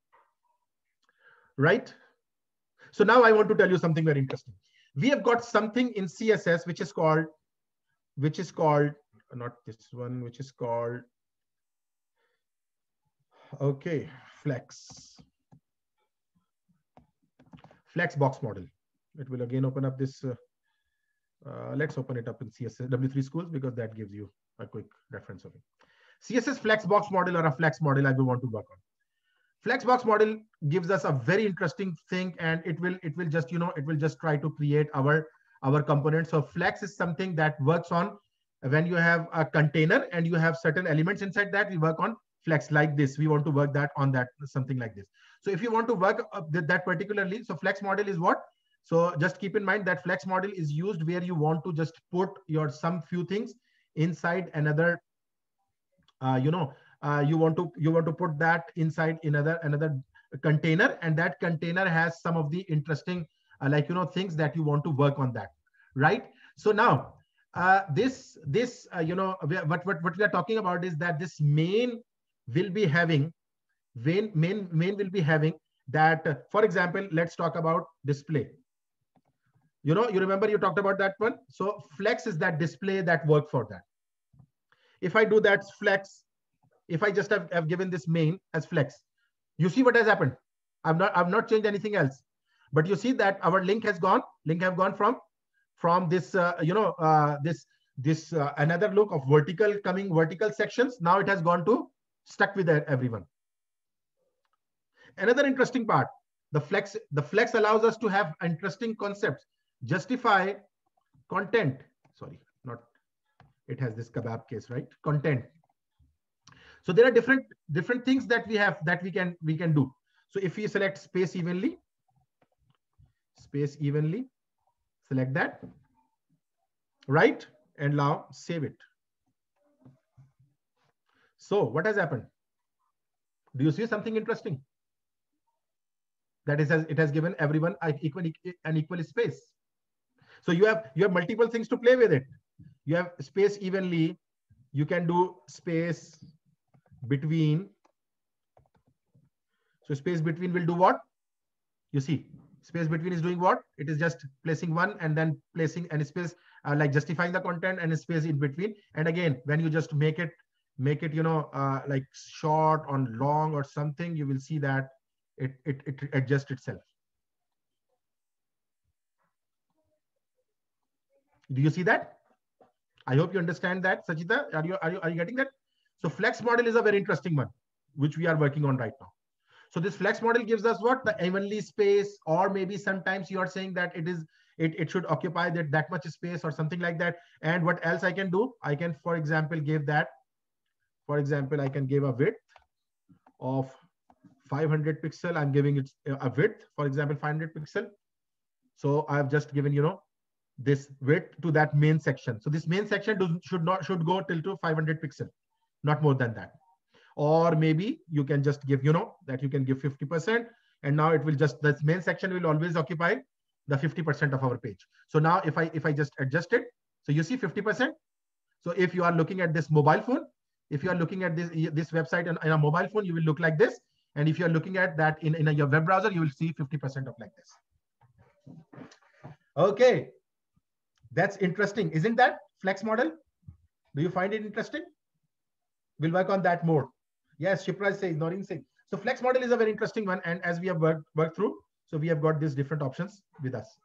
Right? So now I want to tell you something very interesting. We have got something in CSS which is called not this one, which is called, okay, flex box model. It will again open up this. Let's open it up in CSS W3 Schools, because that gives you a quick reference of it. CSS flex box model, or a flex model, I will want to work on. Flex box model gives us a very interesting thing, and it will just try to create our components. So flex is something that works on when you have a container and you have certain elements inside that. We work on flex like this. We want to work that on that, something like this. So if you want to work that particularly, so flex model is what? So just keep in mind that flex model is used where you want to just put some few things inside another, you want to put that inside another container, and that container has some of the interesting things that you want to work on that, right? So now what we are talking about is that this main will be having that. For example, let's talk about display. You remember you talked about that one. So flex is that display that work for that. If I do that flex, if I just have given this main as flex, you see what has happened. I've not changed anything else, but you see that our link have gone from this another look of vertical sections. Now it has gone to stuck with everyone. Another interesting part, the flex allows us to have interesting concepts. Justify content. Sorry, not. It has this kebab case, right? Content. So there are different things that we have that we can do. So if we select space evenly, select that, right? And now save it. So what has happened? Do you see something interesting? That is, it has given everyone an equal space. So you have multiple things to play with it. You have space evenly. You can do space between. So space between will do what? You see, space between is doing what? It is just placing one and then placing any space, like justifying the content and a space in between. And again, when you just make it, you know, like short on long or something, you will see that it adjusts itself. Do you see that? I hope you understand that, Sachita. Are you getting that? So flex model is a very interesting one, which we are working on right now. So this flex model gives us what? The evenly space, or maybe sometimes you are saying that it should occupy that much space or something like that. And what else I can do? I can, for example, give that. For example, I can give a width of 500 pixel. I'm giving it a width, for example, 500 pixel. So I've just given, you know, this width to that main section. So this main section should go till to 500 pixel, not more than that. Or maybe you can just give, you know, that you can give 50%, and now it will just, this main section will always occupy the 50% of our page. So now if I just adjust it, so you see 50%. So if you are looking at this mobile phone, if you are looking at this website in a mobile phone, you will look like this. And if you are looking at that in your web browser, you will see 50% of like this. Okay, that's interesting, isn't that? Flex model. Do you find it interesting? We'll work on that more. Yes, Shipra says, Noreen saying. So flex model is a very interesting one, and as we have worked through, so we have got these different options with us.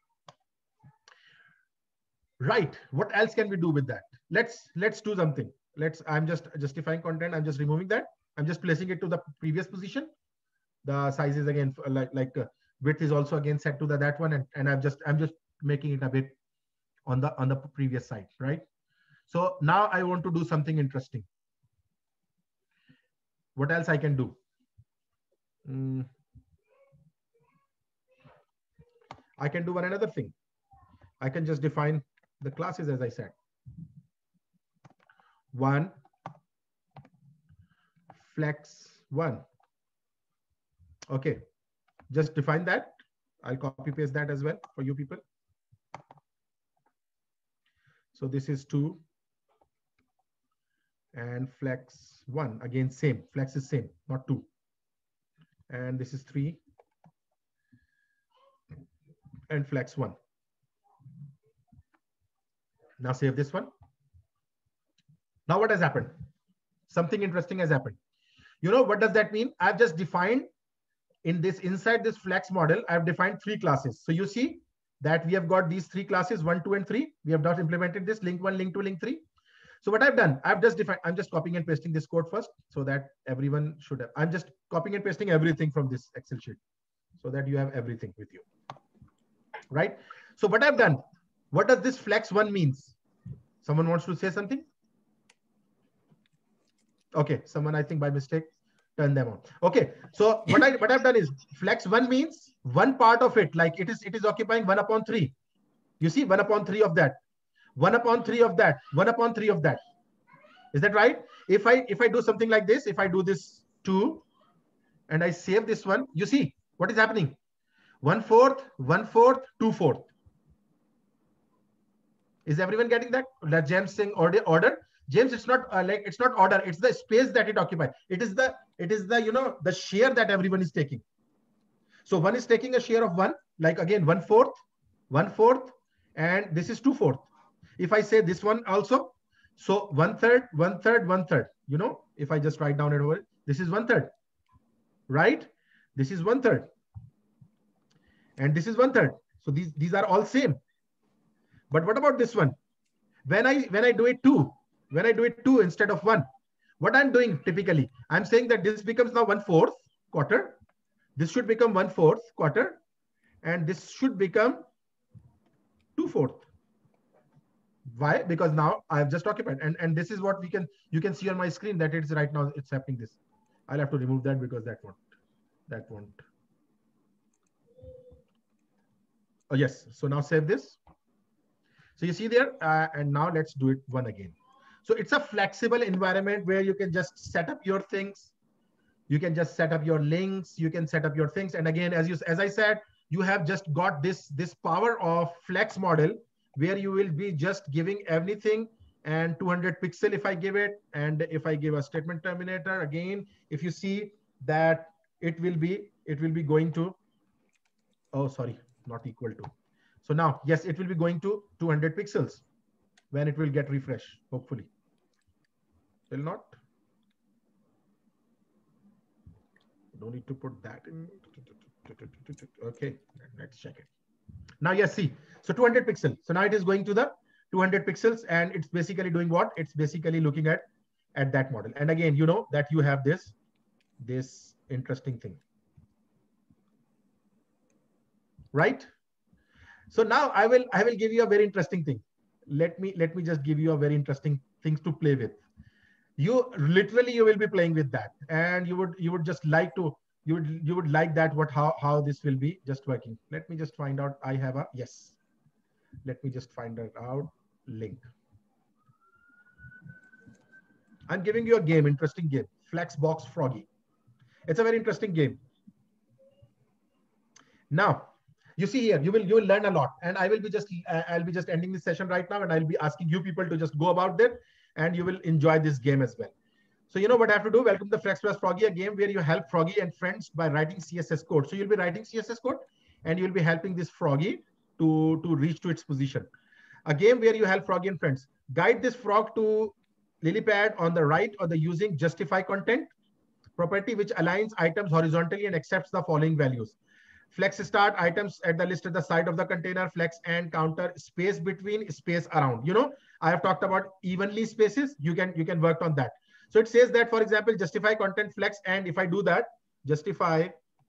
Right. What else can we do with that? Let's do something. I'm just justifying content. I'm just removing that. I'm just placing it to the previous position. The size is again like width is also again set to that one, and I'm just making it a bit on the previous side, right? So now I want to do something interesting. What else I can do? I can do one another thing. I can just define the classes as I said. One, flex one. Okay, just define that. I'll copy paste that as well for you people. So this is 2 and flex 1, again same, flex is same, not 2. And this is 3 and flex 1. Now save this one. Now what has happened? Something interesting has happened. You know, what does that mean? I've just defined inside this flex model, I've defined 3 classes. So you see that we have got these 3 classes, 1, 2, and 3. We have not implemented this link 1, link 2, link 3. So what I've done, I've just defined, I'm just copying and pasting this code first so that everyone should have, I'm just copying and pasting everything from this Excel sheet so that you have everything with you, right? So what I've done, what does this flex 1 means? Someone wants to say something? Okay, someone, I think by mistake, turn them on. Okay, so what I've done is flex 1 means one part of it, like it is occupying 1/3. You see 1/3 of that. 1/3 of that, 1/3 of that. Is that right? If I do something like this, if I do this 2 and I save this one, you see what is happening? 1/4, 1/4, 2/4. Is everyone getting that? That James saying order. James, it's not it's not order. It's the space that it occupies. It is the you know, the share that everyone is taking. So one is taking a share of 1, like again 1/4, 1/4, and this is 2/4. If I say this one also, so 1/3, 1/3, 1/3. You know, if I just write down it over, this is 1/3, right? This is 1/3, and this is 1/3. So these are all same. But what about this one? When I do it 2, when I do it 2 instead of 1, what I'm doing typically, I'm saying that this becomes now 1/4 quarter. This should become 1/4 quarter, and this should become 2/4. Why? Because now I've just occupied, and this is what you can see on my screen that it's right now it's happening this. I'll have to remove that because that won't. Oh yes. So now save this. So you see there, and now let's do it 1 again. So it's a flexible environment where you can just set up your things. You can just set up your links. You can set up your things. And again, as I said, you have just got this power of flex model where you will be just giving everything and 200 pixel if I give it. And if I give a statement terminator, again, if you see that it will be going to, oh, sorry, not equal to. So now, yes, it will be going to 200 pixels when it will get refresh, hopefully. Will not. Don't need to put that in. Okay, let's check it. Now, yes, see, so 200 pixels. So now it is going to the 200 pixels and it's basically doing what? It's basically looking at that model. And again, you know that you have this interesting thing, right? So now I will give you a very interesting thing. Let me just give you a very interesting things to play with. You will be playing with that, and you would just like to, you would like that how this will be just working. Let me just find out. I have a, yes. Let me just find it out. Link. I'm giving you a game, interesting game, Flexbox Froggy. It's a very interesting game. Now, you see here, you will learn a lot, and I'll be just ending this session right now, and I'll be asking you people to just go about that, and you will enjoy this game as well. So you know what I have to do? Welcome to Flexbox Froggy, a game where you help Froggy and friends by writing CSS code. So you'll be writing CSS code, and you'll be helping this Froggy to reach to its position. A game where you help Froggy and friends. Guide this frog to lily pad on the right or the using justify content property which aligns items horizontally and accepts the following values. Flex start items at the list at the side of the container, flex and counter space between, space around. You know, I have talked about evenly spaces. You can work on that. So it says that, for example, justify content flex, and if I do that, justify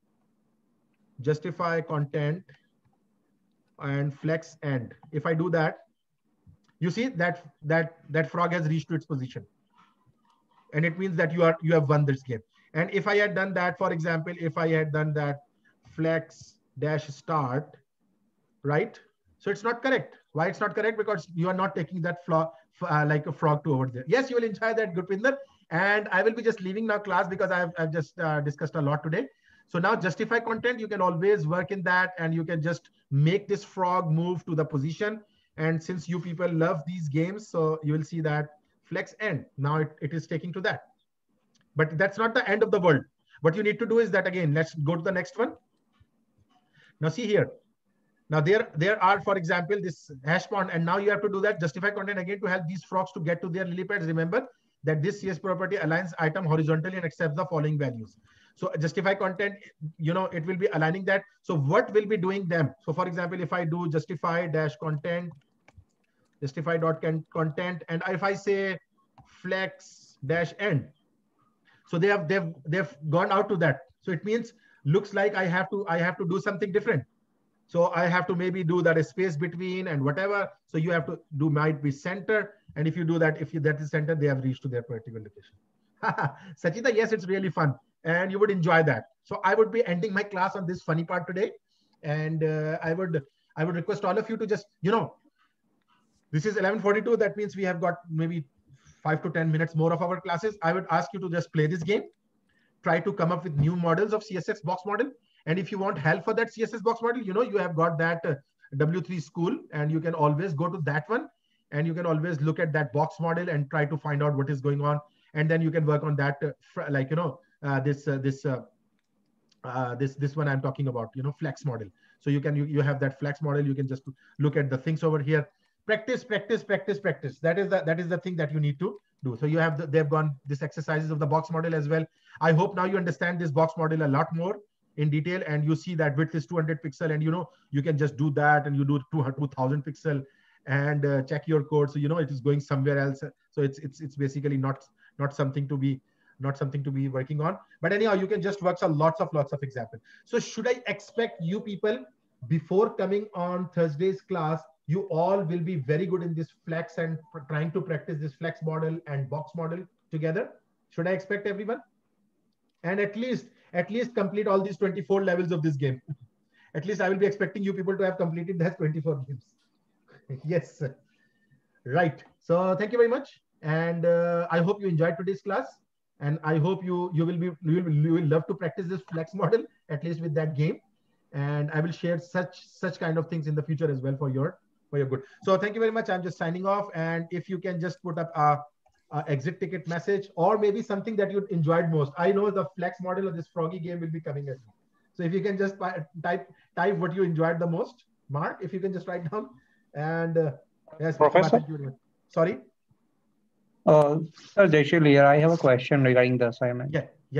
content and flex end. If I do that, you see that frog has reached to its position, and it means that you have won this game. And if I had done that, for example, if I had done that flex dash start, right? So it's not correct. Why it's not correct? Because you are not taking that like a frog to over there. Yes, you will enjoy that, Gurpinder. And I will be just leaving now class because I've just discussed a lot today. So now justify content, you can always work in that, and you can just make this frog move to the position. And since you people love these games, so you will see that flex end. Now it is taking to that. But that's not the end of the world. What you need to do is that, again, let's go to the next one. Now see here. Now there are, for example, this hash pawn, and now you have to do that justify content again to help these frogs to get to their lily pads. Remember that this CS property aligns item horizontally and accepts the following values. So justify content, you know, it will be aligning that. So what will be doing them? So for example, if I do justify dash content, justify.content, and if I say flex dash end, so they've gone out to that. So it means looks like I have to do something different. So I have to maybe do that a space between and whatever. So you have to do might be center. And if you do that, if that is center, they have reached to their particular location. Sachita, yes, it's really fun. And you would enjoy that. So I would be ending my class on this funny part today. And I would request all of you to just, you know, this is 11:42. That means we have got maybe 5 to 10 minutes more of our classes. I would ask you to just play this game. Try to come up with new models of CSS box model. And if you want help for that CSS box model, you know, you have got that W3 school, and you can always go to that one, and you can always look at that box model and try to find out what is going on. And then you can work on that, like, you know, this one I'm talking about, you know, flex model. So you have that flex model. You can just look at the things over here. Practice. That is the thing that you need to do. So you have they've gone this exercises of the box model as well. I hope now you understand this box model a lot more in detail, and you see that width is 200 pixel, and you know you can just do that, and you do 2000 pixel and check your code. So you know it is going somewhere else. So it's basically not something to be working on. But anyhow, you can just work on lots of examples. So should I expect you people before coming on Thursday's class, you all will be very good in this flex and trying to practice this flex model and box model together? Should I expect everyone? And at least complete all these 24 levels of this game. At least I will be expecting you people to have completed that 24 games. Yes, sir. Right. So thank you very much. And I hope you enjoyed today's class. And I hope you will love to practice this flex model, at least with that game. And I will share such kind of things in the future as well for your good. So thank you very much. I'm just signing off. And if you can just put up a exit ticket message, or maybe something that you enjoyed most. I know the flex model of this Froggy game will be coming at me. So if you can just type what you enjoyed the most, Mark, if you can just write down. And yes, Professor. Sorry. Sir, Jaishil here. I have a question regarding the assignment.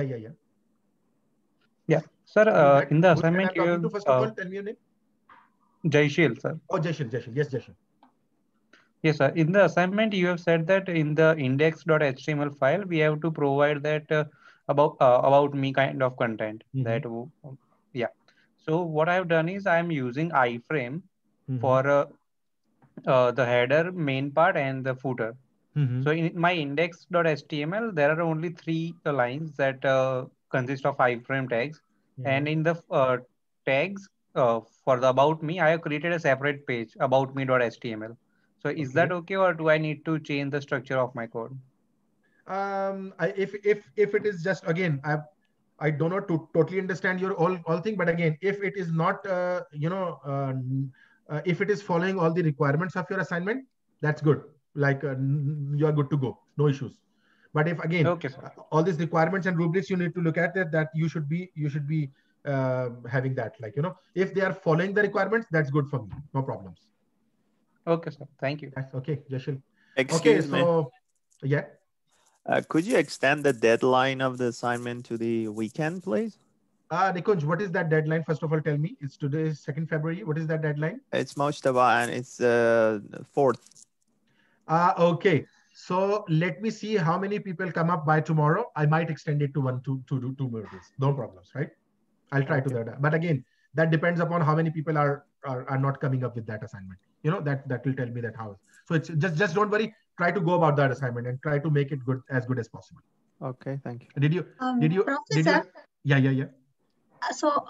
Yeah. Sir, in the assignment, you have, first of all, tell me your name. Jaishil, sir. Oh, Jaishil. Yes, Jaishil. Yes, sir. In the assignment, you have said that in the index.html file, we have to provide that about me kind of content. That yeah. So what I have done is I am using iframe for the header, main part, and the footer. So in my index.html, there are only 3 lines that consist of iframe tags. And in the tags for the about me, I have created a separate page, about me.html. So is that okay, or do I need to change the structure of my code? If it is just, again, I do not totally understand your all thing, but again, if it is not if it is following all the requirements of your assignment, that's good. Like you are good to go, no issues. But if again, all these requirements and rubrics you need to look at that you should be having that, like, if they are following the requirements, that's good for me, no problems. Okay, sir. Thank you. That's okay, Jaishil. Excuse me. Yeah. Could you extend the deadline of the assignment to the weekend, please? Nikunj, what is that deadline? First of all, tell me. It's today, 2nd February. What is that deadline? It's Mojtaba, and it's 4th. Okay. So let me see how many people come up by tomorrow. I might extend it to 2 more days. No problems, right? I'll try to that. But again, that depends upon how many people are not coming up with that assignment. That will tell me that how. So it's just don't worry. Try to go about that assignment and try to make it as good as possible. Okay, thank you. Did you? Professor? Yeah. So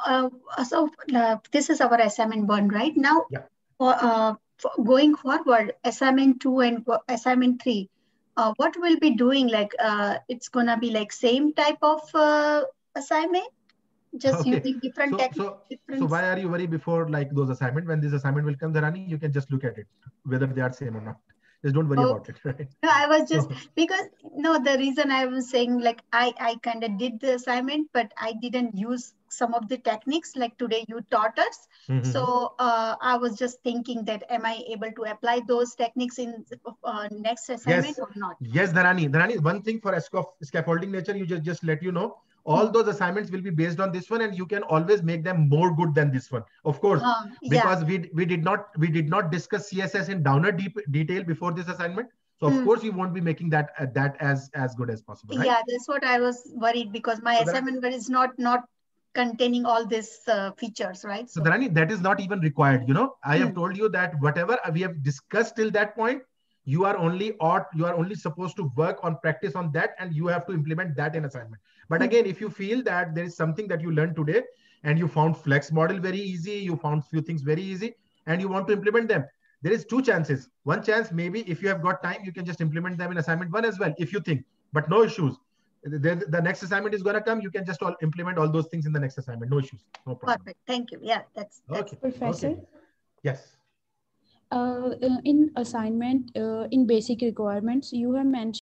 this is our assignment 1 right now. Yeah. Going forward, assignment 2 and assignment 3, what we'll be doing? Like it's gonna be like same type of assignment, just using different techniques. So why are you worried before like those assignments? When this assignment will come, Dharani, you can just look at it, whether they are same or not. Just don't worry about it, right? No, I was just because the reason I was saying, like, I kind of did the assignment, but I didn't use some of the techniques like today you taught us. So I was just thinking that am I able to apply those techniques in next assignment or not? Yes, Dharani, one thing for scaffolding nature, you just let you know, all those assignments will be based on this one, and you can always make them more good than this one, of course, because we did not discuss CSS in downer detail before this assignment. So of course we won't be making that as good as possible, right? Yeah, that's what I was worried, because my assignment is not containing all these features, right? So Dharani, that is not even required. I have told you that whatever we have discussed till that point, you are only supposed to work on practice on that, and you have to implement that in assignment. But again, if you feel that there is something that you learned today and you found flex model very easy, you found few things very easy, and you want to implement them, there is 2 chances. One chance, maybe if you have got time, you can just implement them in assignment 1 as well, if you think, but no issues. The next assignment is going to come. You can just implement all those things in the next assignment. No issues. No problem. Perfect. Thank you. Yeah, that's okay. Professor. Okay. Yes. In assignment, in basic requirements, you have mentioned